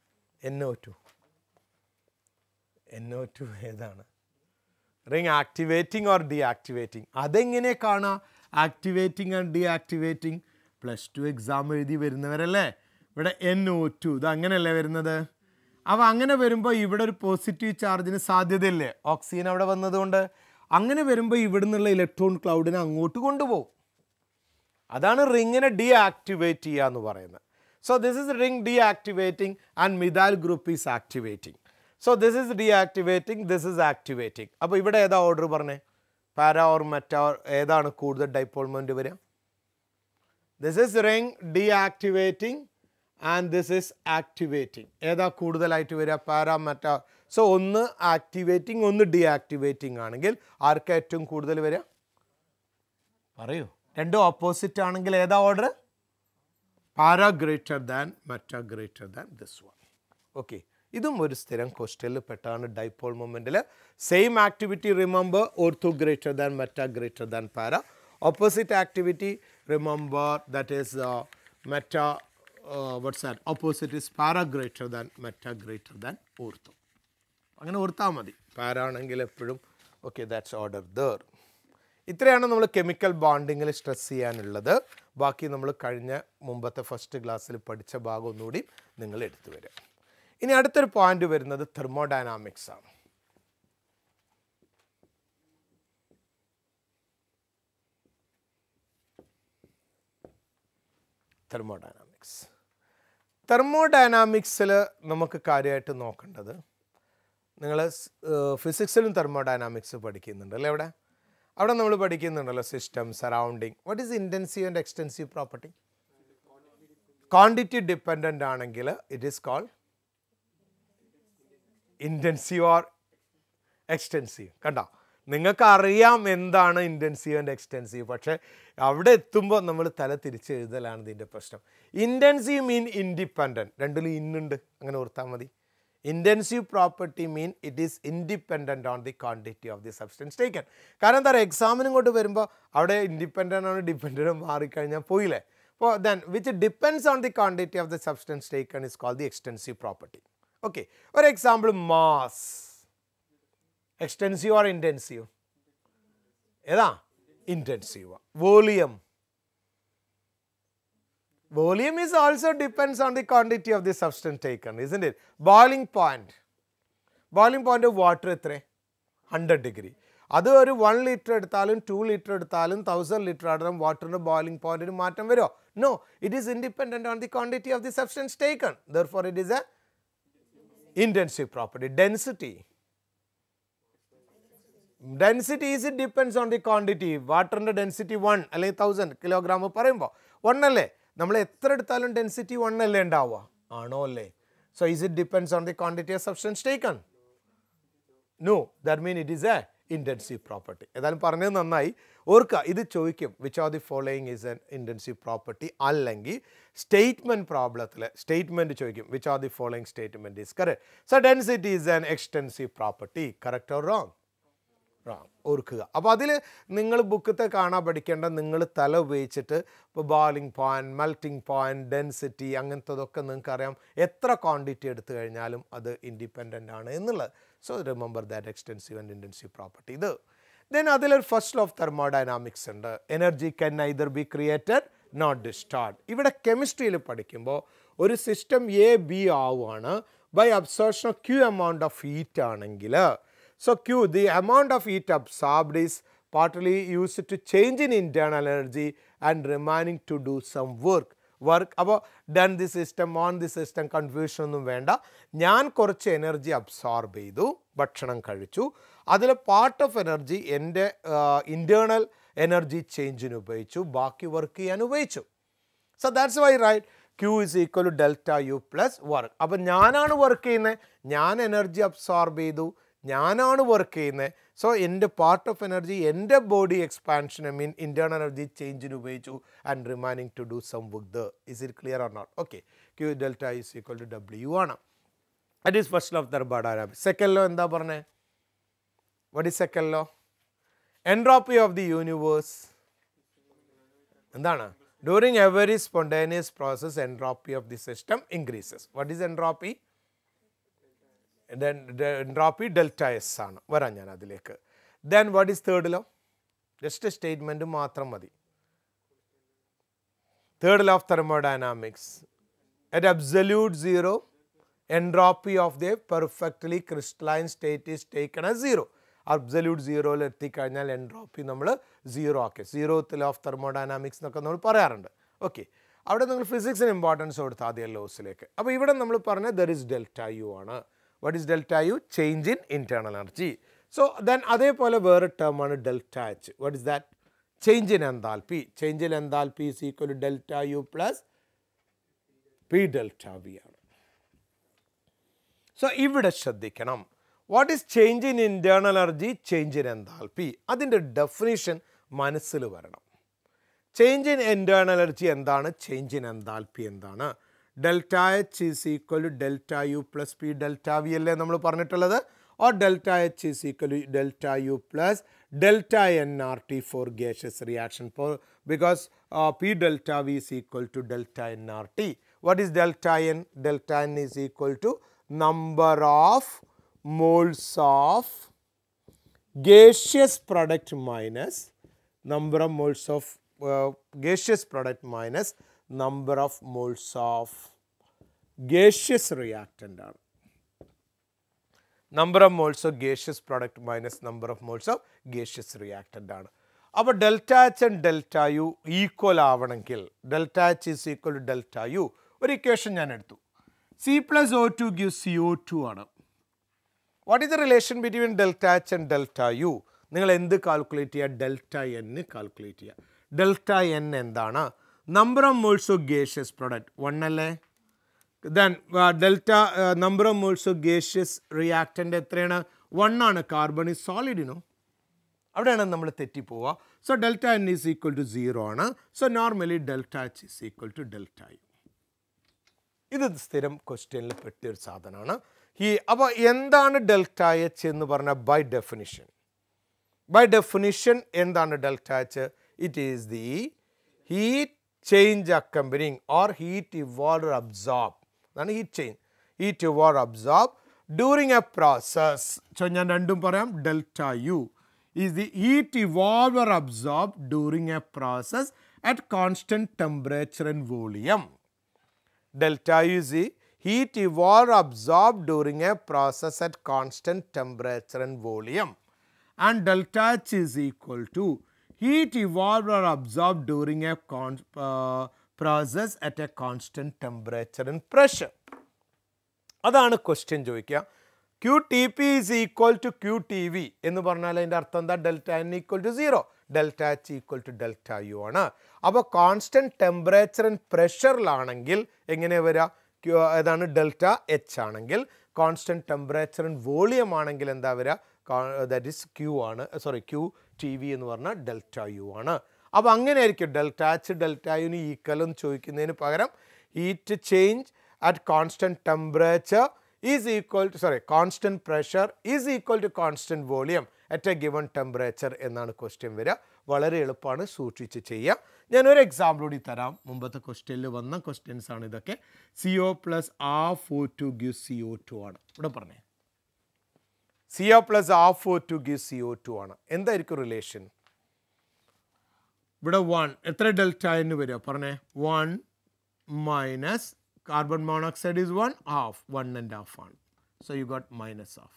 [SPEAKER 1] NO2 ഏതാണ്? Ring activating or deactivating? അതെങ്ങനെ കാണാം? ആക്ടിവേറ്റിംഗ് ആൻഡ് ഡീആക്ടിവേറ്റിംഗ് +2 എക്സാം എഴുതി വരുന്നവരല്ലേ? ഇവിടെ NO2 ഇത് അങ്ങനെയല്ലേ വരുന്നത്? അപ്പോൾ അങ്ങനെ വരുമ്പോൾ ഇവിടെ ഒരു പോസിറ്റീവ് ചാർജിന് സാധ്യതയില്ലേ ഓക്സിജൻ അവിടെ വന്നതുകൊണ്ട്. അങ്ങനെ വരുമ്പോൾ ഇവിടെ നിന്നുള്ള ഇലക്ട്രോൺ ക്ലൗഡിനെ അങ്ങോട്ട് കൊണ്ടുപോകും. അതാണ് റിങ്ങിനെ ഡീആക്ടിവേറ്റ് ചെയ്യുക എന്ന് പറയുന്നത്. So this is ring deactivating and methyl group is activating. So this is deactivating, this is activating. അപ്പോൾ ഇവിടെ ഏതാ ഓർഡർ പറഞ്ഞേ? പാരാ ഓർ മെറ്റാ ഏതാണ് കൂടുതൽ ഡൈപോൾ മൊമെന്റ് വരിക? This is ring deactivating and this is activating. ഏതാ കൂടുതലായിട്ട് വരിക? Para meta. സോ ഒന്ന് ആക്ടിവേറ്റിംഗ് ഒന്ന് ഡീആക്ടിവേറ്റിംഗ് ആണെങ്കിൽ ആർക്കാ ഏറ്റവും കൂടുതൽ വരിക? പറയൂ. രണ്ടും ഓപ്പോസിറ്റ് ആണെങ്കിൽ ഏതാ order? Para greater than meta greater than this one. Okay, ഇതും ഒരു സ്ഥിരം ക്വസ്റ്റ്യനിൽ പെട്ടാണ് ഡൈപോൾ മൊമെൻറ്റിൽ. Same activity remember, ortho greater than meta greater than para. Opposite activity remember, that is meta what's that? Opposite is para greater than meta greater than ortho. അങ്ങനെ ഓർത്താൽ മതി. Para ആണെങ്കിൽ എപ്പോഴും ഓക്കെ, ദാറ്റ്സ് ഓർഡർ ദർ. ഇത്രയാണ് നമ്മൾ chemical ബോണ്ടിങ്ങിൽ stress ചെയ്യാനുള്ളത്. ബാക്കി നമ്മൾ കഴിഞ്ഞ മുമ്പത്തെ ഫസ്റ്റ് ക്ലാസ്സിൽ പഠിച്ച ഭാഗം ഒന്നുകൂടി നിങ്ങൾ എടുത്തു വരിക. ഇനി അടുത്തൊരു പോയിന്റ് വരുന്നത് തെർമോഡൈനാമിക്സ് ആണ്. തെർമോഡൈനാമിക്സിൽ നമുക്ക് കാര്യമായിട്ട് നോക്കേണ്ടത്, നിങ്ങൾ ഫിസിക്സിലും തെർമോഡൈനാമിക്സ് പഠിക്കുന്നുണ്ട് അല്ലേ? അവിടെ നമ്മൾ പഠിക്കുന്നുണ്ടല്ലോ system, surrounding. What is intensive and extensive property? Quantity dependent ആണെങ്കിൽ it is called intensive or extensive. കണ്ടോ, നിങ്ങൾക്ക് അറിയാം എന്താണ് ഇൻറ്റൻസീവ് ആൻഡ് എക്സ്റ്റെൻസീവ്, പക്ഷേ അവിടെ എത്തുമ്പോൾ നമ്മൾ തല തിരിച്ച് എഴുതലാണ് ഇതിൻ്റെ പ്രശ്നം. ഇൻറ്റൻസീവ് മീൻ ഇൻഡിപെൻഡൻറ്റ്, രണ്ടിലും ഇന്നുണ്ട്, അങ്ങനെ ഓർത്താൽ മതി. Intensive property mean it is independent on the quantity of the substance taken. കാരണം എന്താ പറയുക, എക്സാമിനും കൊണ്ട് വരുമ്പോൾ അവിടെ ഇൻഡിപെൻഡൻ്റ് ആണ് ഡിപെൻഡൻ്റ് മാറിക്കഴിഞ്ഞാൽ പോയില്ലേ. അപ്പോൾ then which depends on the quantity of the substance taken is called the extensive property. Okay, ഒരു example mass. Extensive or intensive? ഏതാ? Intensive. Volume. Volume is also depends on the quantity of the substance taken, isn't it? Boiling point. Boiling point of water എത്ര? 100 degree. അത് ഒരു 1 litre എടുത്താലും 2 litre എടുത്താലും 1000 litre ആണെങ്കിലും വാട്ടറിൻ്റെ boiling പോയിന്റിന് മാറ്റം വരുമോ? No, it is independent on the quantity of the substance taken. Therefore, it is a intensive property. Density. Density is it depends on the quantity. വാട്ടറിൻ്റെ ഡെൻസിറ്റി 1 അല്ലെങ്കിൽ 1000 കിലോഗ്രാം പറയുമ്പോൾ 1 അല്ലേ? നമ്മൾ എത്ര എടുത്താലും ഡെൻസിറ്റി 1 അല്ലേ ഉണ്ടാവുക? ആണോ അല്ലേ? So is it depends on the quantity of substance taken? No, that mean it is a intensive property. ഏതായാലും പറഞ്ഞത് നന്നായി. ഓർക്കുക, ഇത് ചോദിക്കും which are the following is an intensive property, അല്ലെങ്കിൽ സ്റ്റേറ്റ്മെൻറ്റ് പ്രോബ്ലത്തിൽ സ്റ്റേറ്റ്മെൻറ്റ് ചോദിക്കും which are the following statement is correct. So density is an extensive property. Correct or wrong? ഓർക്കുക. അപ്പോൾ അതിൽ നിങ്ങൾ ബുക്കത്തെ കാണാൻ പഠിക്കേണ്ട, നിങ്ങൾ തല ഉപയോഗിച്ചിട്ട് ഇപ്പോൾ boiling point, melting point, density അങ്ങനത്തതൊക്കെ നിങ്ങൾക്ക് അറിയാം. എത്ര ക്വാണ്ടിറ്റി എടുത്തു കഴിഞ്ഞാലും അത് ഇൻഡിപെൻഡൻ്റ് ആണ് എന്നുള്ളത്. So remember that extensive and intensive property. ഇത് ദെൻ അതിലൊരു ഫസ്റ്റ് ലോ ഓഫ് തെർമോഡൈനാമിക്സ് ഉണ്ട്. Energy can neither be created not destroyed. ഇവിടെ കെമിസ്ട്രിയിൽ പഠിക്കുമ്പോൾ ഒരു സിസ്റ്റം എ ബി ആവുകയാണ് by absorption of Q amount of heat ആണെങ്കിൽ, so Q, the amount of heat absorbed is partly used to change in internal energy and remaining to do some work. അപ്പോൾ done the system, on the system, confusion ഒന്നും വേണ്ട. ഞാൻ കുറച്ച് energy absorb ചെയ്തു, ഭക്ഷണം കഴിച്ചു, അതിൽ പാർട്ട് ഓഫ് എനർജി എൻ്റെ ഇൻറ്റേർണൽ എനർജി ചേഞ്ചിന് ഉപയോഗിച്ചു, ബാക്കി വർക്ക് ചെയ്യാൻ ഉപയോഗിച്ചു. So that's why right Q is equal to delta U plus work. അപ്പോൾ ഞാനാണ് വർക്ക് ചെയ്യുന്നത്, ഞാൻ എനർജി അബ്സോർബ് ചെയ്തു, ഞാനാണ് വർക്ക് ചെയ്യുന്നത്. സോ എൻ്റെ പാർട്ട് ഓഫ് എനർജി എൻ്റെ body expansion, I mean internal energy ചേഞ്ചിന് ഉപയോഗിച്ചു and remaining to do some work the. Is it clear or not? Okay, Q delta is equal to W ആണ്. That is first law of thermodynamics. Second law എന്താ പറഞ്ഞത്? What is second law? Entropy of the universe എന്താണ്? During every spontaneous process entropy of the system increases. What is entropy? Entropy delta S ആണ്. വരാം ഞാൻ അതിലേക്ക്. Then what is third law? Just statement മാത്രം മതി. Third law of thermodynamics, at absolute zero entropy of the perfectly crystalline state is taken as 0. Absolute സീറോയിൽ എത്തിക്കഴിഞ്ഞാൽ entropy നമ്മൾ zero ആക്കി. 0th law of thermodynamics എന്നൊക്കെ നമ്മൾ പറയാറുണ്ട്. ഓക്കെ, അവിടെ നിങ്ങൾ ഫിസിക്സിന് ഇമ്പോർട്ടൻസ് കൊടുത്ത ആദ്യം ലോസിലേക്ക്. അപ്പോൾ ഇവിടെ നമ്മൾ പറഞ്ഞ ദർ ഇസ് ഡെൽറ്റ യു ആണ്. What is delta U? Change in internal energy. So then അതേപോലെ വേറെ ടേം ആണ് delta H. What is that? Change in enthalpy. Change in enthalpy is equal to delta U plus P delta V ആണ്. So ഇവിടെ ശ്രദ്ധിക്കണം, what is change in internal energy, change in enthalpy. അതിൻ്റെ definition മനസ്സിൽ വരണം. Change in internal energy എന്താണ്, change in enthalpy എന്താണ്? Delta H is equal to delta U plus P delta V അല്ലേ നമ്മൾ പറഞ്ഞിട്ടുള്ളത്? Or delta H is equal to delta U plus delta N R T for gaseous reaction, because P delta V is equal to delta nRT. What is delta N? Delta N is equal to number of moles of gaseous product minus number of moles of gaseous product minus number of moles of gaseous reactant ആണ്. Number of moles of gaseous product minus number of moles of gaseous reactant ആണ്. അപ്പോൾ delta H and delta U equal ആവണമെങ്കിൽ delta H is equal to delta U. ഒരു equation ഞാൻ എടുത്തു. C plus O two give CO2 ആണ്. What is the relation between delta H and delta U? നിങ്ങൾ എന്ത് calculate ചെയ്യുക? Delta N calculate ചെയ്യുക. Delta N എന്താണ്? Number of moles of gaseous product 1 അല്ലേ? Then delta number of moles of gaseous reactant എത്രയാണ്? 1 ആണ്. Carbon is സോളിഡിനോ? അവിടെയാണ് നമ്മൾ തെറ്റിപ്പോവുക. So delta N is equal to 0 ആണ്. So normally delta H is equal to delta U. ഇത് സ്ഥിരം ക്വസ്റ്റ്യനിൽ പെട്ടിയൊരു സാധനമാണ്. അപ്പോൾ എന്താണ് ഡെൽറ്റ എച്ച് എന്ന് പറഞ്ഞാൽ ബൈ ഡെഫിനിഷൻ എന്താണ് delta H? It is the heat change accompanying or heat evolve absorb. അതാണ് heat change. Heat evolve absorb during a process. So ഞാൻ രണ്ടും പറയാം. Delta U is the heat evolved or absorbed during a process at constant temperature and volume. Delta U is the heat evolved or absorbed during a process at constant temperature and volume. And delta H is equal to heat evolved or absorbed during a process at a constant temperature and pressure. അതാണ് question ചോദിക്കുക. Q T P is equal to Q T V എന്ന് പറഞ്ഞാൽ അതിൻ്റെ അർത്ഥം എന്താ? Delta N equal to 0, delta H equal to delta U ആണ്. അപ്പോൾ constant temperature and പ്രഷറിലാണെങ്കിൽ എങ്ങനെ വരിക? ഏതാണ്? ഡെൽറ്റ എച്ച് ആണെങ്കിൽ. കോൺസ്റ്റൻറ്റ് ടെമ്പറേച്ചർ ആൻഡ് വോളിയം ആണെങ്കിൽ എന്താ വരിക? ദാറ്റ് ഈസ് ക്യു ആണ്. സോറി, ക്യു ടി വി എന്ന് പറഞ്ഞാൽ ഡെൽറ്റ യു ആണ്. അപ്പോൾ അങ്ങനെ ആയിരിക്കും delta H delta Yun equal എന്ന് ചോദിക്കുന്നതിന് പകരം heat change at constant temperature is equal to, constant pressure is equal to constant volume at a given temperature എന്നാണ് ക്വസ്റ്റ്യൻ വരിക. വളരെ എളുപ്പമാണ്, സൂക്ഷിച്ച് ചെയ്യുക. ഞാനൊരു എക്സാമ്പിൾ കൂടി തരാം. മുമ്പത്തെ ക്വസ്റ്റ്യനിൽ വന്ന ക്വസ്റ്റ്യൻസ് ആണ് ഇതൊക്കെ. CO plus R42 gives CO2 ആണ്. ഇവിടെ പറഞ്ഞേ CO plus R42 gives CO2 ആണ്. എന്തായിരിക്കും റിലേഷൻ? ഇവിടെ 1 എത്ര ഡെൽറ്റ എന്ന് വരിക? പറഞ്ഞേ 1 മൈനസ് carbon monoxide is 1 1/2 ആണ്. So you got minus half.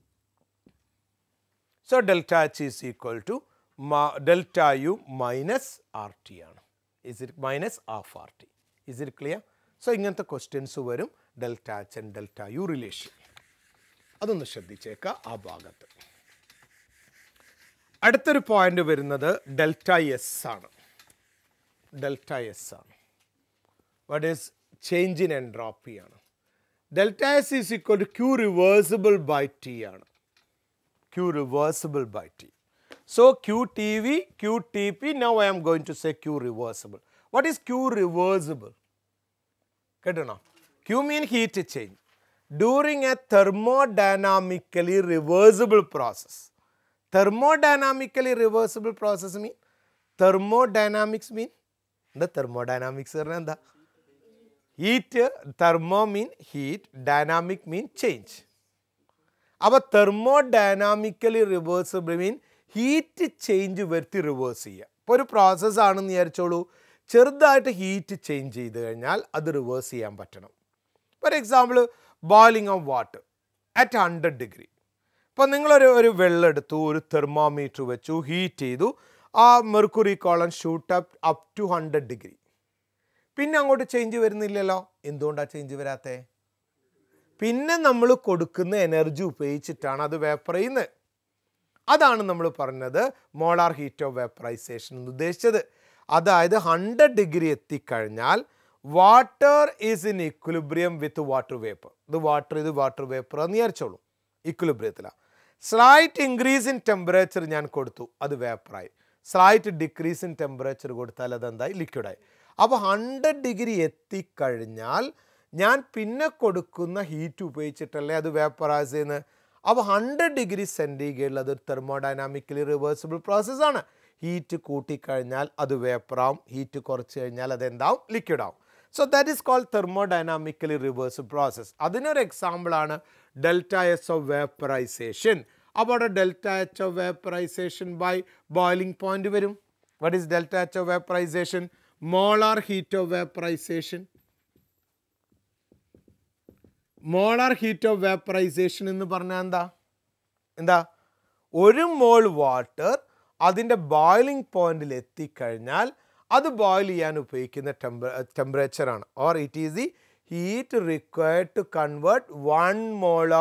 [SPEAKER 1] So delta H is equal to delta U minus RT ആണ്. Is it minus half RT? Is it clear? So ഇങ്ങനത്തെ ക്വസ്റ്റ്യൻസ് വരും. Delta H and delta U relation അതൊന്ന് ശ്രദ്ധിച്ചേക്കാം ആ ഭാഗത്ത്. അടുത്തൊരു point വരുന്നത് delta S ആണ്. ഡെൽറ്റ എസ് ആണ്. What is change in entropy ആണ്. Delta S is equal to Q reversible by T ആണ്. Q reversible by T. So Q T V, Q T P, now I am going to say Q reversible. What is Q reversible? കേട്ടോ? Q mean heat change during A thermodynamically reversible process. Thermodynamically reversible process mean thermodynamics mean എന്താ? Thermodynamics പറഞ്ഞാൽ എന്താ? Heat. Thermo mean heat, dynamic mean change. അപ്പോൾ thermodynamically reversible mean heat change വരുത്തി reverse ചെയ്യുക. ഇപ്പോൾ ഒരു process ആണെന്ന് വിചാരിച്ചോളൂ, ചെറുതായിട്ട് ഹീറ്റ് ചേഞ്ച് ചെയ്ത് കഴിഞ്ഞാൽ അത് റിവേഴ്സ് ചെയ്യാൻ പറ്റണം. For example boiling of water at 100 degree. ഇപ്പോൾ നിങ്ങളൊരു വെള്ളം എടുത്തു, ഒരു തെർമോമീറ്റർ വെച്ചു, ഹീറ്റ് ചെയ്തു, ആ mercury column shoot up to 100 degree. പിന്നെ അങ്ങോട്ട് ചേഞ്ച് വരുന്നില്ലല്ലോ. എന്തുകൊണ്ടാണ് ചേഞ്ച് വരാത്തത്? പിന്നെ നമ്മൾ കൊടുക്കുന്ന എനർജി ഉപയോഗിച്ചിട്ടാണ് അത് വേപ്പർ ചെയ്യുന്നത്. അതാണ് നമ്മൾ പറഞ്ഞത് മോളാർ ഹീറ്റ് ഓഫ് വേപ്പറൈസേഷൻ എന്ന് ഉദ്ദേശിച്ചത്. അതായത് 100 ഡിഗ്രി എത്തിക്കഴിഞ്ഞാൽ water is in equilibrium with water vapour. ഇത് വാട്ടർ വേപ്പർ എന്ന് വിചാരിച്ചോളൂ, ഇക്വിലിബ്രിയത്തിലാണ്. സ്ലൈറ്റ് ഇൻക്രീസ് ഇൻ ടെമ്പറേച്ചർ ഞാൻ കൊടുത്തു, അത് വേപ്പറായി. സ്ലൈറ്റ് ഡിക്രീസ് ഇൻ ടെമ്പറേച്ചർ കൊടുത്താൽ അതെന്തായി? ലിക്വിഡായി. അപ്പോൾ 100 ഡിഗ്രി എത്തിക്കഴിഞ്ഞാൽ ഞാൻ പിന്നെ കൊടുക്കുന്ന ഹീറ്റ് ഉപയോഗിച്ചിട്ടല്ലേ അത് വേപ്പറൈസ് ചെയ്യുന്നത്. അപ്പോൾ 100 ഡിഗ്രി സെൻറ്റിഗ്രേഡിൽ അതൊരു തെർമോഡൈനാമിക്കലി റിവേഴ്സിബിൾ പ്രോസസ്സാണ്. ഹീറ്റ് കൂട്ടിക്കഴിഞ്ഞാൽ അത് വേപ്പറാവും, ഹീറ്റ് കുറച്ച് കഴിഞ്ഞാൽ അതെന്താവും? ലിക്വിഡാവും. So that is called thermodynamically reversible process. അതിനൊരു എക്സാമ്പിളാണ് ഡെൽറ്റ എസ് ഓഫ് വേപ്പറൈസേഷൻ. അപ്പോൾ അവിടെ delta H of vaporisation by boiling point വരും. What is delta H of vaporisation? Molar heat of vaporisation. Molar heat of vaporisation എന്ന് പറഞ്ഞാൽ എന്താ? ഒരു മോൾ water അതിൻ്റെ ബോയിലിംഗ് പോയിന്റിൽ എത്തിക്കഴിഞ്ഞാൽ അത് ബോയിൽ ചെയ്യാൻ ഉപയോഗിക്കുന്ന ടെമ്പറേച്ചറാണ്. Or it is the heat required to convert 1 mole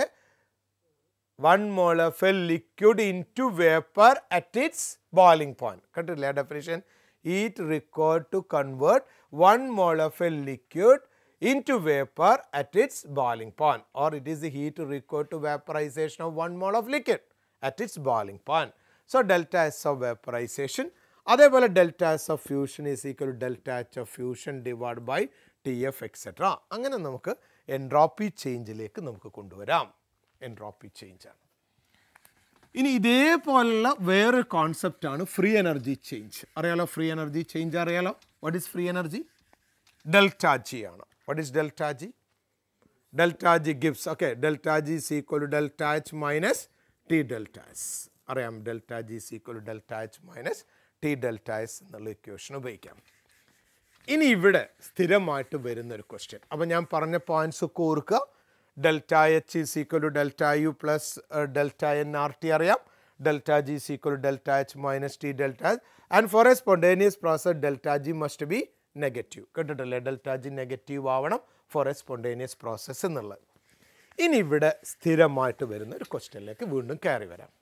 [SPEAKER 1] of a liquid into vapor at its boiling point. കണ്ടിട്ടില്ലേ definition? Heat required to convert 1 mole of a liquid into vapor at its boiling point, or it is the heat required to vaporization of 1 mole of liquid at its boiling point. So delta S of vaporization, അതേപോലെ delta S of fusion is equal to delta H of fusion divided by TF etc. അങ്ങനെ നമുക്ക് entropy ചേഞ്ചിലേക്ക് നമുക്ക് കൊണ്ടുവരാം. Entropy change ആണ്. ഇനി ഇതേപോലുള്ള വേറൊരു കോൺസെപ്റ്റാണ് ഫ്രീ എനർജി ചേഞ്ച്. അറിയാലോ ഫ്രീ എനർജി ചേഞ്ച്? അറിയാലോ what is free energy? Delta G ആണ്. What is delta G? Delta G gives, okay, delta G is equal to delta H minus T delta S. അറിയാം, delta G is equal to delta H minus T delta S എന്നുള്ള equation ഉപയോഗിക്കാം. ഇനി ഇവിടെ സ്ഥിരമായിട്ട് വരുന്നൊരു question. അപ്പോൾ ഞാൻ പറഞ്ഞ പോയിന്റ്സ് ഒക്കെ ഓർക്കുക. Delta H is equal to delta U plus delta N R T അറിയാം. Delta G is equal to delta H minus T delta H. And for a spontaneous process delta G must be negative. കേട്ടിട്ടല്ലേ? Delta G negative ആവണം for a spontaneous process എന്നുള്ളത്. ഇനി ഇവിടെ സ്ഥിരമായിട്ട് വരുന്ന ഒരു ക്വസ്റ്റ്യനിലേക്ക് വീണ്ടും കയറി വരാം.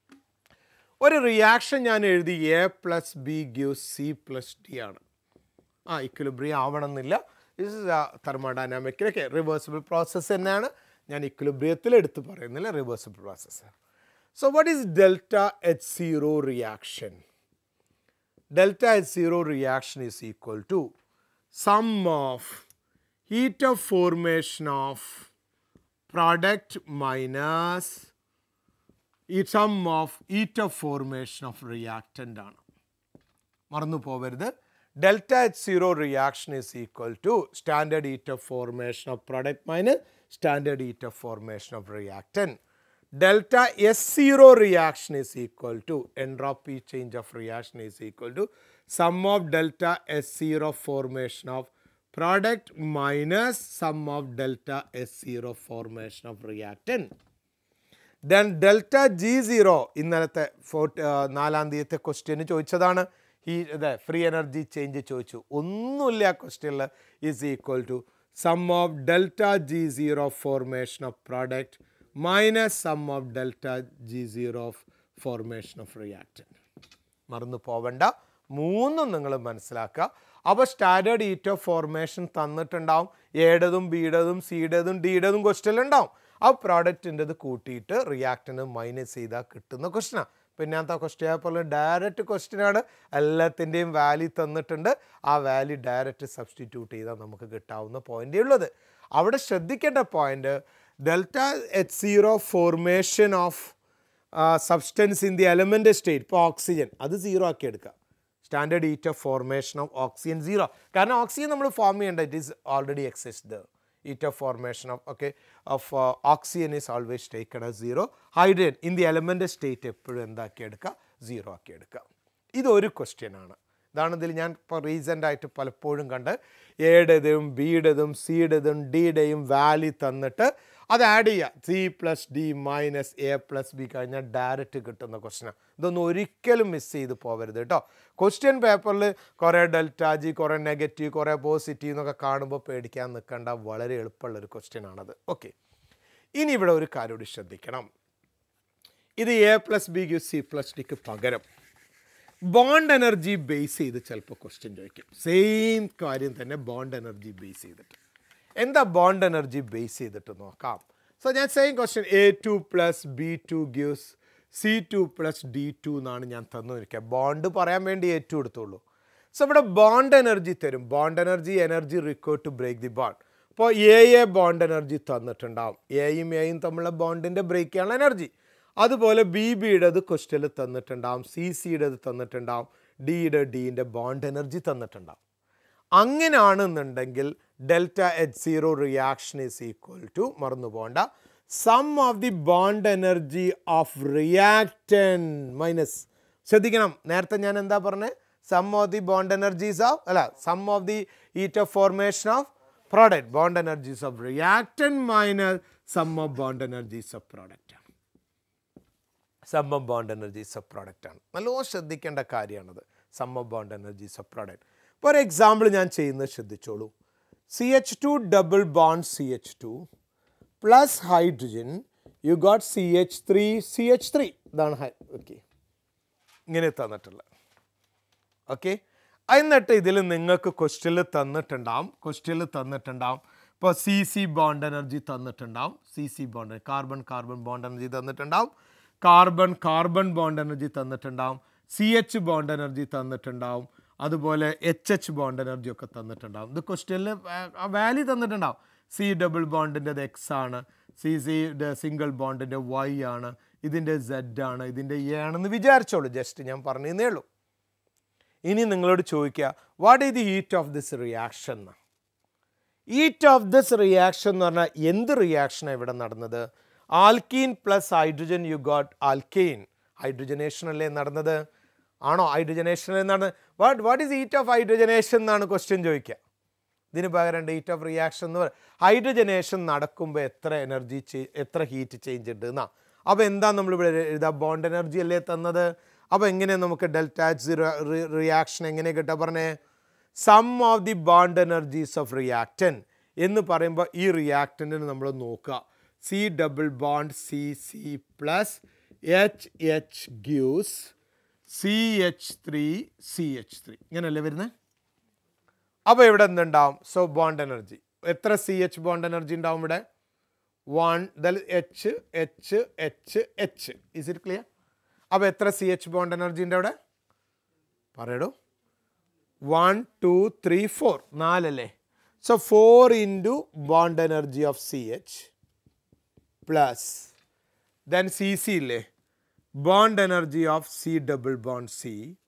[SPEAKER 1] ഒരു റിയാക്ഷൻ ഞാൻ എഴുതി A plus B gives C plus D ആണ്. ഇക്വിലിബ്രിയം ആവണമെന്നില്ല. ദിസ് ഇസ് തെർമോഡൈനാമിക്കിലൊക്കെ റിവേഴ്സിബിൾ പ്രോസസ്സ് തന്നെയാണ്. ഞാൻ ഇക്വിലിബ്രിയത്തിൽ എടുത്ത് പറയുന്നില്ല, reversible process. So what is delta H zero reaction? Delta H0 reaction is equal to sum of heat of formation of product minus sum of heat of formation of reactant ആണ്. മറന്നു പോവരുത്. Delta H0 reaction is equal to standard heat of formation of product minus standard heat of formation of reactant. Delta S0 reaction is equal to entropy change of reaction is equal to sum of delta S0 formation of product minus sum of delta S0 formation of reactant. Then delta G0 ഇന്നലത്തെ 4ാം തീയതിത്തെ ക്വസ്റ്റ്യന് ചോദിച്ചതാണ്. Free energy change ചോദിച്ചു. ഒന്നുമില്ല ആ ക്വസ്റ്റ്യനിൽ. Is equal to sum of delta G0 formation of product minus sum of delta G0 of formation of reactant. മറന്നു പോവണ്ട. മൂന്നും നിങ്ങൾ മനസ്സിലാക്കുക. അപ്പോൾ സ്റ്റാൻഡേർഡ് ഹീറ്റ് ഓഫ് ഫോർമേഷൻ തന്നിട്ടുണ്ടാവും. എയുടേതും ബിയുടേതും സിയുടേതും ഡിയുടേതും ക്വസ്റ്റ്യനിലുണ്ടാവും. ആ പ്രോഡക്റ്റിൻ്റെത് കൂട്ടിയിട്ട് റിയാക്ടൻ്റ് മൈനസ് ചെയ്താൽ കിട്ടുന്ന ക്വസ്റ്റ്യനാണ്. പിന്നെ ആ ക്വസ്റ്റ്യൻ പോലെ ഡയറക്റ്റ് ക്വസ്റ്റ്യനാണ്. എല്ലാത്തിൻ്റെയും വാല്യൂ തന്നിട്ടുണ്ട്. ആ വാല്യൂ ഡയറക്റ്റ് സബ്സ്റ്റിറ്റ്യൂട്ട് ചെയ്താൽ നമുക്ക് കിട്ടാവുന്ന പോയിൻ്റേ ഉള്ളത്. അവിടെ ശ്രദ്ധിക്കേണ്ട point delta H0 formation of substance in the element state. ഇപ്പോൾ ഓക്സിജൻ അത് 0 ആക്കി എടുക്കുക. Standard heat of formation of oxygen 0. കാരണം ഓക്സിജൻ നമ്മൾ ഫോം ചെയ്യേണ്ട it is already exist. heat of formation of oxygen is always taken as 0. Hydrogen in the element state എപ്പോഴും എന്താക്കി എടുക്കുക? 0 ആക്കി എടുക്കുക. ഇതൊരു ക്വസ്റ്റ്യൻ ആണ്. ഇതാണ് ഇതിൽ ഞാൻ ഇപ്പോൾ റീസെൻ്റായിട്ട് പലപ്പോഴും കണ്ട് എയുടേതും ബിയുടേതും സിയുടേതും ഡിയുടെയും വാല്യൂ തന്നിട്ട് അത് ആഡ് ചെയ്യുക. C plus D minus A plus B കഴിഞ്ഞാൽ ഡയറക്റ്റ് കിട്ടുന്ന ക്വസ്റ്റനാണ്. ഇതൊന്നും ഒരിക്കലും മിസ് ചെയ്ത് പോകരുത് കേട്ടോ. ക്വസ്റ്റ്യൻ പേപ്പറിൽ കുറേ ഡെൽറ്റ ജി, കുറേ നെഗറ്റീവ്, കുറേ പോസിറ്റീവ് എന്നൊക്കെ കാണുമ്പോൾ പേടിക്കാൻ നിൽക്കേണ്ട, വളരെ എളുപ്പമുള്ളൊരു ക്വസ്റ്റ്യൻ ആണത്. ഓക്കെ, ഇനി ഇവിടെ ഒരു കാര്യം കൂടി ശ്രദ്ധിക്കണം. ഇത് A plus B Q C plus ഡിക്ക് പകരം ബോണ്ട് എനർജി ബേസ് ചെയ്ത് ചിലപ്പോൾ ക്വസ്റ്റ്യൻ ചോദിക്കും. സെയിം കാര്യം തന്നെ ബോണ്ട് എനർജി ബേസ് ചെയ്തിട്ട്. എന്താ ബോണ്ട് എനർജി ബേസ് ചെയ്തിട്ട് നോക്കാം. സോ ഞാൻ same question A2 plus B2 gives C2 plus D2 എന്നാണ് ഞാൻ തന്നിരിക്കുക. ബോണ്ട് പറയാൻ വേണ്ടി A2 എടുത്തുള്ളൂ. സോ ഇവിടെ ബോണ്ട് എനർജി തരും. Bond energy required to break the bond. അപ്പോൾ എ ബോണ്ട് എനർജി തന്നിട്ടുണ്ടാവും. എയും തമ്മിലുള്ള ബോണ്ടിൻ്റെ ബ്രേക്ക് ചെയ്യാനുള്ള എനർജി. അതുപോലെ ബിയുടേത് ക്വസ്റ്റ്യനിൽ തന്നിട്ടുണ്ടാവും, സിയുടേത് തന്നിട്ടുണ്ടാവും, ഡിൻ്റെ ബോണ്ട് എനർജി തന്നിട്ടുണ്ടാവും. അങ്ങനെയാണെന്നുണ്ടെങ്കിൽ delta H0 reaction is equal to, മറന്നു പോകണ്ട, sum of the bond energy of reactant minus, ശ്രദ്ധിക്കണം, നേരത്തെ ഞാൻ എന്താ പറഞ്ഞത്, sum of the bond energies of, അല്ല, sum of the heat of formation of product, bond energies of reactant minus sum of bond energies of product ആണ്. Sum of bond energies of product ആണ്. നല്ലോണം ശ്രദ്ധിക്കേണ്ട കാര്യമാണത്, sum of bond energies of product. For example ഞാൻ ചെയ്യുന്നത് ശ്രദ്ധിച്ചോളൂ. CH2 double bond CH2 plus hydrogen, you got CH3 ഇതാണ് okay, ഇങ്ങനെ തന്നിട്ടുള്ളത്. ഓക്കെ, എന്നിട്ട് ഇതിൽ നിങ്ങൾക്ക് ക്വസ്റ്റ്യനിൽ തന്നിട്ടുണ്ടാവും. ഇപ്പോൾ CC ബോണ്ട് എനർജി തന്നിട്ടുണ്ടാവും. CC bond, carbon bond energy തന്നിട്ടുണ്ടാവും. കാർബൺ ബോണ്ട് എനർജി തന്നിട്ടുണ്ടാവും. CH ബോണ്ട് എനർജി തന്നിട്ടുണ്ടാവും. അതുപോലെ HH ബോണ്ട് എനർജി ഒക്കെ തന്നിട്ടുണ്ടാവും. ഇത് ക്വസ്റ്റ്യനിൽ വാല്യൂ തന്നിട്ടുണ്ടാവും. C ഡബിൾ ബോണ്ടിൻ്റെത് X ആണ്, CC സിംഗിൾ ബോണ്ടിൻ്റെ Y ആണ്, ഇതിൻ്റെ Z ആണ്, ഇതിൻ്റെ A ആണെന്ന് വിചാരിച്ചോളൂ. ജസ്റ്റ് ഞാൻ പറഞ്ഞേ ഉള്ളൂ. ഇനി നിങ്ങളോട് ചോദിക്കുക, what is the heat of this reaction എന്ന്. ഹീറ്റ് ഓഫ് ദിസ് റിയാക്ഷൻ എന്ന് പറഞ്ഞാൽ എന്ത് റിയാക്ഷനാണ് ഇവിടെ നടന്നത്? Alkene plus hydrogen, you got alkane. Hydrogenation അല്ലേ നടന്നത്? ആണോ? ഹൈഡ്രജനേഷൻ എന്നാണ്. What is heat of hydrogenation എന്നാണ് ക്വസ്റ്റ്യൻ ചോദിക്കുക. ഇതിന് പകരം ഹീറ്റ് ഓഫ് റിയാക്ഷൻ എന്ന് പറയും. ഹൈഡ്രജനേഷൻ നടക്കുമ്പോൾ എത്ര ഹീറ്റ് ചേഞ്ച് ഉണ്ട് എന്നാ. അപ്പോൾ എന്താ നമ്മളിവിടെ എഴുതാം? ബോണ്ട് എനർജി അല്ലേ തന്നത്. അപ്പോൾ എങ്ങനെ നമുക്ക് ഡെൽറ്റ H0 റിയാക്ഷൻ എങ്ങനെ കിട്ടുക പറഞ്ഞേ? Sum of the bond energies of reactant എന്ന് പറയുമ്പോൾ ഈ റിയാക്റ്റൻറ്റിന് നമ്മൾ നോക്കുക. C double bond CC plus HH gives CH3 ഇങ്ങനെയല്ലേ വരുന്നത്? അപ്പോൾ ഇവിടെ എന്തുണ്ടാവും? സോ ബോണ്ട് എനർജി എത്ര CH ബോണ്ട് എനർജി ഉണ്ടാവും ഇവിടെ? 1 H ഈസ് ഇറ്റ് ക്ലിയർ? അപ്പോൾ എത്ര CH ബോണ്ട് എനർജി ഉണ്ട് അവിടെ? പറയടോ. 1 2 3 4 4 അല്ലേ? So 4 into bond energy of CH plus then CC ഇല്ലേ, bond energy of C double bond C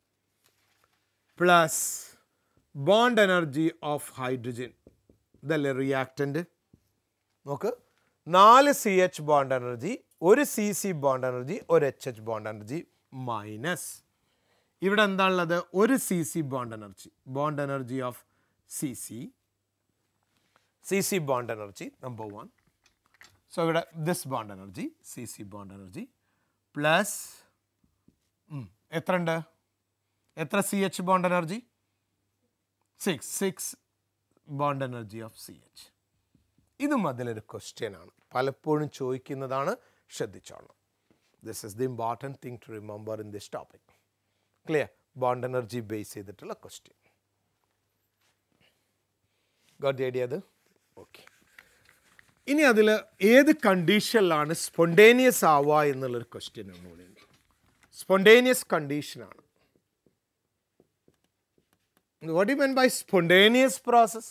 [SPEAKER 1] plus bond energy of hydrogen. ഇതല്ലേ റിയാക്റ്റൻ്റ്. നോക്ക്, 4 CH bond energy, 1 CC bond energy, 1 HH bond energy minus ഇവിടെ എന്താണുള്ളത്? 1 CC bond energy of CC bond energy number 1. So ഇവിടെ this bond energy CC bond energy plus എത്ര ഉണ്ട്? എത്ര CH bond energy? 6 bond energy of CH. ഇതും അതിലൊരു question ആണ്, പലപ്പോഴും ചോദിക്കുന്നതാണ്, ശ്രദ്ധിച്ചോളണം. This is the important thing to remember in this topic. Clear? Bond energy base ചെയ്തിട്ടുള്ള ക്വസ്റ്റ്യൻ. ഗോട്ട് ദി ഐഡിയ അത്? ഓക്കെ. ഇനി അതിൽ ഏത് കണ്ടീഷനിലാണ് സ്പോണ്ടേനിയസ് ആവുക എന്നുള്ളൊരു ക്വസ്റ്റ്യൻ ഒന്നുകൂടി ഉണ്ട്. സ്പോണ്ടേനിയസ് കണ്ടീഷനാണ്. What you mean by spontaneous process?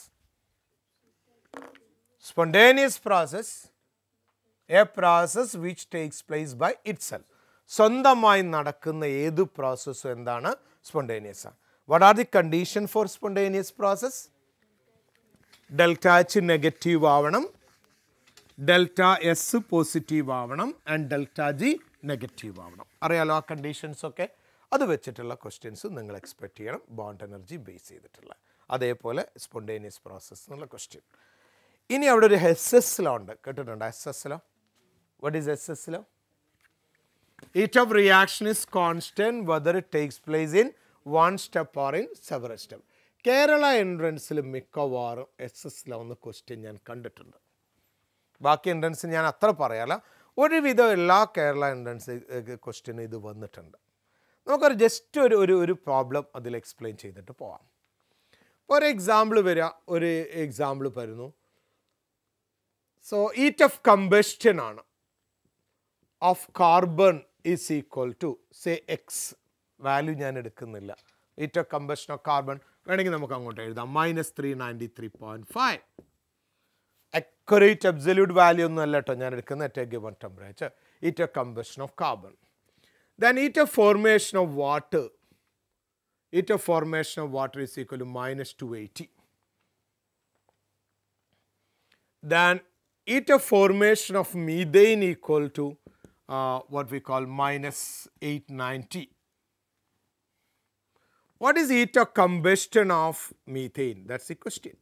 [SPEAKER 1] Spontaneous process, a process which takes place by itself. സ്വന്തമായി നടക്കുന്ന ഏത് പ്രോസസ്സും എന്താണ്? സ്പോണ്ടേനിയസ് ആണ്. What are the condition for spontaneous process? Delta H negative ആവണം, ഡെൽറ്റ S പോസിറ്റീവ് ആവണം, ആൻഡ് ഡെൽറ്റ G നെഗറ്റീവ് ആവണം. അറിയാലോ ആ കണ്ടീഷൻസ് ഒക്കെ. അത് വെച്ചിട്ടുള്ള ക്വസ്റ്റ്യൻസ് നിങ്ങൾ എക്സ്പെക്ട് ചെയ്യണം, ബോണ്ട് എനർജി ബേസ് ചെയ്തിട്ടുള്ള. അതേപോലെ സ്പോണ്ടേനിയസ് പ്രോസസ് എന്നുള്ള ക്വസ്റ്റ്യൻ. ഇനി അവിടെ ഒരു SS ലോ ഉണ്ട്, കേട്ടിട്ടുണ്ടോ? SS law. What is SS law? Heat of reaction is constant whether it takes place in one step or in several steps. Kerala എൻട്രൻസിൽ മിക്കവാറും SS ലോ എന്ന ക്വസ്റ്റ്യൻ ഞാൻ കണ്ടിട്ടുണ്ട്. ബാക്കി എൻട്രൻസ് ഞാൻ അത്ര പറയാല, ഒരുവിധം എല്ലാ കേരള എൻട്രൻസ് ക്വസ്റ്റ്യനും ഇത് വന്നിട്ടുണ്ട്. നമുക്കൊരു ജസ്റ്റ് ഒരു പ്രോബ്ലം അതിൽ എക്സ്പ്ലെയിൻ ചെയ്തിട്ട് പോവാം. ഇപ്പോൾ ഒരു എക്സാമ്പിൾ വരിക, ഒരു എക്സാമ്പിൾ വരുന്നു. സോ ഹീറ്റ് ഓഫ് കമ്പസ്റ്റൻ ആണ് of carbon is equal to say X. Value ഞാൻ എടുക്കുന്നില്ല. Heat of combustion of carbon വേണമെങ്കിൽ നമുക്ക് അങ്ങോട്ട് എഴുതാം, -393.5. അക്യുറേറ്റ് അബ്സല്യൂട്ട് വാല്യൂ ഒന്നും അല്ല കേട്ടോ ഞാൻ എടുക്കുന്നത്, at a given temperature. Heat of combustion of carbon. Then heat of formation of water. Heat of formation of water is equal to -280. Then heat of formation of methane equal to what we call -890. What is heat of combustion of methane? That's the question.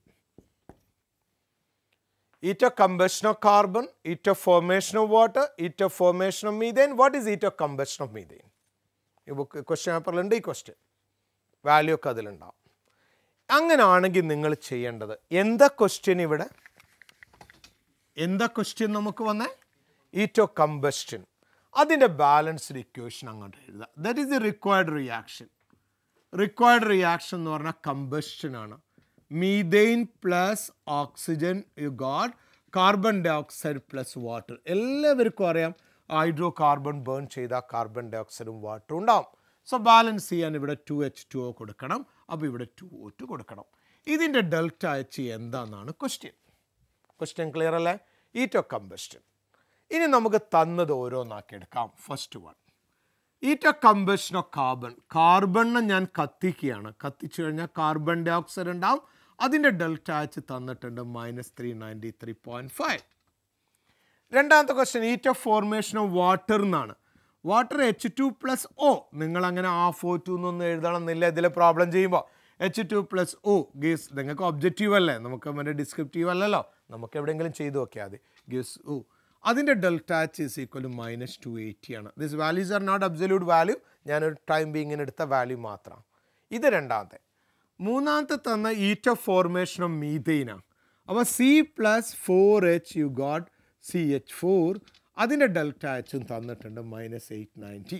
[SPEAKER 1] Heat of combustion of carbon, heat of formation of water, heat of formation of methane. What is heat of combustion of methane? ഈ book question പേപ്പറിലുണ്ട് ഈ question, value ഒക്കെ അതിലുണ്ടാവും. അങ്ങനെയാണെങ്കിൽ നിങ്ങൾ ചെയ്യേണ്ടത് എന്താ question ഇവിടെ? എന്താ ക്വസ്റ്റ്യൻ നമുക്ക് വന്നേ? Heat of combustion. അതിൻ്റെ ബാലൻസ്ഡ് ഇക്വേഷൻ അങ്ങോട്ട് എഴുതുക. That is the required reaction. Required reaction എന്ന് പറഞ്ഞാൽ കമ്പസ്റ്റൻ ആണ്. Methane plus oxygen you got carbon dye oxide plus water. എല്ലാവർക്കും അറിയാം ഹൈഡ്രോ കാർബൺ ബേൺ ചെയ്താൽ കാർബൺ ഡൈ ഓക്സൈഡും വാട്ടറും ഉണ്ടാവും. സോ ബാലൻസ് ചെയ്യാൻ ഇവിടെ 2H2O കൊടുക്കണം, അപ്പോൾ ഇവിടെ 2O2 കൊടുക്കണം. ഇതിൻ്റെ ഡെൽറ്റ H എന്താണെന്നാണ് ക്വസ്റ്റ്യൻ. ക്വസ്റ്റ്യൻ ക്ലിയർ അല്ലേ? Heat of combustion. ഇനി നമുക്ക് തന്നത് ഓരോന്നാക്കി എടുക്കാം. First one, heat of combustion of carbon. കാർബണിനെ ഞാൻ കത്തിക്കുകയാണ്. കത്തിച്ചു കഴിഞ്ഞാൽ കാർബൺ ഡൈ ഓക്സൈഡ് ഉണ്ടാവും. അതിൻ്റെ ഡെൽറ്റ H തന്നിട്ടുണ്ട് -393.5. രണ്ടാമത്തെ question, heat of formation of water എന്നാണ്. Water H2+O. നിങ്ങളങ്ങനെ O2 എന്നൊന്നും എഴുതണമെന്നില്ല ഇതിലെ പ്രോബ്ലം ചെയ്യുമ്പോൾ. H2+O ഗീസ്, നിങ്ങൾക്ക് ഒബ്ജക്റ്റീവ് അല്ലേ, നമുക്ക് മറ്റേ ഡിസ്ക്രിപ്റ്റീവ് അല്ലല്ലോ, നമുക്ക് എവിടെയെങ്കിലും ചെയ്തു നോക്കിയാൽ മതി. Gives O. അതിൻ്റെ delta H is equal to -280 ആണ്. This values are not absolute value, ഞാനൊരു ടൈം ബീങ്ങിന് എടുത്ത വാല്യൂ മാത്രം. ഇത് രണ്ടാമത്തെ. മൂന്നാമത്തെ തന്ന ഹീറ്റ് ഓഫ് ഫോർമേഷൻ ഓഫ് മീഥെയിനാണ്. അപ്പോൾ C+4H യു ഗോട്ട് CH4. അതിൻ്റെ ഡെൽറ്റ Hഉം തന്നിട്ടുണ്ട് -890.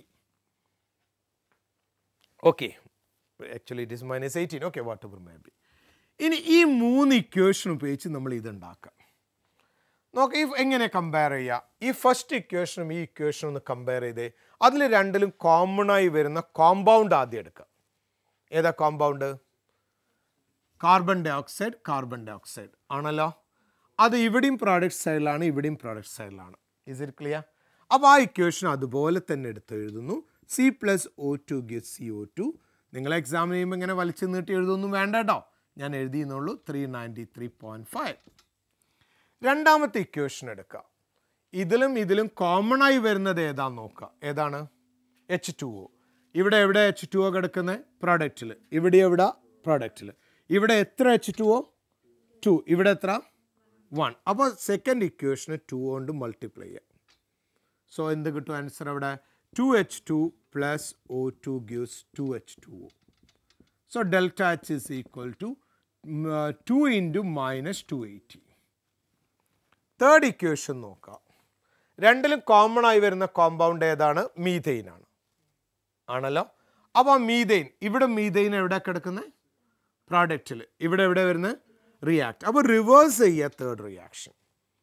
[SPEAKER 1] Okay, actually it is -18. Okay, whatever may be. ഇനി ഈ മൂന്ന് ഇക്വേഷൻ ഉപയോഗിച്ച് നമ്മൾ ഇതുണ്ടാക്കാം. നോക്കാം ഈ എങ്ങനെ കമ്പയർ ചെയ്യുക. ഈ ഫസ്റ്റ് ഇക്വേഷനും ഈ ഇക്വേഷനും ഒന്ന് കമ്പയർ ചെയ്തേ. അതിൽ രണ്ടിലും കോമണായി വരുന്ന കോമ്പൗണ്ട് ആദ്യം എടുക്കുക. ഏതാ compound? Carbon dye oxide. Carbon dye oxide ആണല്ലോ. അത് ഇവിടെയും പ്രോഡക്റ്റ് സൈഡിലാണ്, ഇവിടെയും പ്രോഡക്റ്റ് സൈഡിലാണ്. Is it clear? അപ്പോൾ ആ ഇക്വേഷൻ അതുപോലെ തന്നെ എടുത്ത് എഴുതുന്നു. C+O2 gives CO2. നിങ്ങൾ എക്സാം ചെയ്യുമ്പോൾ ഇങ്ങനെ വലിച്ചു നീട്ടി എഴുതൊന്നും വേണ്ട കേട്ടോ, ഞാൻ എഴുതിയെന്നുള്ളൂ. 393.5. രണ്ടാമത്തെ ഇക്വേഷൻ എടുക്കുക. ഇതിലും കോമൺ ആയി വരുന്നത് ഏതാന്ന് നോക്കുക. ഏതാണ്? H2O. ഇവിടെ എവിടെ H2O കിടക്കുന്നത്? പ്രോഡക്റ്റിൽ. ഇവിടെ എവിടെ? പ്രോഡക്റ്റിൽ. ഇവിടെ എത്ര H2O? 2. ഇവിടെ എത്ര? 1. അപ്പോൾ സെക്കൻഡ് ഇക്വേഷന് 2 കൊണ്ട് മൾട്ടിപ്ലൈ ചെയ്യാം. സോ എന്ത് കിട്ടും ആൻസർ? അവിടെ 2H2 plus O2 gives 2H2O. So delta H is equal to 2 into -280. Third equation നോക്കാം. രണ്ടിലും കോമൺ ആയി വരുന്ന കോമ്പൗണ്ട് ഏതാണ്? മീഥെയിൻ ആണ്. ആണല്ലോ. അപ്പോൾ മീഥെയിൻ, ഇവിടെ മീഥെയിൻ എവിടെ കിടക്കുന്നത്? പ്രോഡക്റ്റിൽ. ഇവിടെ എവിടെ വരുന്നത്? റിയാക്ട്. അപ്പോൾ റിവേഴ്സ് ചെയ്യുക third reaction.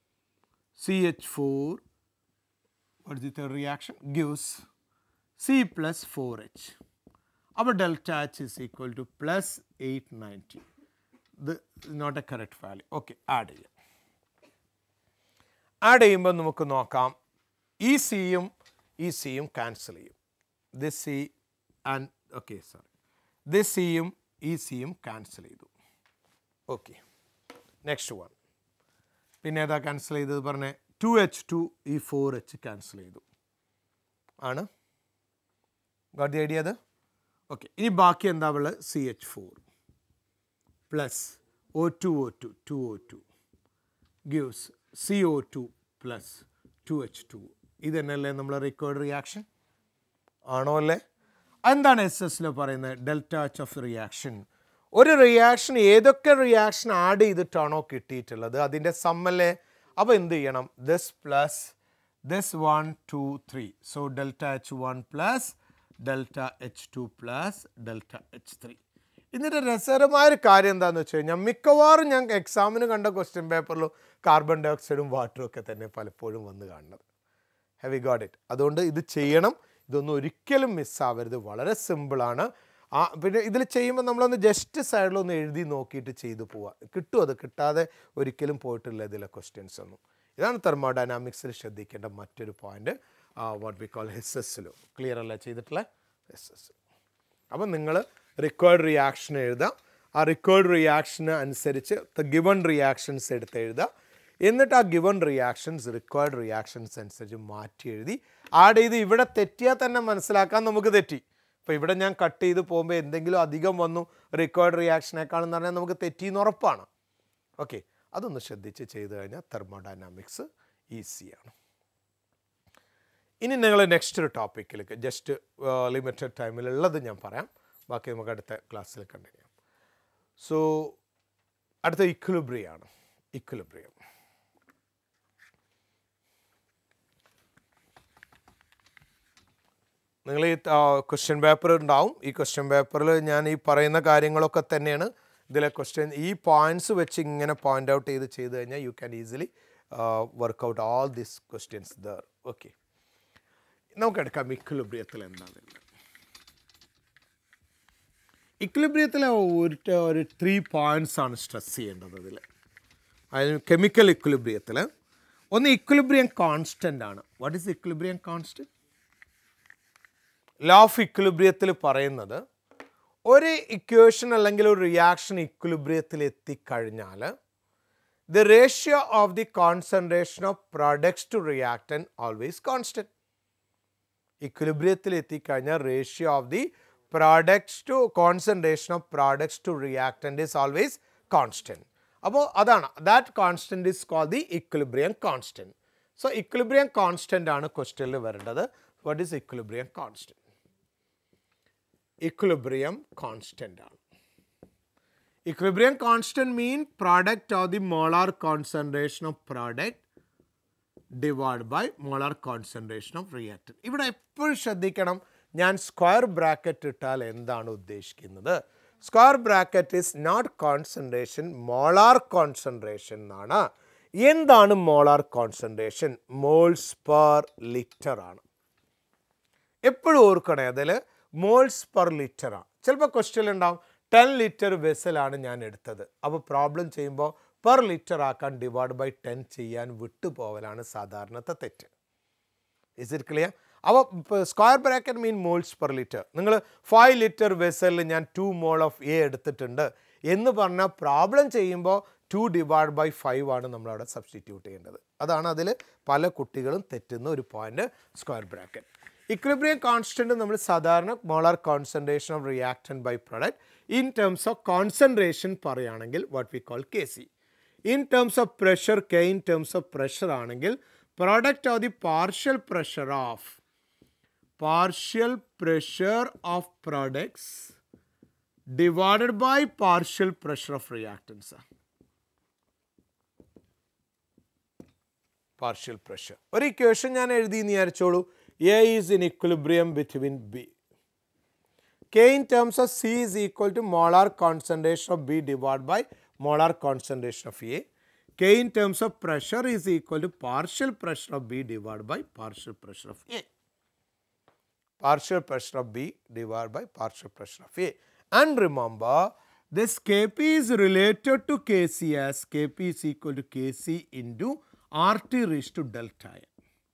[SPEAKER 1] CH4, what is the third reaction? Gives C+4H. Our delta H is equal to +890. This is not a correct value. Okay, add ചെയ്യാം. ആഡ് ചെയ്യുമ്പോൾ നമുക്ക് നോക്കാം. ഈ സിയും ഈ സിയും ക്യാൻസൽ ചെയ്യും. This C and okay sorry, this സിയും ഈ സിയും ക്യാൻസൽ ചെയ്തു. Okay, next one. പിന്നെ ഏതാ ക്യാൻസൽ ചെയ്തത് പറഞ്ഞേ? 2H2 ഈ 4H ക്യാൻസൽ ചെയ്തു ആണ്. Got the idea? അത് ഓക്കെ, ഇനി ബാക്കി എന്താ ഉള്ളത്? CH4 plus O2O2 2O2 gives CO2 plus 2H2. ഇത് തന്നെയല്ലേ നമ്മളെ റിക്വയർഡ് റിയാക്ഷൻ? ആണോ അല്ലേ? എന്താണ് SS പറയുന്നത്? Delta H of reaction. ഒരു റിയാക്ഷൻ ഏതൊക്കെ റിയാക്ഷൻ ആഡ് ചെയ്തിട്ടാണോ കിട്ടിയിട്ടുള്ളത് അതിൻ്റെ സമ്മല്ലേ. അപ്പോൾ എന്ത് ചെയ്യണം? This plus this 1 2 3. So delta H1 plus delta H2 plus delta H3. ഇതിൻ്റെ രസകരമായൊരു കാര്യം എന്താണെന്ന് വെച്ച് കഴിഞ്ഞാൽ മിക്കവാറും ഞാൻ എക്സാമിന് കണ്ട ക്വസ്റ്റ്യൻ പേപ്പറിലും കാർബൺ ഡൈ ഓക്സൈഡും വാട്ടറും ഒക്കെ തന്നെ പലപ്പോഴും വന്ന് കാണുന്നത്. Have you got it? അതുകൊണ്ട് ഇത് ചെയ്യണം. ഇതൊന്നും ഒരിക്കലും മിസ്സാവരുത്. വളരെ സിമ്പിളാണ്. പിന്നെ ഇതിൽ ചെയ്യുമ്പോൾ നമ്മളൊന്ന് ജസ്റ്റ് സൈഡിലൊന്ന് എഴുതി നോക്കിയിട്ട് ചെയ്തു പോവുക. കിട്ടും. അത് കിട്ടാതെ ഒരിക്കലും പോയിട്ടില്ല ഇതിലെ ക്വസ്റ്റ്യൻസ് ഒന്നും. ഇതാണ് തെർമോഡൈനാമിക്സിൽ ശ്രദ്ധിക്കേണ്ട മറ്റൊരു point. What we call SS. Clear അല്ല ചെയ്തിട്ടുള്ള SS. അപ്പം നിങ്ങൾ റിക്വയർഡ് റിയാക്ഷൻ എഴുതുക. ആ റിക്വയർഡ് റിയാക്ഷന് അനുസരിച്ച് ഗിവൺ റിയാക്ഷൻസ് എടുത്ത് എഴുതുക. എന്നിട്ട് ആ ഗിവൺ റിയാക്ഷൻസ് റിക്വയർഡ് റിയാക്ഷൻസ് അനുസരിച്ച് മാറ്റി എഴുതി ആഡ് ചെയ്ത് ഇവിടെ തെറ്റിയാൽ തന്നെ മനസ്സിലാക്കാൻ നമുക്ക് തെറ്റി. അപ്പോൾ ഇവിടെ ഞാൻ കട്ട് ചെയ്ത് പോകുമ്പോൾ എന്തെങ്കിലും അധികം വന്നു റിക്വയർഡ് റിയാക്ഷനേക്കാളെന്ന് പറഞ്ഞാൽ നമുക്ക് തെറ്റിയെന്ന് ഉറപ്പാണ്. ഓക്കെ, അതൊന്ന് ശ്രദ്ധിച്ച് ചെയ്ത് കഴിഞ്ഞാൽ തെർമോഡൈനാമിക്സ് ഈസിയാണ്. ഇനി നിങ്ങൾ നെക്സ്റ്റ് ഒരു ടോപ്പിക്കിലേക്ക് ജസ്റ്റ് ലിമിറ്റഡ് ടൈമിലുള്ളത് ഞാൻ പറയാം. ബാക്കി നമുക്ക് അടുത്ത ക്ലാസ്സിൽ കണ്ടിന്യൂ ചെയ്യാം. സോ അടുത്ത ഇക്വിലിബ്രിയമാണ്. ഇക്വിലിബ്രിയം നിങ്ങൾ ഈ ക്വസ്റ്റ്യൻ പേപ്പർ ഉണ്ടാവും. ഈ ക്വസ്റ്റ്യൻ പേപ്പറിൽ ഞാൻ ഈ പറയുന്ന കാര്യങ്ങളൊക്കെ തന്നെയാണ് ഇതിലെ ക്വസ്റ്റ്യൻ. ഈ പോയിൻറ്റ്സ് വെച്ച് ഇങ്ങനെ പോയിൻ്റ് ഔട്ട് ചെയ്ത് കഴിഞ്ഞാൽ you can easily work out all these questions there. Okay, നമുക്കെടുക്കാം ഇക്വിലിബ്രിയത്തിൽ എന്താണ്. ഇക്വിലിബ്രിയത്തിൽ ഒരു 3 പോയിൻറ്റ്സ് ആണ് സ്ട്രെസ് ചെയ്യേണ്ടത്. അതിൽ അതിന് കെമിക്കൽ ഇക്വിലിബ്രിയത്തിൽ ഒന്ന് ഇക്വിലിബ്രിയം കോൺസ്റ്റൻ്റ് ആണ്. What is equilibrium constant? Law of ഇക്വിലിബ്രിയത്തിൽ പറയുന്നത് ഒരു ഇക്വേഷൻ അല്ലെങ്കിൽ ഒരു റിയാക്ഷൻ ഇക്വിലിബ്രിയത്തിൽ എത്തിക്കഴിഞ്ഞാൽ the ratio of the concentration of products to reactant always constant. ഇക്വിലിബ്രിയത്തിൽ എത്തിക്കഴിഞ്ഞാൽ ratio of the products to concentration of products to reactant is always constant. അപ്പോൾ അതാണ് that constant is called the equilibrium constant. So equilibrium constant ആണ് ക്വസ്റ്റ്യനിൽ വരേണ്ടത്. What is equilibrium constant? Equilibrium constant ആണ്. Equilibrium constant mean product of the molar concentration of product divided by molar concentration of reactant. ഇവിടെ എപ്പോഴും ശ്രദ്ധിക്കണം, ഞാൻ square bracket ഇട്ടാൽ എന്താണ് ഉദ്ദേശിക്കുന്നത്? Square bracket is not concentration, molar concentration എന്നാണ്. എന്താണ് molar concentration? Moles per litre ആണ്. എപ്പോഴും ഓർക്കണേ, അതിൽ മോൾസ് പെർ ലിറ്ററാണ്. ചിലപ്പോൾ ക്വസ്റ്റ്യൻ ഉണ്ടാവും 10 ലിറ്റർ വെസലാണ് ഞാൻ എടുത്തത്. അപ്പോൾ പ്രോബ്ലം ചെയ്യുമ്പോൾ പെർ ലിറ്റർ ആക്കാൻ ഡിവൈഡ് ബൈ 10 ചെയ്യാൻ വിട്ടുപോകലാണ് സാധാരണത്തെ തെറ്റ്. Is it clear? അപ്പോൾ square bracket mean moles per litre. നിങ്ങൾ 5 ലിറ്റർ വെസലിൽ ഞാൻ 2 മോൾ ഓഫ് എ എടുത്തിട്ടുണ്ട് എന്ന് പറഞ്ഞാൽ പ്രോബ്ലം ചെയ്യുമ്പോൾ 2 ഡിവൈഡ് ബൈ 5 ആണ് നമ്മളവിടെ സബ്സ്റ്റിറ്റ്യൂട്ട് ചെയ്യേണ്ടത്. അതാണ് അതിൽ പല കുട്ടികളും തെറ്റുന്ന ഒരു point, square bracket. Equilibrium constant നമ്മൾ സാധാരണ molar concentration of reactant by product. In terms of concentration പറയുകയാണെങ്കിൽ what we call Kc. In terms of pressure K in terms of pressure ആണെങ്കിൽ product of the partial pressure of products divided by partial pressure of reactants. Partial pressure ഒരു equation ഞാൻ എഴുതി എന്ന് വിചാരിച്ചോളൂ. A is in equilibrium between B. K in terms of C is equal to molar concentration of B divided by molar concentration of A. K in terms of pressure is equal to partial pressure of B divided by partial pressure of A. Partial pressure of B divided by partial pressure of A. And remember, this Kp is related to Kc as Kp is equal to Kc into RT raised to delta n.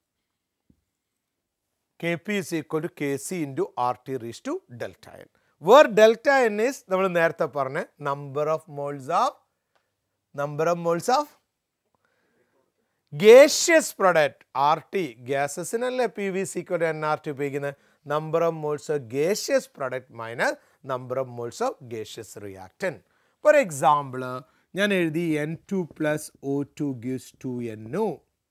[SPEAKER 1] Kp is equal to Kc into RT raised to delta n. Where delta n is നമ്മൾ നേരത്തെ പറഞ്ഞ number of moles of gaseous product RT gases-നല്ലേ PV equal to nRT ഉപയോഗിക്കുന്നത്. number of moles of gaseous product minus number of moles of gaseous reactant. For example, ഞാൻ എഴുതി N2 plus O2 gives 2NO.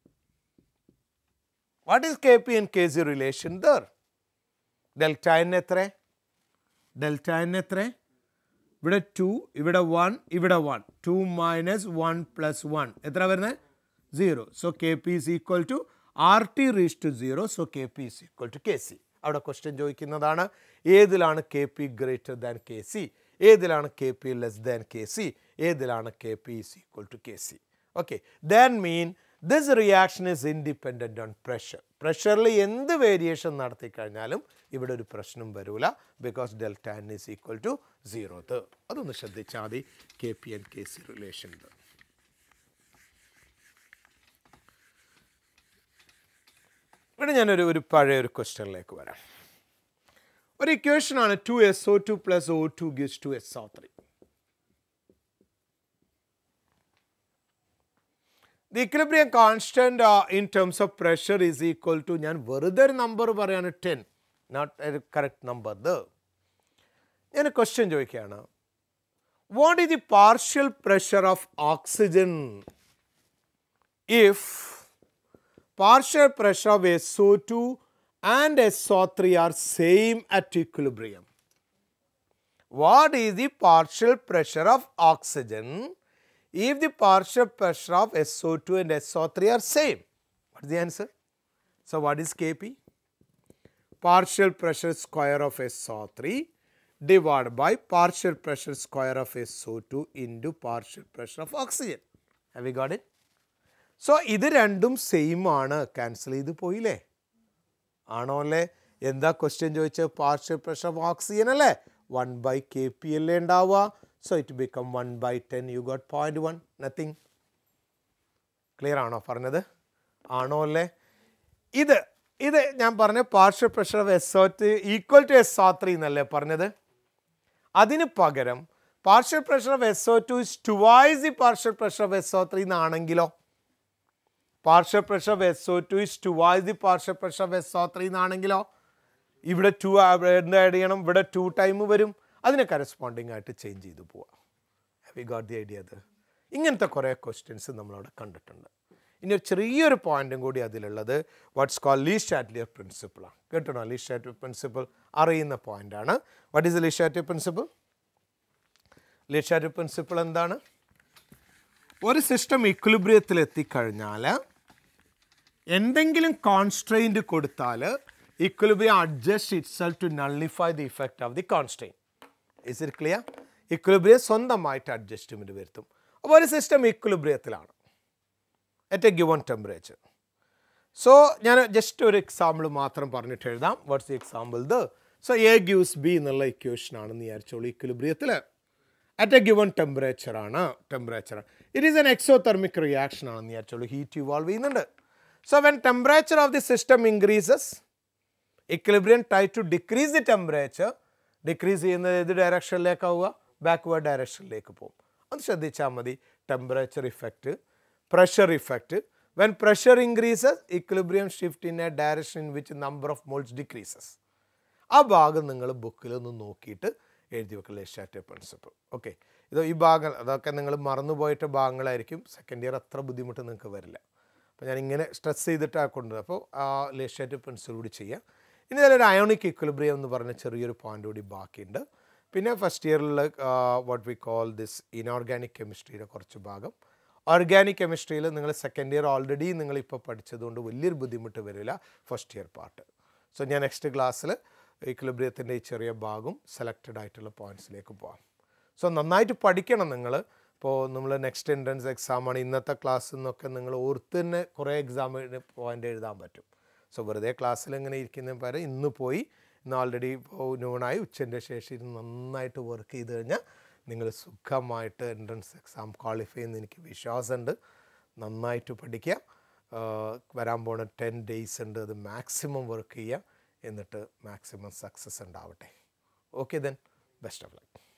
[SPEAKER 1] What is Kp and Kc relation there? Delta N എത്ര? Delta N എത്ര? ഇവിടെ 2, ഇവിടെ 1, ഇവിടെ 1. 2 minus 1 plus 1. എത്ര വരുന്നത്? 0. So Kp is equal to RT reached to 0. So Kp is equal to Kc. അവിടെ question ചോദിക്കുന്നതാണ് ഏതിലാണ് Kp greater than Kc, ഏതിലാണ് Kp less than Kc, ഏതിലാണ് Kp is equal to Kc. Okay, then mean this reaction is independent on pressure. പ്രഷറിൽ എന്ത് variation നടത്തി കഴിഞ്ഞാലും ഇവിടെ ഒരു പ്രശ്നം വരില്ല, because delta N is equal to 0. അതൊന്ന് ശ്രദ്ധിച്ചാൽ മതി. Kp and Kc relation. ഇവിടെ ഞാനൊരു പഴയൊരു ക്വസ്റ്റ്യനിലേക്ക് വരാം. ഒരു ഇക്വേഷനാണ് 2SO2 plus O2 gives 2SO3. The equilibrium constant in terms of pressure is equal to, ഞാൻ വെറുതെ ഒരു നമ്പർ പറയാണ് 10, not a correct number there. ഞാൻ ക്വസ്റ്റ്യൻ ചോദിക്കുകയാണ്, what is the partial pressure of oxygen if partial pressure of SO2 and SO3 are same at equilibrium? What is the partial pressure of oxygen if the partial pressure of SO2 and SO3 are same? What is the answer? So what is Kp? Partial pressure square of SO3 divided by partial pressure square of SO2 into partial pressure of oxygen. Have we got it? So ഇത് രണ്ടും same ആണ്, cancel ചെയ്ത് പോയില്ലേ? ആണോ അല്ലേ? എന്താ question ചോദിച്ചത്? Partial pressure of oxygen അല്ലേ? 1/Kp അല്ലേ ഉണ്ടാവുക. So it become 1/10. You got 0.1, nothing. Clear ആണോ പറഞ്ഞത്? ആണോ അല്ലേ? ഇത് ഞാൻ പറഞ്ഞ partial pressure of SO2 equal to SO3 എന്നല്ലേ പറഞ്ഞത്? അതിന് പകരം partial pressure of SO2 is twice the partial pressure of SO3 എന്നാണെങ്കിലോ? Partial pressure of SO2 is twice the partial pressure of SO3 എന്നാണെങ്കിലോ? ഇവിടെ 2 എന്താ ആഡ് ചെയ്യണം? ഇവിടെ 2 ടൈം വരും. അതിനെ കറസ്പോണ്ടിങ് ആയിട്ട് ചേഞ്ച് ചെയ്തു പോവാം. Have you got the idea? അത് ഇങ്ങനത്തെ കുറേ ക്വസ്റ്റ്യൻസ് നമ്മളവിടെ കണ്ടിട്ടുണ്ട്. ഇനി ഒരു ചെറിയൊരു പോയിന്റും കൂടി അതിലുള്ളത് വാട്ട്സ് കോൾ ലീ ഷാറ്റ്ലിയർ പ്രിൻസിപ്പിളാണ്. കേട്ടോ? ലീ ഷാറ്റ്ലിയർ പ്രിൻസിപ്പിൾ അറിയുന്ന പോയിന്റാണ്. What is the Le Chatelier principle? Le Chatelier principle എന്താണ്? ഒരു സിസ്റ്റം ഇക്വിലിബ്രിയത്തിൽ എത്തിക്കഴിഞ്ഞാൽ എന്തെങ്കിലും കോൺസ്ട്രെയിൻറ്റ് കൊടുത്താൽ equilibrium adjusts itself to nullify the effect of the constraint. Is it clear? Equilibrium സ്വന്തമായിട്ട് അഡ്ജസ്റ്റ്മെൻറ്റ് വരുത്തും. അപ്പോൾ ഒരു സിസ്റ്റം ഇക്വിലിബ്രിയത്തിലാണ് at a given temperature. So ഞാൻ ജസ്റ്റ് ഒരു എക്സാമ്പിൾ മാത്രം പറഞ്ഞിട്ട് എഴുതാം. What's the example the? So A gives B എന്നുള്ള ഇക്വേഷൻ ആണെന്ന് വിചാരിച്ചോളൂ. ഇക്വിലിബ്രിയത്തിൽ at a given temperature ആണ്. It is an exothermic reaction ആണെന്ന് വിചാരിച്ചോളൂ. ഹീറ്റ് ഇവോൾവ് ചെയ്യുന്നുണ്ട്. So when temperature of the system increases, equilibrium try to decrease the temperature. Decrease ചെയ്യുന്നത് ഏത് ഡയറക്ഷനിലേക്കാവുക? ബാക്ക്വേർഡ് ഡയറക്ഷനിലേക്ക് പോകും. അത് ശ്രദ്ധിച്ചാൽ മതി. Temperature effect, pressure effect. When pressure increases, equilibrium shift in a direction in which number of moles decreases. ആ ഭാഗം നിങ്ങൾ ബുക്കിലൊന്ന് നോക്കിയിട്ട് എഴുതി വെക്കുക. Lee Chatelier principle. ഓക്കെ, ഈ ഭാഗം അതൊക്കെ നിങ്ങൾ മറന്നുപോയിട്ട് ഭാഗങ്ങളായിരിക്കും. സെക്കൻഡ് ഇയർ അത്ര ബുദ്ധിമുട്ട് നിങ്ങൾക്ക് വരില്ല. അപ്പോൾ ഞാനിങ്ങനെ സ്ട്രെസ് ചെയ്തിട്ടാണ് കൊണ്ടുവരുന്നത്. അപ്പോൾ ആ ലീ ഷാറ്റ്ലിയർ പ്രിൻസിപ്പിൾ കൂടി ചെയ്യാം. ഇനി അതിലൊരു അയോണിക് ഇക്വിലിബ്രിയം എന്ന് പറഞ്ഞ ചെറിയൊരു പോയിന്റ് കൂടി ബാക്കിയുണ്ട്. പിന്നെ ഫസ്റ്റ് ഇയറിൽ what we call this inorganic കെമിസ്ട്രിയുടെ കുറച്ച് ഭാഗം. ഓർഗാനിക് കെമിസ്ട്രിയിൽ നിങ്ങൾ സെക്കൻഡ് ഇയർ ഓൾറെഡി നിങ്ങളിപ്പോൾ പഠിച്ചതുകൊണ്ട് വലിയൊരു ബുദ്ധിമുട്ട് വരില്ല ഫസ്റ്റ് ഇയർ പാർട്ട്. സോ ഞാൻ നെക്സ്റ്റ് ക്ലാസ്സിൽ ഇക്വിലിബ്രിയത്തിൻ്റെ ഈ ചെറിയ ഭാഗം സെലക്റ്റഡ് ആയിട്ടുള്ള പോയിൻറ്റ്സിലേക്ക് പോകാം. സോ നന്നായിട്ട് പഠിക്കണം നിങ്ങൾ. ഇപ്പോൾ നമ്മൾ നെക്സ്റ്റ് എൻട്രൻസ് എക്സാമാണ്. ഇന്നത്തെ ക്ലാസ്സിൽ നിന്നൊക്കെ നിങ്ങൾ ഓർത്ത് തന്നെ കുറേ എക്സാമിന് പോയിൻ്റ് എഴുതാൻ പറ്റും. സോ വെറുതെ ക്ലാസ്സിൽ ഇങ്ങനെ ഇരിക്കുന്ന പകരം ഇന്ന് പോയി, ഇന്ന് ഓൾറെഡി നോണായി, ഉച്ചൻ്റെ ശേഷം ഇരുന്ന് നന്നായിട്ട് വർക്ക് ചെയ്ത് കഴിഞ്ഞാൽ നിങ്ങൾ സുഖമായിട്ട് എൻട്രൻസ് എക്സാം ക്വാളിഫൈ ചെയ്യുന്ന എനിക്ക് വിശ്വാസമുണ്ട്. നന്നായിട്ട് പഠിക്കുക. വരാൻ പോണ 10 days ഉണ്ട്. അത് മാക്സിമം വർക്ക് ചെയ്യുക. എന്നിട്ട് മാക്സിമം സക്സസ് ഉണ്ടാവട്ടെ. Okay then, best of luck.